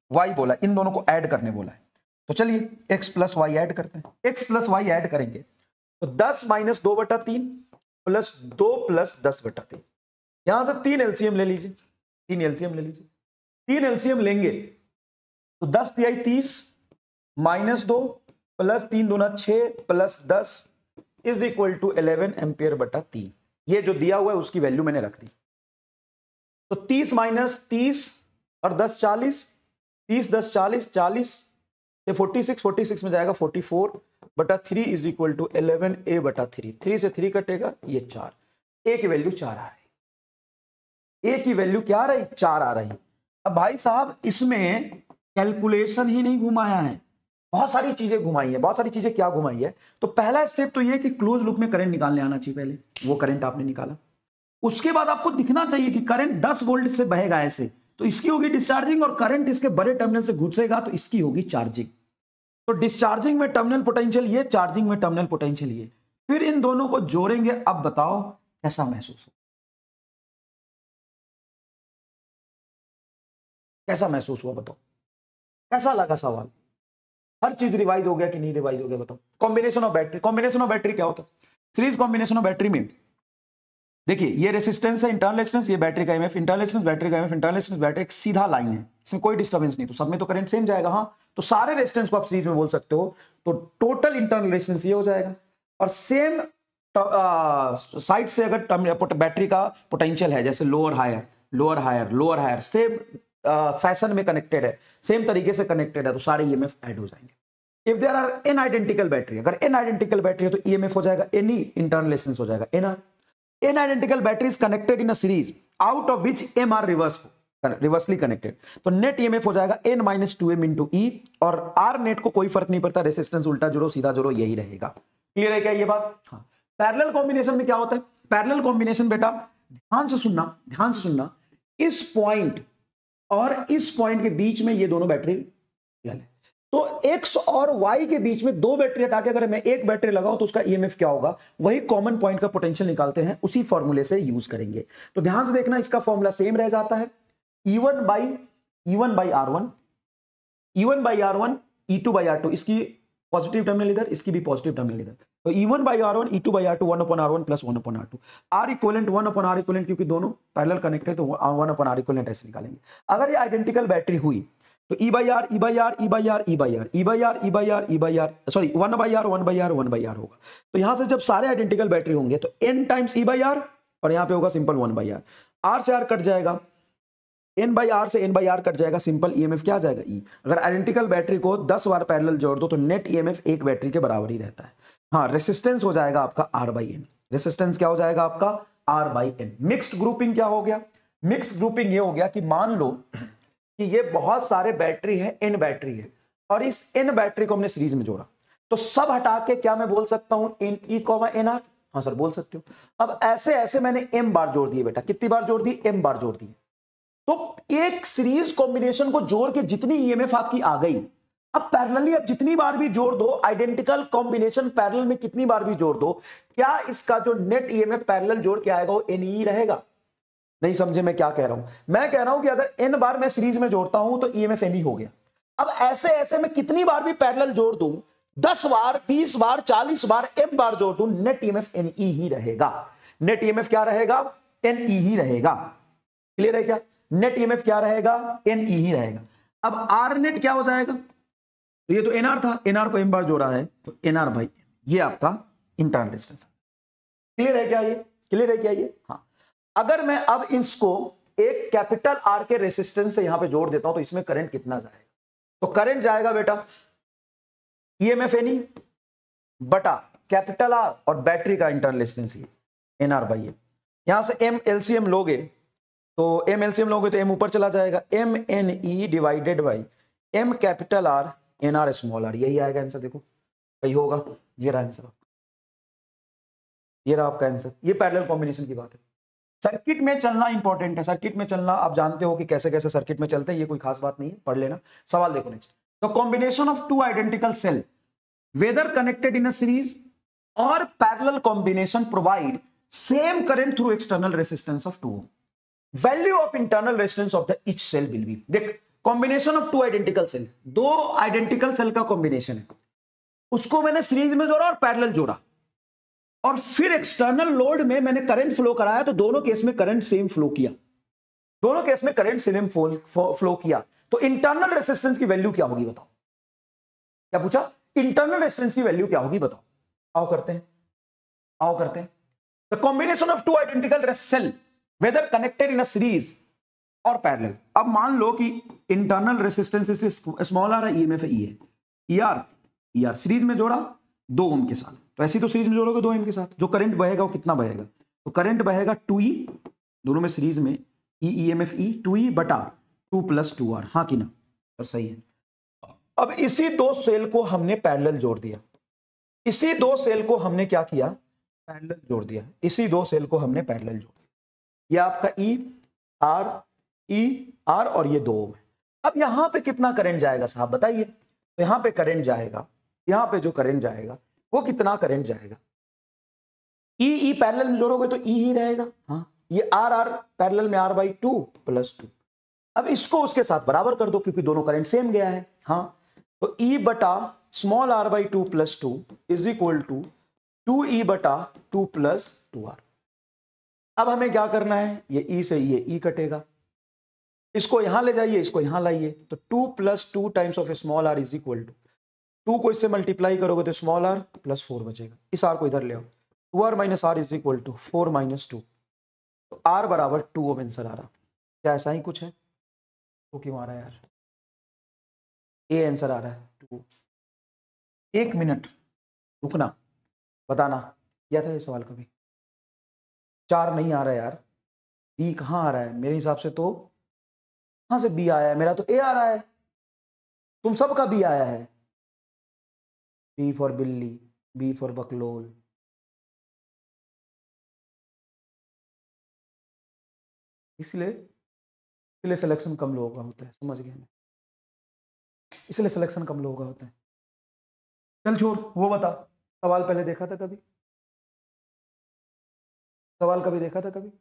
वाई बोला, इन दोनों को ऐड करने बोला है। तो चलिए एक्स प्लस वाई ऐड करते हैं। एक्स प्लस वाई ऐड करेंगे तो दस माइनस दो बटा तीन प्लस दो प्लस दस बटा तीन। यहां से तीन एलसीएम ले लीजिए, तीन एलसीएम ले लीजिए। तीन एलसीएम लेंगे तो दस तिहाई तीस माइनस दो प्लस तीन दूना छह प्लस दस is equal to eleven ampere बटा तीन। ये जो दिया हुआ है उसकी वैल्यू मैंने रख दी। तो तीस माइनस तीस और दस चालीस, तीस दस चालीस, चालीस ये फोर्टी सिक्स, फोर्टी सिक्स में जाएगा फोर्टी फोर बटा three is equal to eleven A बटा थ्री। थ्री से थ्री कटेगा, ये चार, ए की वैल्यू चार आ रही, ए की वैल्यू क्या आ रही, चार आ रही। अब भाई साहब इसमें कैलकुलेशन ही नहीं घुमाया है, बहुत सारी चीजें घुमाई है। बहुत सारी चीजें क्या घुमाई है? तो पहला स्टेप तो ये कि क्लोज लूप में करंट निकालने आना चाहिए पहले, वो करंट आपने निकाला। उसके बाद आपको दिखना चाहिए कि करंट दस वोल्ट से बहेगा ऐसे, तो इसकी होगी डिस्चार्जिंग, और करंट इसके बड़े टर्मिनल से घुसेगा तो इसकी होगी चार्जिंग। तो डिस्चार्जिंग में टर्मिनल पोटेंशियल ये, चार्जिंग में टर्मिनल पोटेंशियल ये, फिर इन दोनों को जोड़ेंगे। अब बताओ कैसा महसूस हो, कैसा महसूस हुआ बताओ, कैसा लगा सवाल? हर चीज रिवाइज हो गया कि नहीं रिवाइज हो गया बताओ? Combination of battery, combination of battery क्या होता है? सीरीज कॉम्बिनेशन ऑफ बैटरी में देखिए ये रेसिस्टेंस है, इंटरनल रेजिस्टेंस, ये बैटरी का एमएफ, इंटरनल रेजिस्टेंस बैटरी का एमएफ, इंटरनल रेजिस्टेंस बैटरी, एक सीधा लाइन है, इसमें कोई डिस्टर्बेंस नहीं, तो सब में तो करंट सेम जाएगा। हाँ, तो सारे रेजिस्टेंस को आप सीरीज में बोल सकते हो, तो टोटल इंटरनल रेजिस्टेंस ये हो जाएगा। और सेम साइड से अगर बैटरी का पोटेंशियल है, जैसे lower higher lower higher lower higher, same fashion में कनेक्टेड है, सेम तरीके से कनेक्टेड है, तो सारे ईएमएफ ऐड हो जाएंगे। If there are N identical battery, अगर एन आइडेंटिकल बैटरी है तो ईएमएफ हो जाएगा एनी, इंटरनल रेजिस्टेंस हो जाएगा n R. N identical batteries connected in a series out of which M are reverse reversely connected, तो नेट ईएमएफ हो जाएगा N minus two M into E, और R नेट को कोई फर्क नहीं पड़ता, रेसिस्टेंस उल्टा जोड़ो सीधा जोड़ो यही रहेगा। क्लियर है क्या ये बात? हाँ। पैरेलल कॉम्बिनेशन में क्या होता है? पैरेलल कॉम्बिनेशन बेटा ध्यान से सुनना, ध्यान से सुनना, इस पॉइंट और इस पॉइंट के बीच में ये दोनों बैटरी ले लें, तो X और Y के बीच में दो बैटरी हटा के अगर मैं एक बैटरी लगाऊं तो उसका ईएमएफ क्या होगा, वही कॉमन पॉइंट का पोटेंशियल निकालते हैं, उसी फॉर्मूले से यूज करेंगे। तो ध्यान से देखना, इसका फॉर्मूला सेम रह जाता है, E one by E one by R one, E one by R one, E two by R two, इसकी पॉजिटिव टर्मिनल इधर, इसकी भी पॉजिटिव टर्मिनल इधर, तो E one by R one, E two by R two, one upon R one plus one upon R two, R equivalent one upon R equivalent, क्योंकि दोनों parallel connected तो one upon R equivalent ऐसे निकालेंगे। अगर ये identical battery हुई तो E by R, E by R, E by R, E by R, E by R, E by R, E by R, sorry one by R, one by R, one by R होगा। तो यहां से जब सारे identical battery होंगे तो n times E by R, और यहां पे होगा simple one by R, R से आर कट जाएगा, एन बाई आर से एन बाई आर कट जाएगा, सिंपल ईएमएफ क्या आ जाएगा ई। अगर आइडेंटिकल बैटरी को दस बार पैरेलल जोड़ दो तो नेट ईएमएफ एक बैटरी के बराबर ही रहता है। हाँ, रेसिस्टेंस हो जाएगा आपका आर बाई एन, रेसिस्टेंस क्या हो जाएगा आपका R by N. Mixed grouping क्या हो गया? मिक्स्ड ग्रुपिंग ये हो गया कि मान लो कि ये बहुत सारे बैटरी है, एन बैटरी है, और इस एन बैटरी को हमने सीरीज में जोड़ा, तो सब हटा के क्या मैं बोल सकता हूं N E comma N R? हाँ सर बोल सकते हो। अब ऐसे ऐसे मैंने एम बार जोड़ दिए बेटा, कितनी बार जोड़ दी? एम बार जोड़ दिए। तो एक सीरीज कॉम्बिनेशन को जोड़ के जितनी ईएमएफ आपकी आ गई, अब पैरेलली अब जितनी बार भी जोड़ दो, आइडेंटिकल कॉम्बिनेशन पैरेलल में कितनी बार भी जोड़ दो, क्या इसका जो नेट ईएमएफ पैरेलल जोड़ के आएगा वो एन ई रहेगा? नहीं समझे मैं क्या कह रहा हूं? मैं कह रहा हूं कि अगर एन बार मैं सीरीज में जोड़ता हूं तो ईएमएफ एन ई हो गया। अब ऐसे ऐसे मैं कितनी बार भी पैरेलल जोड़ दूं, दस बार, बीस बार, चालीस बार, एम बार जोड़ दूं, नेट ईएमएफ एन ई ही रहेगा। नेट ईएमएफ क्या रहेगा? एन ई ही रहेगा। क्लियर है क्या? नेट ईएमएफ क्या रहेगा? एन ई ही रहेगा। अब आर नेट क्या हो जाएगा? तो ये तो एनआर था, एनआर को एम बार जोड़ा है तो एनआर बाई ये आपका इंटरनल रेजिस्टेंस। क्लियर है क्या ये? क्लियर है क्या ये? हाँ। अगर मैं अब इसको एक कैपिटल आर के रेसिस्टेंस से यहां पे जोड़ देता हूं तो इसमें करंट कितना जाएगा? तो करंट जाएगा बेटा ईएमएफ एन ई बटा कैपिटल आर और बैटरी का internal resistance N R by A. यहां से एम एलसीएम लोगे तो एम एलसीएम लोगे तो एम ऊपर चला जाएगा, M N E divided by M capital R N R small r, यही आएगा आंसर। देखो यही होगा, ये रहा आंसर, ये रहा आपका आंसर। ये पैरेलल कॉम्बिनेशन की बात है। सर्किट में चलना इंपॉर्टेंट है, सर्किट में चलना आप जानते हो कि कैसे कैसे सर्किट में चलते हैं, ये कोई खास बात नहीं है, पढ़ लेना। सवाल देखो next, the combination of two identical cell whether connected in a series और parallel combination provide same current through external resistance of two ohm. Value of internal resistance of the each cell will be. देख combination of two identical cell, दो identical cell का combination है, उसको मैंने series में जोड़ा और पैरेलल जोड़ा, और फिर एक्सटर्नल लोड में मैंने करंट फ्लो कराया, तो दोनों केस में करंट सेम फ्लो किया, दोनों केस में करंट सेम फ्लो किया। तो इंटरनल रेजिस्टेंस की वैल्यू क्या होगी बताओ? क्या पूछा? इंटरनल रेजिस्टेंस की वैल्यू क्या होगी बताओ? आओ करते हैं, आओ करते हैं। The combination of two identical cell whether connected in a series और पैरेलल। अब मान लो कि internal resistance is small r है, ईएमएफ ई है, E R E R series में जोड़ा दो ओम के साथ, तो ऐसी तो सीरीज में जोड़ोगे दो ओम के साथ, जो करंट बहेगा वो कितना बहेगा? तो करंट बहेगा टू ई, दोनों में सीरीज में E E M F E, two E बटा टू प्लस टू आर, हाँ कि ना? तो सही है। अब इसी दो सेल को हमने पैरेलल जोड़ दिया, इसी दो सेल को हमने क्या किया? पैरेलल जोड़ दिया, इसी दो सेल को हमने पैरेलल जोड़ दिया। ये आपका ई आर ई आर और ये दो ओम है। अब यहां पे कितना करंट जाएगा साहब बताइए? तो यहां पे करंट जाएगा, यहां पे जो करंट जाएगा वो कितना करंट जाएगा? ई ई पैरेलल में जोड़ोगे तो ई ही रहेगा, हाँ, ये आर आर पैरेलल में R by two plus two. अब इसको उसके साथ बराबर कर दो क्योंकि दोनों करंट सेम गया है, हाँ, तो ई बटा small r by two plus two is equal to two E बटा टू प्लस टू आर। अब हमें क्या करना है? ये ई से ये ई कटेगा, इसको यहां ले जाइए, इसको यहां लाइए, तो two plus two times of small r is equal to, two को इससे मल्टीप्लाई करोगे तो स्मॉल आर प्लस फोर बचेगा, इस आर को इधर ले आओ, two R minus R is equal to four minus two, तो आर बराबर टू ओम आंसर आ रहा। क्या ऐसा ही कुछ है? तो क्यों आ रहा है यार? ए आंसर आ रहा है टू। एक मिनट रुकना, बताना क्या था ये सवाल कभी? चार नहीं आ रहा है यार, बी कहाँ आ रहा है? मेरे हिसाब से तो कहां से बी आया है? मेरा तो ए आ रहा है, तुम सबका बी आया है। बी फॉर बिल्ली, बी फॉर बकलोल। इसलिए इसलिए सिलेक्शन कम लोगों का होता है, समझ गए ना? इसलिए सिलेक्शन कम लोगों का होता है। चल छोड़, वो बता, सवाल पहले देखा था कभी? सवाल कभी देखा था कभी?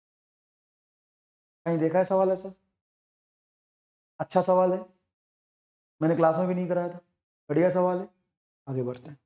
कहीं देखा है सवाल ऐसा? अच्छा सवाल है, मैंने क्लास में भी नहीं कराया था, बढ़िया सवाल है। आगे बढ़ते हैं।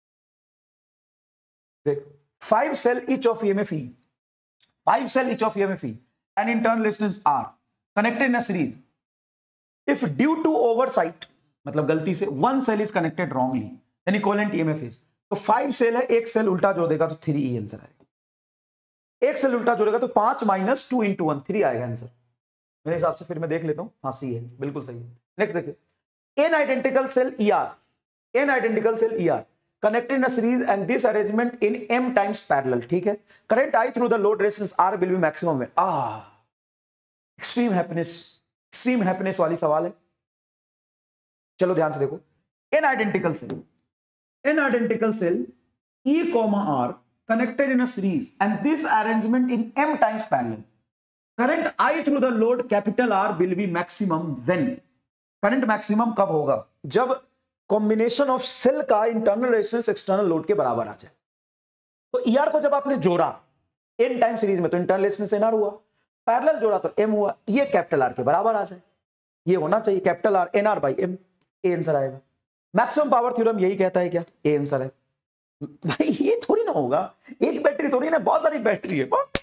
देख, five cell each of EMF E, five cell each of EMF E and internal resistance R connected in a series. If due to oversight, मतलब गलती से, one cell is connected wrongly, then equivalent EMF is. तो five cell है, एक cell उल्टा जोड़ देगा तो थ्री ई आंसर आएगा, एक सेल उल्टा जोड़ेगा तो पांच minus two into one, three आएगा आंसर मेरे हिसाब से। फिर मैं देख लेता हूं, हाँ सी है, बिल्कुल सही है। नेक्स्ट देखिए, N identical cell E R, N identical cell E R connected in a series and this arrangement in m times parallel, ठीक है। current I through the load resistance R will be maximum when ah extreme happiness, extreme happiness वाली सवाल है। चलो ध्यान से देखो, n identical cell, n identical cell E comma R connected in a series and this arrangement in m times parallel, current I through the load capital R will be maximum when, current maximum कब होगा? जब combination of cell का internal resistance external load के बराबर आ जाए। तो ER को जब आपने जोड़ा एन टाइम सीरीज में तो इंटरनल रेजिस्टेंस एनआर हुआ, पैरेलल जोड़ा तो एम हुआ, ये कैपिटल आर के बराबर आ जाए, ये होना चाहिए capital R N R by M, ए आंसर आएगा। मैक्सिमम पावर थ्योरम यही कहता है क्या? ए आंसर है भाई। ये थोड़ी ना होगा, एक बैटरी थोड़ी ना, बहुत सारी बैटरी है, बहुत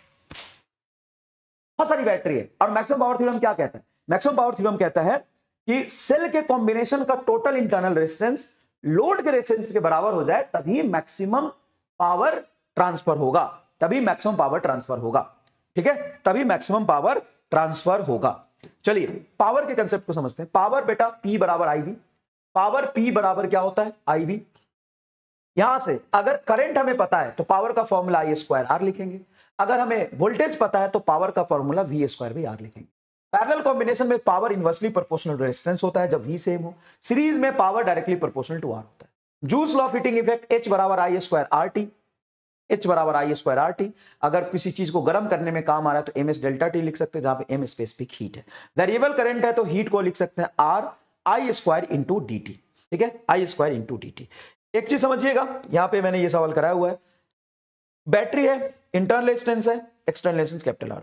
बहुत सारी बैटरी है। और मैक्सिमम पावर थ्योरम क्या कहता है? मैक्सिमम पावर थ्योरम कहता है कि सेल के कॉम्बिनेशन का टोटल इंटरनल रेजिस्टेंस लोड के रेजिस्टेंस के बराबर हो जाए तभी मैक्सिमम पावर ट्रांसफर होगा, तभी मैक्सिमम पावर ट्रांसफर होगा, ठीक है, तभी मैक्सिमम पावर ट्रांसफर होगा। चलिए पावर के कंसेप्ट को समझते हैं। पावर बेटा P बराबर आई वी, पावर P बराबर क्या होता है? I V. यहां से अगर करंट हमें पता है तो पावर का फॉर्मूला आई स्क्वायर आर लिखेंगे, अगर हमें वोल्टेज पता है तो पावर का formula V square by R लिखेंगे। पैरेलल कॉम्बिनेशन में power inversely proportional to resistance होता है जब V सेम हो, सीरीज में power directly proportional to R होता है। Joule's law of heating effect H बराबर I square R T, H बराबर आई स्क्वायर आर टी। अगर किसी चीज को गर्म करने में काम आ रहा है तो एम एस डेल्टा टी लिख सकते हैं जहां पे M स्पेसिफिक हीट है। वेरिएबल करंट है तो हीट को लिख सकते हैं R I square into D T, ठीक है, I square into D T. एक चीज समझिएगा, यहां पे मैंने ये सवाल कराया हुआ है, बैटरी है, इंटरनल रेजिस्टेंस है, external resistance capital R one है।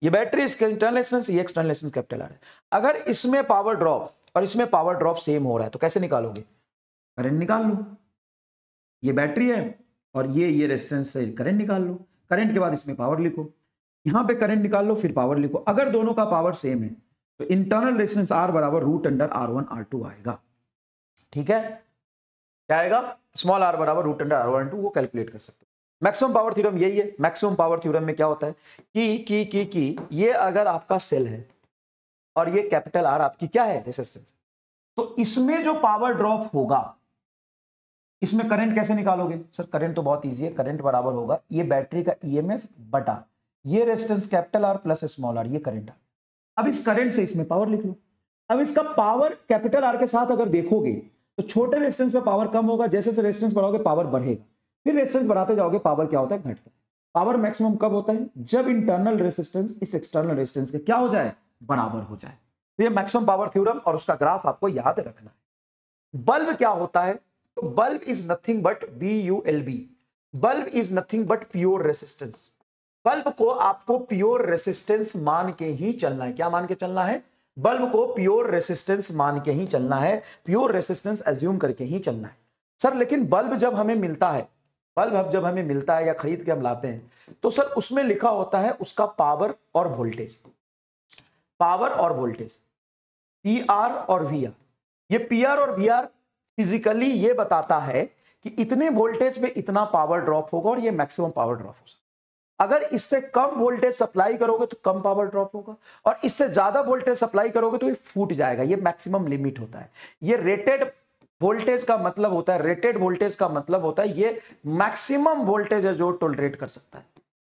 ये बैटरी, इसका इंटरनल रेजिस्टेंस, ये एक्सटर्नल रेजिस्टेंस कैपिटल आर है। अगर इसमें पावर ड्रॉप और इसमें पावर ड्रॉप सेम हो रहा है तो कैसे निकालोगे? करंट निकाल लो। ये बैटरी है और ये ये रेजिस्टेंस से करंट निकाल लो। करंट के बाद इसमें पावर लिखो, यहां पे करंट निकाल लो, फिर पावर लिखो। अगर दोनों का पावर सेम है तो इंटरनल रेजिस्टेंस आर बराबर root under R one R two आएगा। ठीक है, क्या आएगा? स्मॉल आर बराबर root under R one two, वो कैलकुलेट कर सकते हो। मैक्सिमम पावर थ्योरम यही है। मैक्सिमम पावर थ्योरम में क्या होता है कि की की की ये अगर आपका सेल है और ये कैपिटल आर आपकी क्या है? रेजिस्टेंस। तो इसमें जो पावर ड्रॉप होगा, इसमें करंट कैसे निकालोगे? सर करंट तो बहुत इजी है। करंट बराबर होगा ये बैटरी का ईएमएफ बटा ये resistance capital R plus small r, ये करंट आ। अब इस करंट से इसमें पावर लिख लो। अब इसका पावर कैपिटल आर के साथ अगर देखोगे तो छोटे रेजिस्टेंस पे पावर कम होगा, जैसे जैसे रेजिस्टेंस बढ़ाओगे पावर बढ़ेगा, फिर रेजिस्टेंस बढ़ाते जाओगे पावर क्या होता है? घटता है। पावर मैक्सिमम कब होता है? जब इंटरनल रेजिस्टेंस इस एक्सटर्नल रेजिस्टेंस के क्या हो जाए? बराबर हो जाए। तो ये मैक्सिमम पावर थ्योरम और उसका ग्राफ आपको याद रखना है। बल्ब क्या होता है? तो bulb is nothing but B U L B, bulb is nothing but pure resistance. Bulb को आपको प्योर रेसिस्टेंस मान के ही चलना है। क्या मान के चलना है? बल्ब को प्योर रेसिस्टेंस मान के ही चलना है, प्योर रेसिस्टेंस एज्यूम करके ही चलना है। सर लेकिन बल्ब जब हमें मिलता है, बल्ब जब हमें मिलता है या खरीद के हम लाते हैं तो सर उसमें लिखा होता है उसका पावर और वोल्टेज, पावर और वोल्टेज, पी आर और वी आर। ये पी आर और वी आर फिजिकली ये बताता है कि इतने वोल्टेज पे इतना पावर ड्रॉप होगा और ये मैक्सिमम पावर ड्रॉप होगा। अगर इससे कम वोल्टेज सप्लाई करोगे तो कम पावर ड्रॉप होगा, और इससे ज्यादा वोल्टेज सप्लाई करोगे तो ये फूट जाएगा। ये मैक्सिमम लिमिट होता है। ये रेटेड वोल्टेज का मतलब होता है, रेटेड वोल्टेज का मतलब होता है ये मैक्सिमम वोल्टेज है जो टॉलरेट कर सकता है,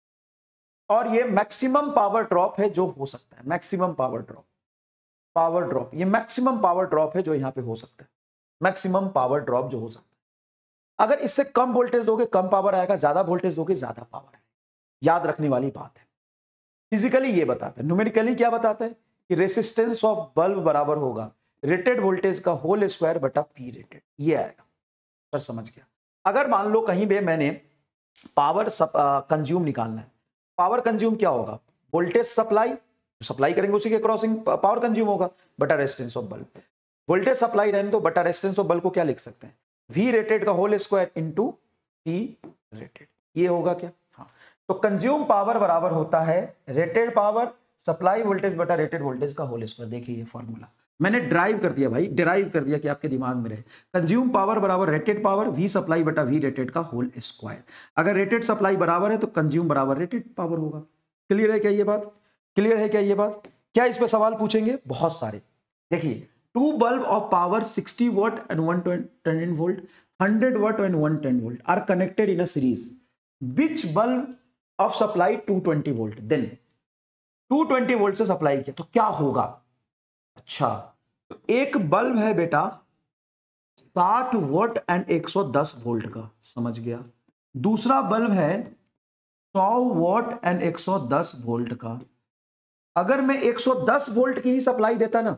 और ये मैक्सिमम पावर ड्रॉप है जो हो सकता है। Maximum power drop, power drop, ये मैक्सिमम पावर ड्रॉप है जो यहां पे हो सकता है। मैक्सिमम पावर ड्रॉप जो हो सकता है। अगर इससे कम वोल्टेज दोगे कम पावर आएगा, ज्यादा वोल्टेज दोगे ज्यादा पावर आएगा। याद रखने वाली बात है। फिजिकली ये बताता है। न्यूमेरिकली क्या बताता है कि रेसिस्टेंस ऑफ बल्ब बराबर होगा रेटेड वोल्टेज का होल स्क्वायर बटा पी रेटेड, ये आएगा। पर समझ गया? अगर मान लो कहीं पे मैंने पावर कंज्यूम निकालना है, पावर कंज्यूम क्या होगा? वोल्टेज सप्लाई, सप्लाई करेंगे उसी के क्रॉसिंग पावर कंज्यूम होगा बटा resistance of bulb. Voltage supply रहने दो, बटा रेजिस्टेंस ऑफ बल्ब को क्या लिख सकते हैं? वी रेटेड का whole square into P rated, ये होगा क्या? हाँ। तो कंज्यूम पावर बराबर होता है रेटेड पावर सप्लाई वोल्टेज बटा रेटेड वोल्टेज का होल स्क्वायर। देखिए ये फॉर्मूला मैंने ड्राइव कर दिया भाई, डिराइव कर दिया कि आपके दिमाग में रहे। कंज्यूम पावर बराबर रेटेड पावर वी सप्लाई बटा वी रेटेड का होल स्क्वायर। अगर रेटेड सप्लाई बराबर है तो कंज्यूम बराबर रेटेड पावर होगा। क्लियर है क्या ये बात? क्लियर है क्या ये बात? क्या इस पे सवाल पूछेंगे? बहुत सारे। देखिए, two bulb of power sixty watt and one ten volt, hundred watt and one ten volt are connected in a series. Which bulb of supply two twenty volt, then two twenty volt से supply किया तो क्या होगा? अच्छा, तो एक bulb है बेटा साठ वोल्ट एंड एक सौ दस वोल्ट का, समझ गया। दूसरा बल्ब है सौ वोल्ट एंड एक सौ दस वोल्ट का। अगर मैं एक सौ दस वोल्ट की ही सप्लाई देता ना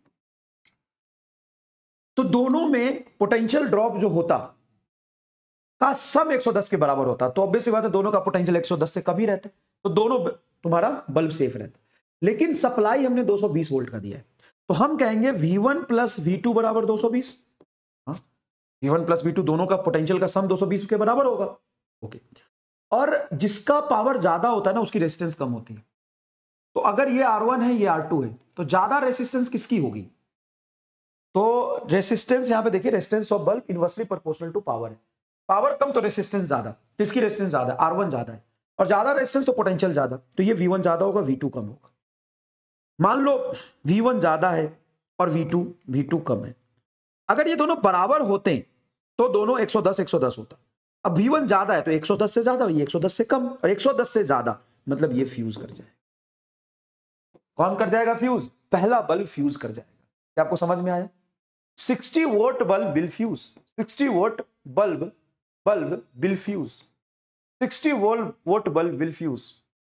तो दोनों में पोटेंशियल ड्रॉप जो होता का सम एक सौ दस के बराबर होता। तो ऑब्वियस सी बात है दोनों का पोटेंशियल एक सौ दस से कम ही रहता, तो दोनों तुम्हारा बल्ब सेफ रहता। लेकिन सप्लाई हमने दो सौ बीस वोल्ट का दिया है, तो हम कहेंगे V one plus V two बराबर दो सौ बीस। हाँ, V one plus V two दोनों का पोटेंशियल का सम दो सौ बीस के बराबर होगा। ओके, और जिसका पावर ज्यादा होता है ना उसकी रेजिस्टेंस कम होती है। तो अगर ये आर वन है ये आर टू है तो ज्यादा रेजिस्टेंस किसकी होगी? तो रेजिस्टेंस यहां पे देखिए, resistance of bulb inversely proportional to power है। पावर कम तो रेजिस्टेंस ज्यादा, किसकी रेजिस्टेंस ज्यादा? आर वन ज्यादा है, और ज्यादा रेजिस्टेंस तो पोटेंशियल ज्यादा, तो ये वी वन ज्यादा होगा वी टू कम होगा। मान लो वी वन ज्यादा है और वी टू वी टू कम है। अगर ये दोनों बराबर होते तो दोनों एक सौ दस एक सौ दस होता। अब वी वन ज्यादा है तो एक सौ दस से ज्यादा, ये एक सौ दस से कम, और एक सौ दस से ज्यादा मतलब ये फ्यूज कर जाएगा। कौन कर जाएगा फ्यूज? पहला बल्ब फ्यूज कर जाएगा। क्या आपको समझ में आया? Sixty volt bulb will fuse, sixty volt bulb bulb will fuse, sixty volt volt bulb will fuse,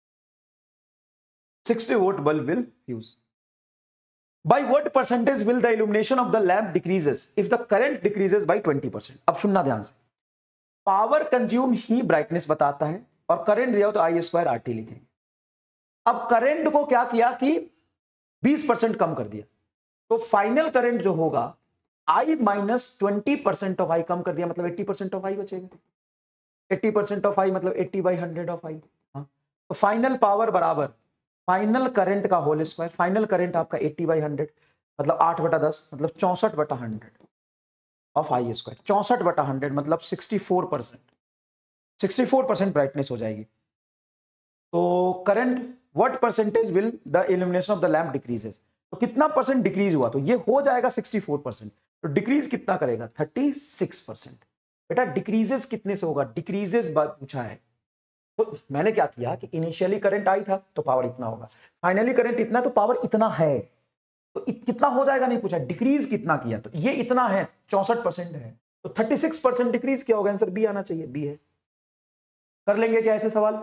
sixty volt bulb will fuse. By what percentage will the illumination of the lamp decreases if the current decreases by twenty percent? अब सुनना ध्यान से, power consume ही brightness बताता है, और current दिया हो तो आई स्क्वायर आर टी लिखेंगे। अब करंट को क्या किया कि बीस परसेंट कम कर दिया, तो फाइनल करंट जो होगा I minus twenty percent of I कम कर दिया, मतलब एट्टी परसेंट ऑफ आई बचेगा। एट्टी परसेंट ऑफ आई मतलब eighty by hundred of I. तो फाइनल पावर बराबर फाइनल करंट का होल स्क्वायर। फाइनल करंट आपका एट्टी बाई हंड्रेड मतलब आठ बटा दस मतलब चौसठ बटा हंड्रेड ऑफ आई स्क्वायर। चौसठ बटा हंड्रेड मतलब sixty four percent sixty four percent brightness हो जाएगी। तो current what percentage will the illumination of the lamp decreases, तो कितना परसेंट डिक्रीज हुआ, तो ये हो जाएगा सिक्सटी फोर परसेंट। तो डिक्रीज कितना करेगा, थर्टी सिक्स परसेंट। बेटा डिक्रीजेस कितने से होगा, डिक्रीजेस बात पूछा है, तो मैंने क्या किया कि इनिशियली करंट आई था तो पावर इतना होगा, फाइनली करंट इतना तो पावर इतना है, तो इत, कितना हो जाएगा नहीं पूछा, डिक्रीज कितना किया, तो ये इतना है चौसठ परसेंट है, तो थर्टी सिक्स परसेंट डिक्रीज क्या होगा, आंसर बी आना चाहिए, बी है। कर लेंगे क्या ऐसे सवाल,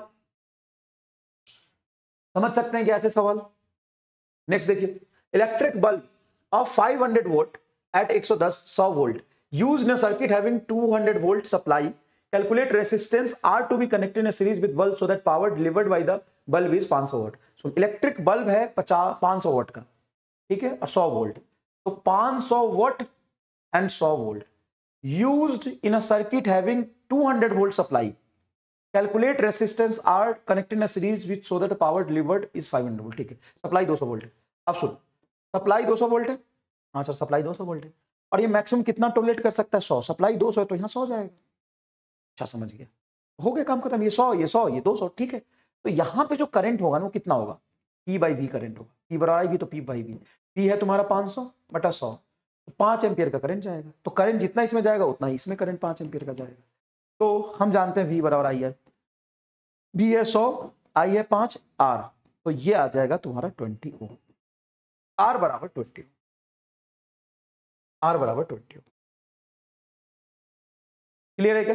समझ सकते हैं क्या ऐसे सवाल। नेक्स्ट देखिए, electric bulb of five hundred volt at one hundred ten सौ volt used in a circuit having two hundred volt supply, calculate resistance R to be connected in a series with bulb so that power delivered by the bulb is five hundred watt। so electric bulb है पचास पाँच सौ वाट का, ठीक है, और सौ volt, तो पाँच सौ वाट एंड सौ volt used in a circuit having two hundred volt supply, calculate resistance R connected in a series with so that the power delivered is five hundred volt। ठीक है, सप्लाई दो सौ volt है। अब सुन, supply दो सौ volt है, हाँ सर सप्लाई दो सौ वोल्ट है, और ये मैक्सिमम कितना टॉलरेट कर सकता है, सौ। सप्लाई दो सौ है तो यहाँ सौ जाएगा। अच्छा समझ गया, हो गया काम खत्म, ये सौ ये सौ ये दो सौ, ठीक है। तो यहाँ पे जो करंट होगा ना वो कितना होगा, पी बाई वी करंट होगा, पी बराबर भी तो पी बाई वी, पी है तुम्हारा पाँच सौ बटा सौ, तो पाँच एम्पियर का करंट जाएगा, तो करंट जितना इसमें जाएगा उतना ही इसमें करंट पाँच एम्पियर का जाएगा। तो हम जानते हैं वी बराबर आई है, बी है सौ, आई है पाँच, आर, तो ये आ जाएगा तुम्हारा ट्वेंटी ओम, आर बराबर ट्वेंटी, आर बराबर ट्वेंटी। क्लियर है क्या,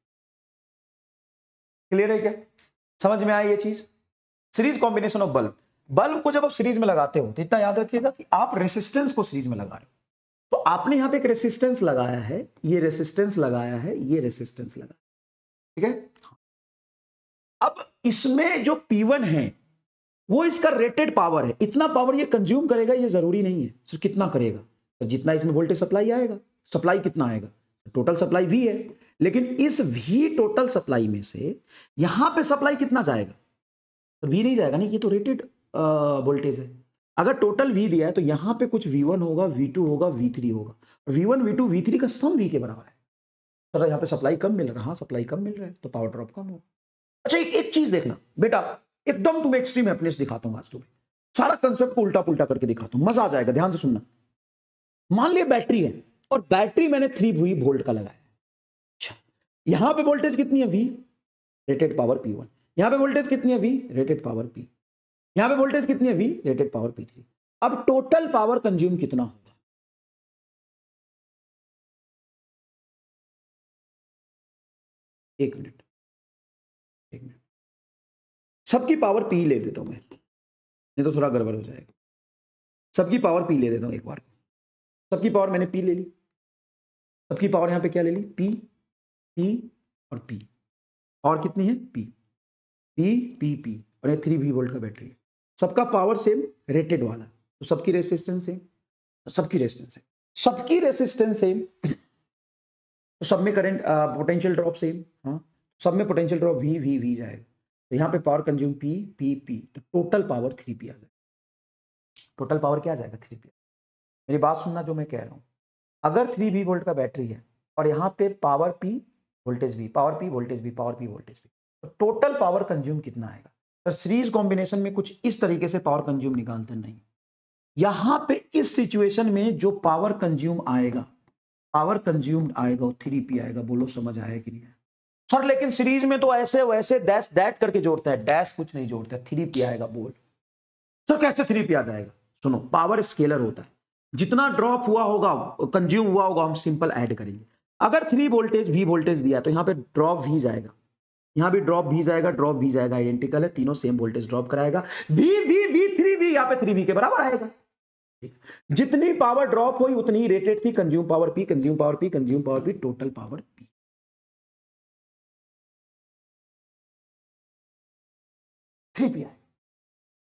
क्लियर है क्या, समझ में आई ये चीज। Series combination of bulb, bulb को जब आप सीरीज में लगाते हो तो इतना याद रखिएगा कि आप रेसिस्टेंस को सीरीज में लगा रहे हो, तो आपने यहां पे एक रेसिस्टेंस लगाया है, ये रेसिस्टेंस लगाया है, ये रेसिस्टेंस लगा, ठीक है। अब इसमें जो पी वन है वो इसका रेटेड पावर है, इतना पावर ये कंज्यूम करेगा ये जरूरी नहीं है, सिर्फ कितना करेगा, तो जितना इसमें वोल्टेज सप्लाई आएगा, सप्लाई कितना आएगा, टोटल सप्लाई वी है, लेकिन इस वी टोटल सप्लाई में से यहां पे सप्लाई कितना जाएगा, तो वी नहीं जाएगा, नहीं ये तो रेटेड वोल्टेज है। अगर टोटल वी दिया है तो यहां पे कुछ वी वन होगा, वी टू होगा, वी थ्री होगा, V one V two V three का सम वी के बराबर है। सर यहाँ पे सप्लाई कम मिल रहा है, हाँ सप्लाई कम मिल रहा है तो पावर ड्रॉप कम होगा। अच्छा एक, एक चीज देखना बेटा, एकदम तुम्हें एक्सट्रीम हैप्पीनेस दिखाता हूं आज, तुम्हें सारा कंसेप्ट को उल्टा पुल्टा करके दिखाता हूं, मजा आ जाएगा, ध्यान से सुनना। मान लिया बैटरी है और बैटरी मैंने थ्री वोल्ट का लगाया, अच्छा यहां पे वोल्टेज कितनी है V, rated power P one, यहां पे वोल्टेज कितनी है वी, रेटेड पावर पी, यहां पे वोल्टेज कितनी है V, rated power P three. अब टोटल पावर कंज्यूम कितना होगा, एक मिनट एक मिनट सबकी पावर पी ले देता हूं मैं, नहीं तो थोड़ा गड़बड़ हो जाएगा। सबकी पावर पी ले देता हूं एक बार, सबकी पावर मैंने पी ले ली, सबकी पावर यहां पे क्या ले ली, पी पी और पी, और कितनी है पी पी पी पी, और ये थ्री वी वोल्ट का बैटरी है, सबका पावर सेम रेटेड वाला, तो सबकी रेसिस्टेंस सेम, सबकी रेसिस्टेंस सेम, सबकी रेसिस्टेंस सेम, तो सब में करंट पोटेंशियल ड्रॉप सेम, हाँ सब में potential drop V V V जाएगा, तो यहाँ पे power consume P P P, तो टोटल पावर थ्री पी आ जाएगा, टोटल पावर क्या आ जाएगा, थ्री पी। मेरी बात सुनना जो मैं कह रहा हूँ, अगर थ्री वी वोल्ट का बैटरी है और यहाँ पे पावर पी वोल्टेज भी, पावर पी वोल्टेज भी, पावर पी वोल्टेज भी, तो टोटल पावर कंज्यूम कितना आएगा। तो सीरीज कॉम्बिनेशन में कुछ इस तरीके से पावर कंज्यूम निकालते नहीं, यहां पे इस सिचुएशन में जो पावर कंज्यूम आएगा, पावर कंज्यूम आएगा वो थ्री पी आएगा। बोलो समझ आया कि नहीं आया सर, लेकिन सीरीज में तो ऐसे वैसे डैश दैट करके जोड़ता है, डैश कुछ नहीं जोड़ता है, थ्री पी आएगा। बोल सर कैसे थ्री पी आ जाएगा, सुनो पावर स्केलर होता है, जितना ड्रॉप हुआ होगा कंज्यूम हुआ होगा हम सिंपल ऐड करेंगे। अगर थ्री वोल्टेज वी वोल्टेज दिया तो यहाँ पे ड्रॉप भी जाएगा, यहाँ भी ड्रॉप भी जाएगा, ड्रॉप भी जाएगा, आइडेंटिकल है, तीनों सेम वोल्टेज ड्रॉप कराएगा, V V V three V यहाँ पे थ्री वी के बराबर आएगा। जितनी पावर ड्रॉप हुई उतनी ही रेटेड थी, consume power P, consume power P, consume power P, total power P. Three P आए,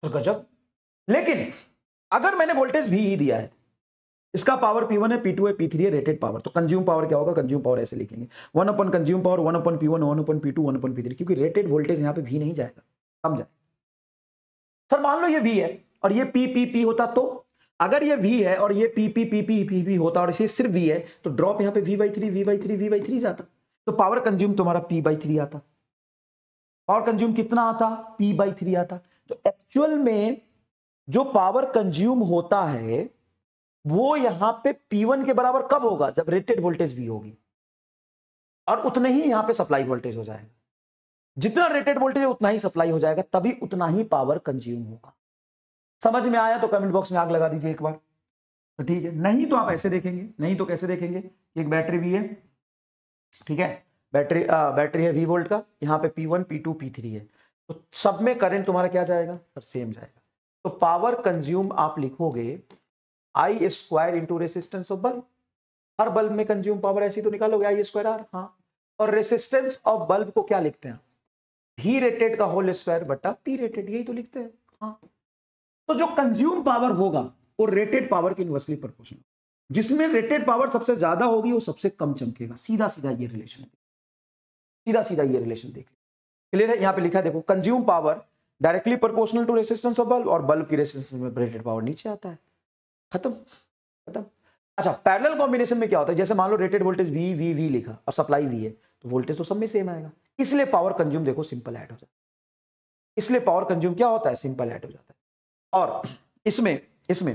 तो गजब। लेकिन अगर मैंने वोल्टेज वी ही दिया है, इसका पावर पी वन है, पी टू है, पी थ्री है, रेटेड पावर, तो कंज्यूम पावर क्या होगा? कंज्यूम पावर ऐसे लिखेंगे, वन अपन कंज्यूम पावर, वन अपन पी वन, वन अपन पी टू, वन अपन पी थ्री, क्योंकि रेटेड वोल्टेज यहां पे वी नहीं जाएगा, कम जाए। सर मान लो ये वी है और ये पी पी पी होता, तो अगर ये वी है और ये P P P P P P होता और इसे सिर्फ वी है, तो ड्रॉप यहां पे V by three, V by three, V by three जाता, तो पावर कंज्यूम तुम्हारा पी बाई थ्री आता। पावर कंज्यूम कितना आता? पी बाई थ्री आता। तो एक्चुअल में जो पावर कंज्यूम होता है वो यहां पे पी वन के बराबर कब होगा? जब रेटेड वोल्टेज भी होगी, और उतने ही यहां पे सप्लाई वोल्टेज हो जाएगा। जितना रेटेड वोल्टेज उतना ही सप्लाई हो जाएगा, तभी उतना ही पावर कंज्यूम होगा। समझ में आया तो कमेंट बॉक्स में आग लगा दीजिए एक बार, तो ठीक है। नहीं तो आप ऐसे देखेंगे, नहीं तो कैसे देखेंगे? एक बैटरी भी है, ठीक है, बैटरी बैटरी है वी वोल्ट का, यहाँ पे P one, P two, P three है, तो सब में करंट तुम्हारा क्या जाएगा? सर सेम जाएगा। तो पावर कंज्यूम आप लिखोगे I square into resistance of bulb. हर बल्ब में कंज्यूम पावर ऐसी तो निकालोगे आई स्क्वायर आर, हाँ। और रेसिस्टेंस ऑफ बल्ब को क्या लिखते हैं? भी रेटेड का होल स्क्वायर बटा पी रेटेड, यही तो लिखते हैं, हाँ। तो जो कंज्यूम पावर होगा वो रेटेड पावर के इनवर्सली प्रोपोर्शनल, जिसमें रेटेड पावर सबसे ज्यादा होगी वो सबसे कम चमकेगा। सीधा सीधा ये रिलेशन, सीधा सीधा ये रिलेशन देख लीजिए, क्लियर है? यहां पे लिखा है देखो, consume power directly proportional to resistance of bulb, और बल्ब की रेसिस्टेंस में रेटेड पावर नीचे आता है, खत्म खत्म। अच्छा, पैरेलल कॉम्बिनेशन में क्या होता है? जैसे मान लो rated voltage V V V लिखा और सप्लाई वी है, तो वोल्टेज तो सब में सेम आएगा, इसलिए पावर कंज्यूम देखो सिंपल ऐड हो जाता है, इसलिए पावर कंज्यूम क्या होता है? सिंपल ऐड हो जाता है। और इसमें इसमें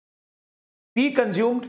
P consumed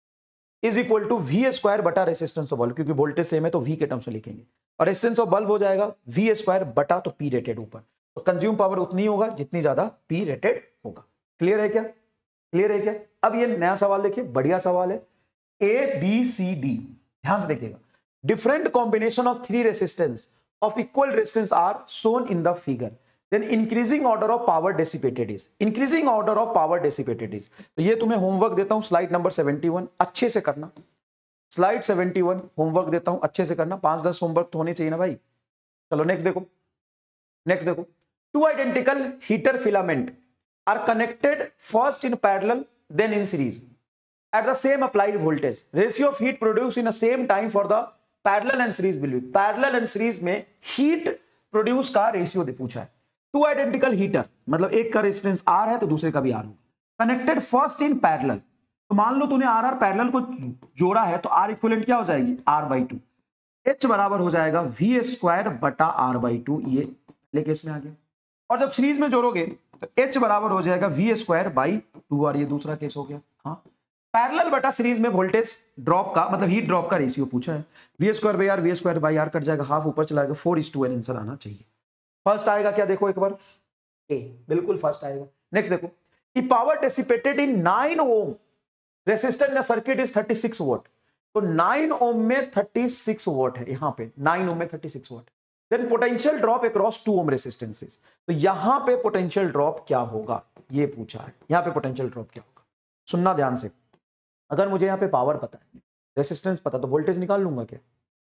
is equal to V square बटा रेसिस्टेंस ऑफ बल्ब, क्योंकि वोल्टेज सेम है तो V के टर्म्स में लिखेंगे, और रेसिस्टेंस ऑफ बल्ब हो जाएगा वी स्क्वायर बटा तो P रेटेड ऊपर, तो कंज्यूम पावर उतनी होगा जितनी ज्यादा P रेटेड होगा। क्लियर है क्या? क्लियर है क्या? अब ये नया सवाल देखिए, बढ़िया सवाल है, ए बी सी डी, ध्यान से देखिएगा। Different combination of three resistance of equal resistance are shown in the figure, then increasing order of power dissipated is, increasing order of power dissipated is. तो ये तुम्हें होमवर्क देता हूं, slide number seventy one, अच्छे से करना। Slide seventy one homework देता हूं, अच्छे से करना, पांच दस होमवर्क तो होने चाहिए ना भाई। चलो नेक्स्ट देखो, नेक्स्ट देखो, two identical heater filament are connected first in parallel then in series at the same applied voltage, ratio of heat produced in the same time for the parallel and series will be, parallel and series में heat produce का ratio दे पूछा है। To identical heater मतलब एक का resistance R है तो दूसरे का भी R होगा, कनेक्टेड फर्स्ट इन पैरेलल, तो मान लो तूने आर आर पैरेलल को जोड़ा है तो R इक्विवेलेंट क्या हो जाएगी? R बाई टू, H बराबर हो जाएगा V स्क्वायर बटा R बाई टू, ये पहले केस में आ गया। और जब सीरीज में जोड़ोगे तो H बराबर हो जाएगा V स्क्वायर बाई टू, और ये दूसरा केस हो गया। हाँ, पैरेलल बटा सीरीज में वोल्टेज ड्रॉप का मतलब हीट ड्रॉप का रेशियो पूछा है, V square by R, V square by R cut जाएगा, हाफ ऊपर चला जाएगा, four is to an answer आना चाहिए। फर्स्ट आएगा क्या? देखो एक बार, ए बिल्कुल फर्स्ट आएगा। नेक्स्ट देखो, the power dissipated in nine ohm resistor in circuit is thirty six volt, तो नाइन ओम में थर्टी सिक्स वोल्ट है, यहां पे नाइन ओम में thirty six volt. Then potential drop across two ohm resistances, तो यहां पे पोटेंशियल ड्रॉप क्या होगा ये पूछा है, यहां पे पोटेंशियल ड्रॉप क्या होगा? सुनना ध्यान से, अगर मुझे यहां पे पावर पता है, रेसिस्टेंस पता, तो वोल्टेज निकाल लूंगा क्या?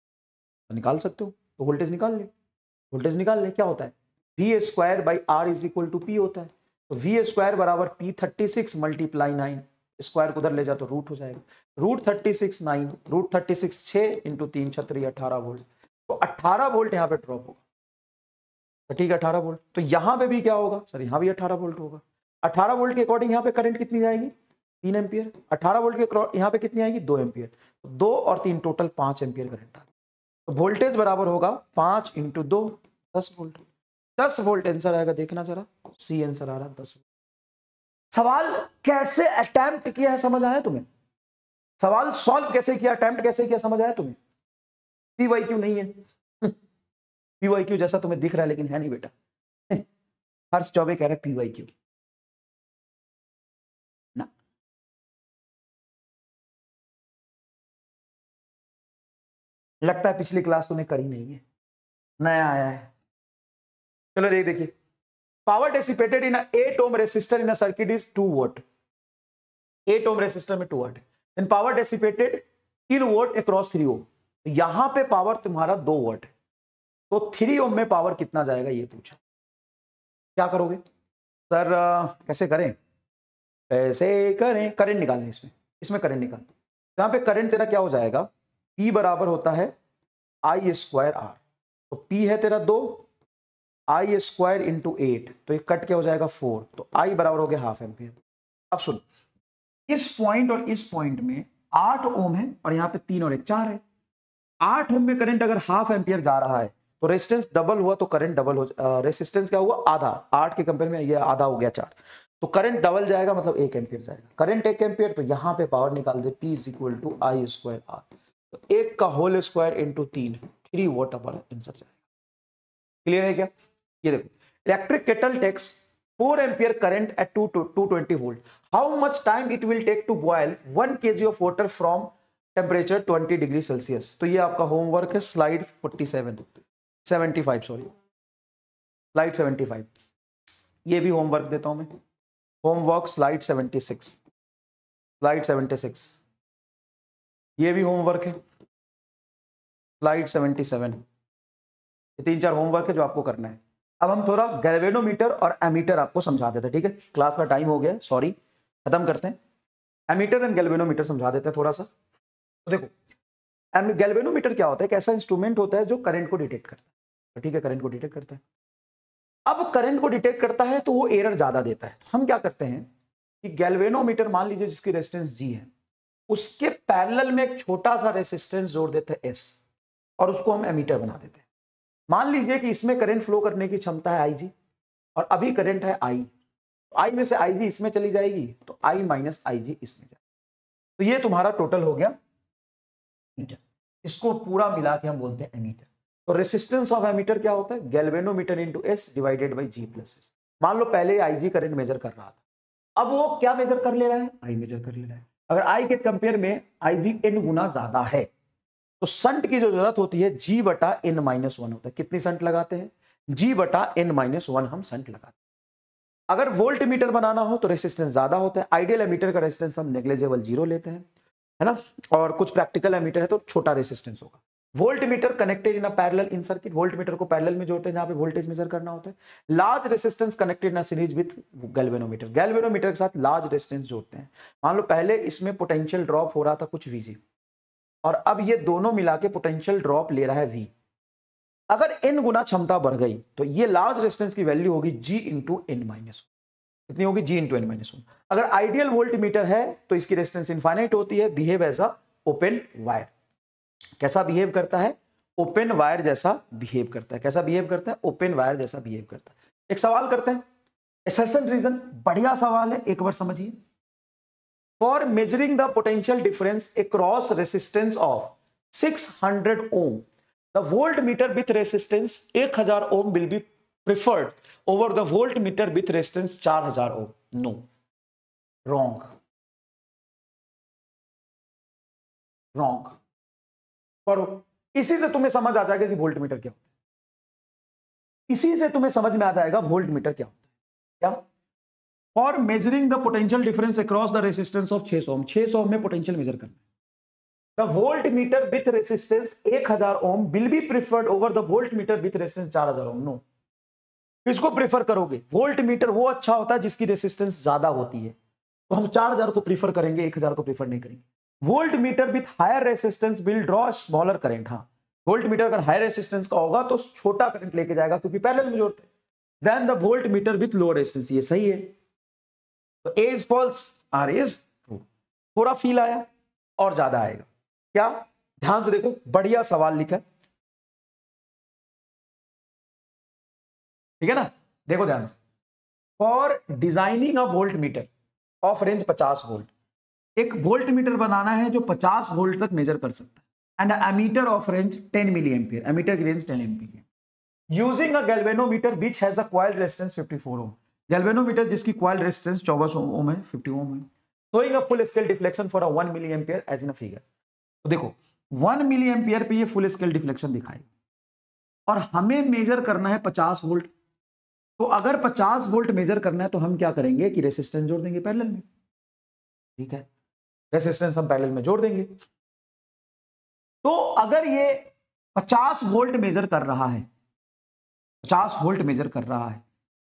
तो निकाल सकते हो, तो वोल्टेज निकाल ले, वोल्टेज निकाल ले। क्या होता है? V square by R is equal to P होता है, तो वी स्क्वायर बराबर P thirty six multiply nine, square को उधर ले जाओ तो रूट हो जाएगा, root thirty six nine, root thirty six छह इंटू तीन छत्री अठारह वोल्ट, तो अठारह वोल्ट यहां पे ड्रॉप होगा। तो ठीक है, अठारह वोल्ट, तो यहां पे भी क्या होगा सर? यहां भी अठारह वोल्ट होगा। अठारह वोल्ट के अकॉर्डिंग यहां पे करंट कितनी जाएगी? तीन एम्पियर। अठारह वोल्ट के यहां पे कितनी आएगी? दो एम्पियर। तो दो और तीन टोटल पांच एम्पियर करंट आ, तो वोल्टेज बराबर होगा पांच इंटू दो, दस वोल्ट। दस वोल्ट आंसर आएगा, देखना जरा, सी आंसर आ रहा है दस। सवाल कैसे अटेम्प्ट किया है समझ आया तुम्हें? सवाल सॉल्व कैसे किया, अटेम्प्ट कैसे किया समझ आया तुम्हें? पीवाईक्यू नहीं है, पीवाईक्यू जैसा तुम्हें दिख रहा है लेकिन है नहीं बेटा। हर्ष चौबे कह रहे पीवाईक्यू ना, लगता है पिछली क्लास तूने करी नहीं है, नया आया है। चलो देख देखिए, power dissipated in eight ohm resistor in a circuit is two volt, eight ohm resistor में टू वोल्ट है, then power dissipated in volt across three ohm, यहां पे पावर तुम्हारा दो वोल्ट है, तो थ्री ओम में पावर कितना जाएगा ये पूछा। क्या करोगे? सर कैसे करें, कैसे करें, करंट निकालें इसमें, इसमें करंट निकाल। यहाँ पे करंट तेरा क्या हो जाएगा, P बराबर होता है आई स्क्वायर आर। तो P है तेरा दो, आई स्क्वायर इंटू एट, तो ये कट क्या हो जाएगा फोर, तो I बराबर हो गया हाफ एम्पियर। अब सुन, इस पॉइंट और इस पॉइंट में आठ ओम है और यहाँ पे तीन और एक चार है। आठ ओम में करंट अगर हाफ एम्पियर जा रहा है तो रेजिस्टेंस डबल हुआ तो करंट डबल हो, रेजिस्टेंस क्या हुआ आधा, आठ के कंपेयर में ये आधा हो गया चार, तो करंट डबल जाएगा मतलब एक एम्पियर जाएगा। करंट एक एम्पियर, तो यहाँ पे पावर निकाल दे P is equal to I square R, तो एक का होल स्क्वायर इंटू तीन, थ्री वोट अपर आंसर जाएगा। क्लियर है क्या? ये देखो, electric kettle takes four ampere current at two twenty volt, how much time it will take to boil one kg of water from temperature twenty degree Celsius. तो ये आपका homework है slide forty seven, seventy five sorry, slide seventy five. ये भी homework देता हूं मैं, homework slide seventy six, slide seventy six. ये भी होमवर्क है स्लाइड सेवेंटी सेवन। ये तीन चार होमवर्क है जो आपको करना है। अब हम थोड़ा गैल्वेनोमीटर और एमीटर आपको समझा देते हैं, ठीक है? क्लास का टाइम हो गया, सॉरी, खत्म करते हैं। एमीटर एंड गैल्वेनोमीटर समझा देते हैं थोड़ा सा। तो देखो, गैल्वेनोमीटर क्या होता है, एक ऐसा इंस्ट्रूमेंट होता है जो करंट को डिटेक्ट करता है, ठीक है? करंट को डिटेक्ट करता है। अब करंट को डिटेक्ट करता है तो वो एरर ज्यादा देता है। हम क्या करते हैं कि गैल्वेनोमीटर मान लीजिए जिसकी रेजिस्टेंस जी है, उसके पैरेलल में एक छोटा सा रेजिस्टेंस जोड़ देते हैं एस, और उसको हम एमीटर बना देते हैं। मान लीजिए कि इसमें करंट फ्लो करने की क्षमता है आई जी, और अभी करंट है आई, आई में से आई जी इसमें चली जाएगी तो आई माइनस आई जी इसमें जाएगी। तो ये तुम्हारा टोटल हो गया मीटर। इसको पूरा मिला के हम बोलते हैं एमीटर। तो रेसिस्टेंस ऑफ एमीटर क्या होता है, galvanometer into S divided by G plus S. मान लो पहले आई जी करंट मेजर कर रहा था, अब वो क्या मेजर कर ले रहा है, आई मेजर कर ले रहा है। अगर आई के कंपेयर में आई जी एन गुना ज्यादा है तो संट की जो जरूरत होती है जी बटा एन माइनस वन होता है। कितनी संट लगाते हैं, जी बटा एन माइनस वन हम संट लगाते हैं। अगर वोल्ट मीटर बनाना हो तो रेसिस्टेंस ज्यादा होता है। आइडियल एमीटर का रेसिस्टेंस हम नेग्लिजिबल जीरो लेते हैं, है ना? और कुछ प्रैक्टिकल एमीटर है तो छोटा रेसिस्टेंस होगा। Voltmeter connected in a parallel in circuit, voltmeter को पैरेलल में जोड़ते हैं जहां पे वोल्टेज मेजर करना होता है। Large resistance connected in a series with galvanometer, galvanometer के साथ लार्ज रेसिस्टेंस जोड़ते हैं। मान लो पहले इसमें पोटेंशियल ड्रॉप हो रहा था कुछ वीजी, और अब ये दोनों मिला के पोटेंशियल ड्रॉप ले रहा है वी। अगर एन गुना क्षमता बढ़ गई तो ये लार्ज रेजिस्टेंस की वैल्यू होगी G into N minus one. कितनी होगी, G into N minus one. अगर आइडियल वोल्ट मीटर है तो इसकी रेजिस्टेंस इनफाइनाइट होती है, behave as a open wire. कैसा बिहेव करता है, ओपन वायर जैसा बिहेव करता है। कैसा बिहेव करता है, ओपन वायर जैसा बिहेव करता है। एक सवाल करते हैं, असर्शन रीजन, बढ़िया सवाल है, एक बार समझिए। For measuring the potential difference across resistance of six hundred ohm, the voltmeter with resistance one thousand ohm will be preferred over the voltmeter with resistance four thousand ohm. No, wrong, wrong. पढ़ो, इसी से तुम्हें समझ आ जाएगा कि voltmeter क्या होता है। इसी से तुम्हें समझ में आ जाएगा वोल्टमीटर क्या होता है। क्या? For measuring the potential difference across the resistance of छह सौ ओम, छह सौ ओम में पोटेंशियल मेजर करना है। The voltmeter with resistance one thousand ohm will be preferred over the voltmeter with resistance four thousand ohm. No. किसको प्रेफर करोगे? Voltmeter वो अच्छा होता है जिसकी रेसिस्टेंस ज्यादा होती है, तो हम चार हजार को प्रीफर करेंगे, एक हजार को प्रीफर नहीं करेंगे। Voltmeter with higher resistance will draw smaller current. हाँ, वोल्टमीटर अगर हायर रेसिस्टेंस का होगा तो छोटा करंट लेके जाएगा क्योंकि पैरेलल में जोड़ते हैं। Then the voltmeter with low resistance, ये सही है। तो A is false, R is true. थोड़ा फील आया और ज्यादा आएगा क्या? ध्यान से देखो, बढ़िया सवाल लिखा है, ठीक है ना? देखो ध्यान से। For designing a voltmeter of range पचास वोल्ट, एक वोल्ट मीटर बनाना है जो पचास वोल्ट तक मेजर कर सकता है, and ammeter of range ten milli ampere, ammeter की range ten ampere, using a galvanometer which has a coil resistance fifty four ohm, galvanometer जिसकी कॉइल रेजिस्टेंस चौबीस ओम है, फिफ्टी ओम है, showing a full scale deflection for a one milli ampere as in a figure. तो देखो one milli ampere पे ये full scale deflection दिखाएगा और हमें मेजर करना है पचास वोल्ट। तो अगर पचास वोल्ट मेजर करना है तो हम क्या करेंगे कि रेजिस्टेंस जोड़ देंगे पैरेलल में, ठीक है? रेजिस्टेंस हम पैरेलल में जोड़ देंगे। तो अगर ये पचास वोल्ट मेजर कर रहा है, पचास वोल्ट मेजर कर रहा है,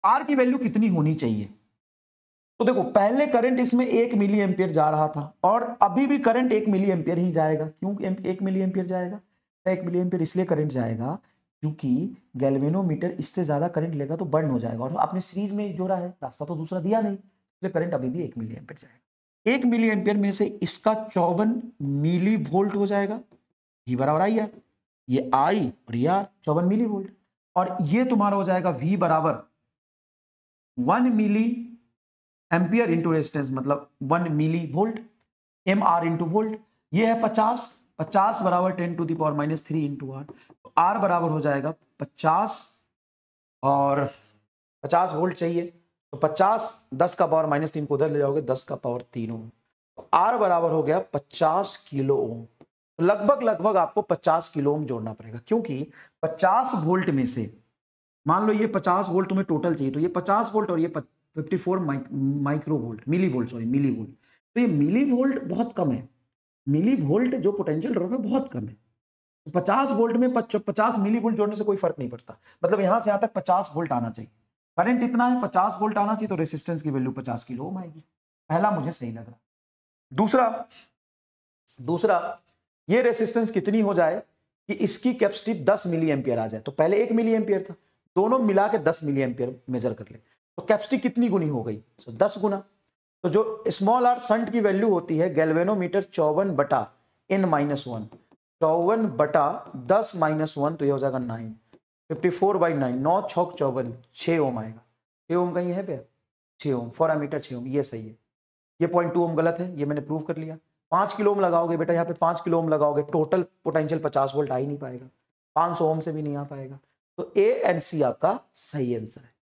आर की वैल्यू कितनी होनी चाहिए? तो देखो पहले करंट इसमें एक मिली एम्पियर जा रहा था और अभी भी करंट एक मिली एम्पियर ही जाएगा। क्यों एक मिली एम्पियर जाएगा? एक मिली एम्पियर इसलिए करंट जाएगा क्योंकि गैल्वेनोमीटर इससे ज्यादा करंट लेगा तो बर्न हो जाएगा, और आपने सीरीज में जोड़ा है, रास्ता तो दूसरा दिया नहीं, इसलिए करंट अभी भी एक मिली एम्पियर जाएगा। एक मिली एम्पियर में से इसका चौवन मिली वोल्ट हो जाएगा, V बराबर आई आर, ये आई और ये आर, चौवन मिली वोल्ट, और ये तुम्हारा हो जाएगा V बराबर one milli ampere into resistance, मतलब one milli volt, M R into volt, ये है पचास, पचास बराबर ten to the power minus three into R, तो आर बराबर हो जाएगा पचास, और पचास वोल्ट चाहिए तो पचास, दस का पावर माइनस तीन को उधर ले जाओगे, दस का पावर तीन ओम, तो आर बराबर हो गया पचास किलो ओम। लगभग लगभग आपको पचास किलो ओम जोड़ना पड़ेगा, क्योंकि पचास वोल्ट में से मान लो ये पचास वोल्ट तुम्हें टोटल चाहिए, तो ये पचास वोल्ट और ये चौवन micro volt, milli volt, sorry milli volt, तो ये मिली वोल्ट बहुत कम है, मिली वोल्ट जो पोटेंशियल ड्रॉप है बहुत कम है, तो पचास वोल्ट में पचास मिली वोल्ट जोड़ने से कोई फर्क नहीं पड़ता, मतलब यहां से यहां तक पचास वोल्ट आना चाहिए, करंट इतना है पचास वोल्ट आना चाहिए, तो रेसिस्टेंस की वैल्यू पचास किलो ओम आएगी। पहला मुझे सही लग रहा। दूसरा दूसरा ये रेसिस्टेंस कितनी हो जाए कि इसकी कैपेसिटी दस मिली एम्पियर आ जाए, तो पहले एक मिली एम्पियर था, दोनों मिला के दस मिली एम्पियर मेजर कर ले, तो कैपेसिटी कितनी गुनी हो गई? so, दस गुना। तो जो स्मॉल आर शंट की वैल्यू होती है गैल्वेनोमीटर चौवन बटा एन माइनस वन, चौवन बटा दस माइनस वन, तो ये हो जाएगा nine, fifty four by nine, नौ छौक चौवन, छः ओम आएगा। छः ओम कहीं है पे? छः ओम, फोर एमीटर छः ओम, ये सही है। ये पॉइंट टू ओम गलत है, ये मैंने प्रूव कर लिया। पाँच किलो ओम लगाओगे बेटा, यहाँ पे पाँच किलो ओम लगाओगे, टोटल पोटेंशियल पचास वोल्ट आ ही नहीं पाएगा, पाँच सौ ओम से भी नहीं आ पाएगा, तो ए एंड सी आपका सही आंसर है।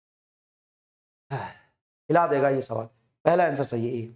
हिला देगा ये सवाल, पहला आंसर सही है ए।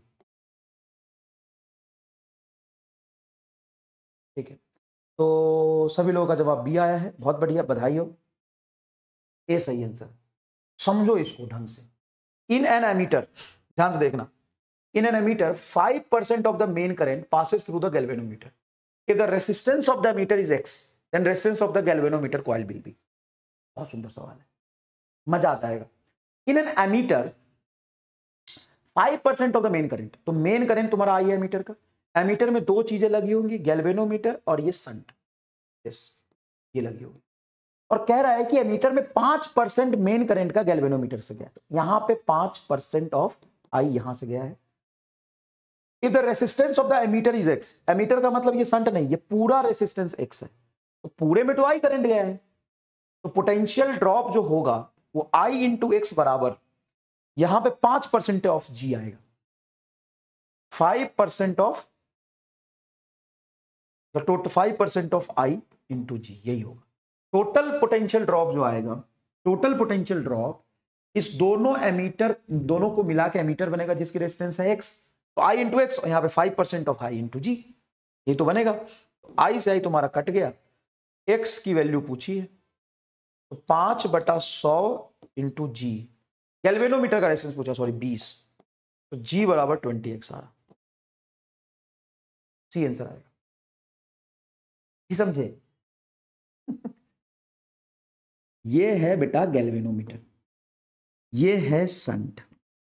ठीक है, तो सभी लोगों का जवाब बी आया है, बहुत बढ़िया, बधाई हो, ए सही आंसर। समझो इसको ढंग से। इन एन एमीटर, ध्यान से देखना, in an emitter five percent of the main current passes through the galvanometer. If the resistance of the emitter is X, then resistance of the galvanometer coil will be. बहुत सुंदर सवाल है, मजा आ जाएगा। in an emitter five percent of the main current, तो main current तुम्हारा I है एमीटर का, एमीटर में दो चीजें लगी होंगी, गैल्वेनोमीटर और ये शंट, यस ये लगी होगी, और कह रहा है कि एमीटर में पांच परसेंट मेन करंट का गैल्वेनोमीटर से गया, यहां पे पांच परसेंट ऑफ आई यहां से गया है। If the resistance of the emitter is X, ammeter का मतलब ये शंट नहीं, ये पूरा रेसिस्टेंस X है, तो पूरे में तो आई करंट गया है, तो पोटेंशियल ड्रॉप जो होगा वो I इंटू एक्स बराबर, यहां पे पांच परसेंट ऑफ G आएगा, five percent of the total, five percent of I into G, यही होगा टोटल पोटेंशियल ड्रॉप जो आएगा। टोटल पोटेंशियल ड्रॉप इस दोनों एमीटर, दोनों को मिला के एमीटर बनेगा जिसकी रेजिस्टेंस है X, तो I इंटू एक्स, यहाँ पे five percent of I into G, ये तो बनेगा। तो I से I तुम्हारा कट गया, X की वैल्यू पूछी है, तो पांच बटा सौ इंटू जी, गैल्वेनोमीटर का रेजिस्टेंस पूछा, सॉरी बीस, तो G बराबर ट्वेंटी एक्स आ रहा, सी आंसर आएगा। ये समझे? ये है बेटा गैल्वेनोमीटर, ये है शंट,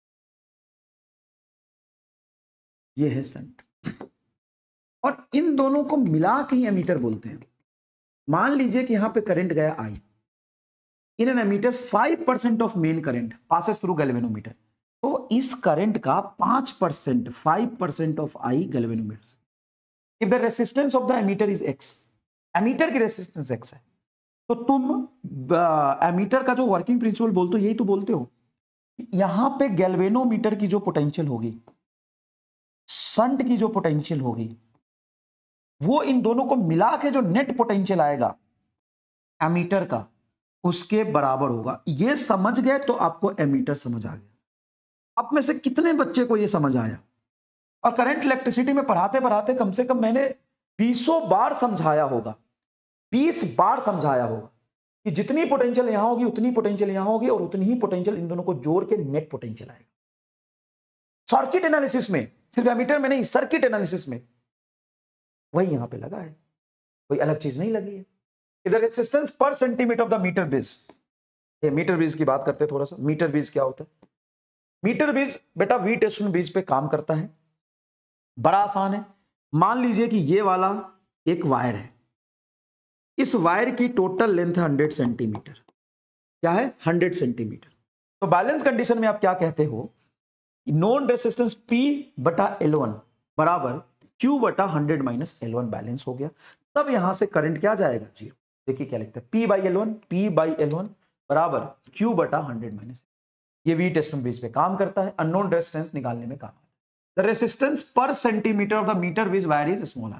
ये है शंट, और इन दोनों को मिला के ही एमीटर बोलते हैं। मान लीजिए कि यहां पे करंट गया I, in an ammeter five percent of main current passes through galvanometer, तो इस करंट का पांच percent, five percent of I galvanometer. If the resistance of the ammeter is X, ammeter की रेसिस्टेंस X है, तो तुम ammeter का जो वर्किंग प्रिंसिपल बोलते हो यही तो बोलते हो, यहां पे गैल्वेनोमीटर की जो पोटेंशियल होगी, शंट की जो पोटेंशियल होगी, वो इन दोनों को मिला के जो नेट पोटेंशियल आएगा एमीटर का, उसके बराबर होगा। ये समझ गए तो आपको एमीटर समझ आ गया। अब में से कितने बच्चे को ये समझ आया? और करंट इलेक्ट्रिसिटी में पढ़ाते पढ़ाते कम से कम मैंने बीसों बार समझाया होगा, बीस बार समझाया होगा कि जितनी पोटेंशियल यहां होगी उतनी पोटेंशियल यहां होगी, और उतनी ही पोटेंशियल इन दोनों को जोड़ के नेट पोटेंशियल आएगा। सर्किट एनालिसिस में, सिर्फ एमीटर में नहीं, सर्किट एनालिसिस में वही यहां पे लगा है, कोई अलग चीज नहीं लगी है। इधर resistance per centimetre of the metre bridge, ये मीटर बीज की बात करते हैं थोड़ा सा। मीटर बीज क्या होता है? मीटर बीज बेटा वी टेस्टोन बीज पे काम करता है। बड़ा आसान है। मान लीजिए कि ये वाला एक वायर है, इस वायर की टोटल लेंथ है हंड्रेड सेंटीमीटर। क्या है? Hundred centimetre. तो बैलेंस कंडीशन में आप क्या कहते हो? नॉन रेसिस्टेंस P बटा एल वन बराबर Q बटा hundred minus L one balance हो गया। तब यहां से करंट क्या जाएगा? जीरो। देखिए क्या लिखता है, P by L one, P by L one बराबर Q बटा हंड्रेड माइनस। ये वी टेस्टोन बेस पे काम करता है, अननोन रेजिस्टेंस निकालने में काम आता है। The resistance per centimetre of the metre which wire is smaller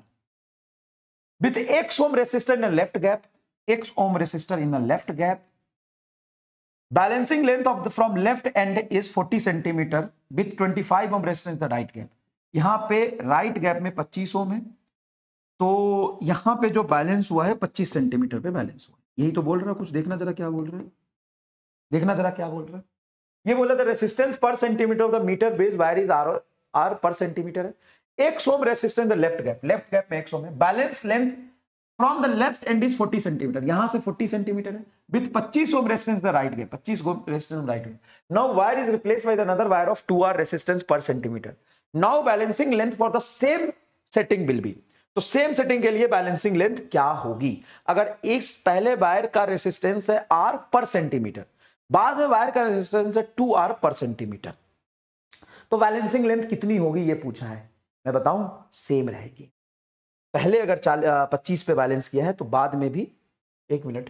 with x ohm resistor in a left gap, x ohm resistor in a left gap. Balancing length of the from left end is forty centimeter with twenty-five ohm resistance in the right gap. यहां पे right gap में पच्चीस ओम है, तो यहां पे जो balance हुआ है पच्चीस सेंटीमीटर पे बैलेंस हुआ है। यही तो बोल रहा है। कुछ देखना जरा क्या बोल रहा है, देखना जरा क्या बोल रहा है। ये बोला था resistance per centimetre of the metre base wire is R R per centimeter है। x ohm resistance in the left gap, left gap में x ohm है। Balance length from the left end is forty centimeter, यहां से forty centimeter है with पच्चीस ohm resistance the right gap, पच्चीस ohm resistance right gap. Now wire is replaced by another wire of two R resistance per centimeter. Now balancing length for the same setting will be, तो same setting के लिए balancing length क्या होगी? अगर इस पहले wire का resistance है r पर सेंटीमीटर, बाद में वायर का रेजिस्टेंस है टू आर पर सेंटीमीटर, तो बैलेंसिंग लेंथ कितनी होगी ये पूछा है। मैं बताऊं, सेम रहेगी। पहले अगर पच्चीस पे बैलेंस किया है तो बाद में भी, एक मिनट,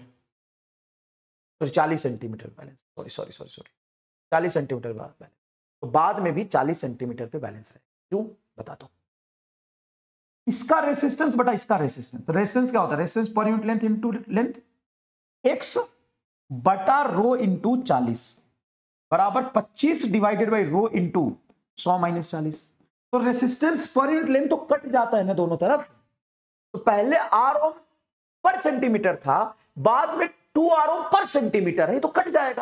सॉरी चालीस centimeter balance, sorry sorry sorry sorry चालीस सेंटीमीटर बैलेंस, तो बाद में भी चालीस सेंटीमीटर पे बैलेंस है। क्यों बता दो। इसका रेसिस्टेंस बटा इसका रेसिस्टेंस, तो रेसिस्टेंस क्या होता है? Resistance per unit length into length, x बटा रो इंटू चालीस बराबर पच्चीस डिवाइडेड बाई रो इंटू सौ माइनस चालीस। तो रेसिस्टेंस पर यूनिट लेंथ तो कट जाता है ना दोनों तरफ। तो पहले आर ओम पर सेंटीमीटर था, बाद में टू आर ओम पर सेंटीमीटर है, तो कट जाएगा।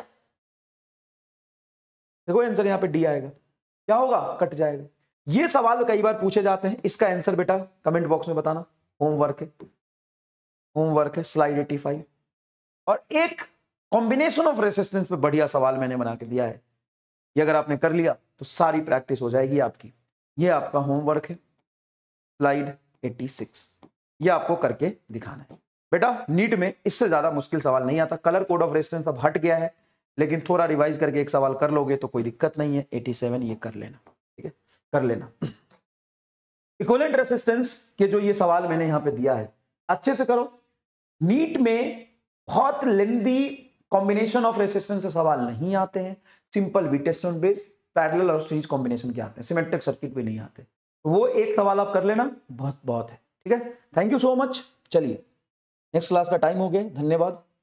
देखो आंसर यहां पे डी आएगा। क्या होगा? कट जाएगा। ये सवाल कई बार पूछे जाते हैं। इसका आंसर बेटा कमेंट बॉक्स में बताना। होमवर्क है, होमवर्क है स्लाइड एटी फाइव। और एक कॉम्बिनेशन ऑफ रेसिस्टेंस पे बढ़िया सवाल मैंने बना के दिया है। ये अगर आपने कर लिया तो सारी प्रैक्टिस हो जाएगी आपकी। ये आपका होमवर्क है स्लाइड एटी सिक्स, ये आपको करके दिखाना है बेटा। नीट में इससे ज्यादा मुश्किल सवाल नहीं आता। कलर कोड ऑफ रेजिस्टेंस अब हट गया है, लेकिन थोड़ा रिवाइज करके एक सवाल कर लोगे तो कोई दिक्कत नहीं है। सत्तासी ये कर लेना, ठीक है, कर लेना। इक्विवेलेंट रेजिस्टेंस के जो ये सवाल मैंने यहां पे दिया है, अच्छे से करो। नीट में बहुत लेंदी कॉम्बिनेशन ऑफ रेजिस्टेंस से सवाल नहीं आते हैं। Simple Wheatstone base, parallel और सीरीज कॉम्बिनेशन के आते हैं, सिमेट्रिक सर्किट भी नहीं आते। तो वो एक सवाल आप कर लेना, बहुत बहुत है, ठीक है। Thank you so much. चलिए नेक्स्ट क्लास का टाइम हो गया, धन्यवाद।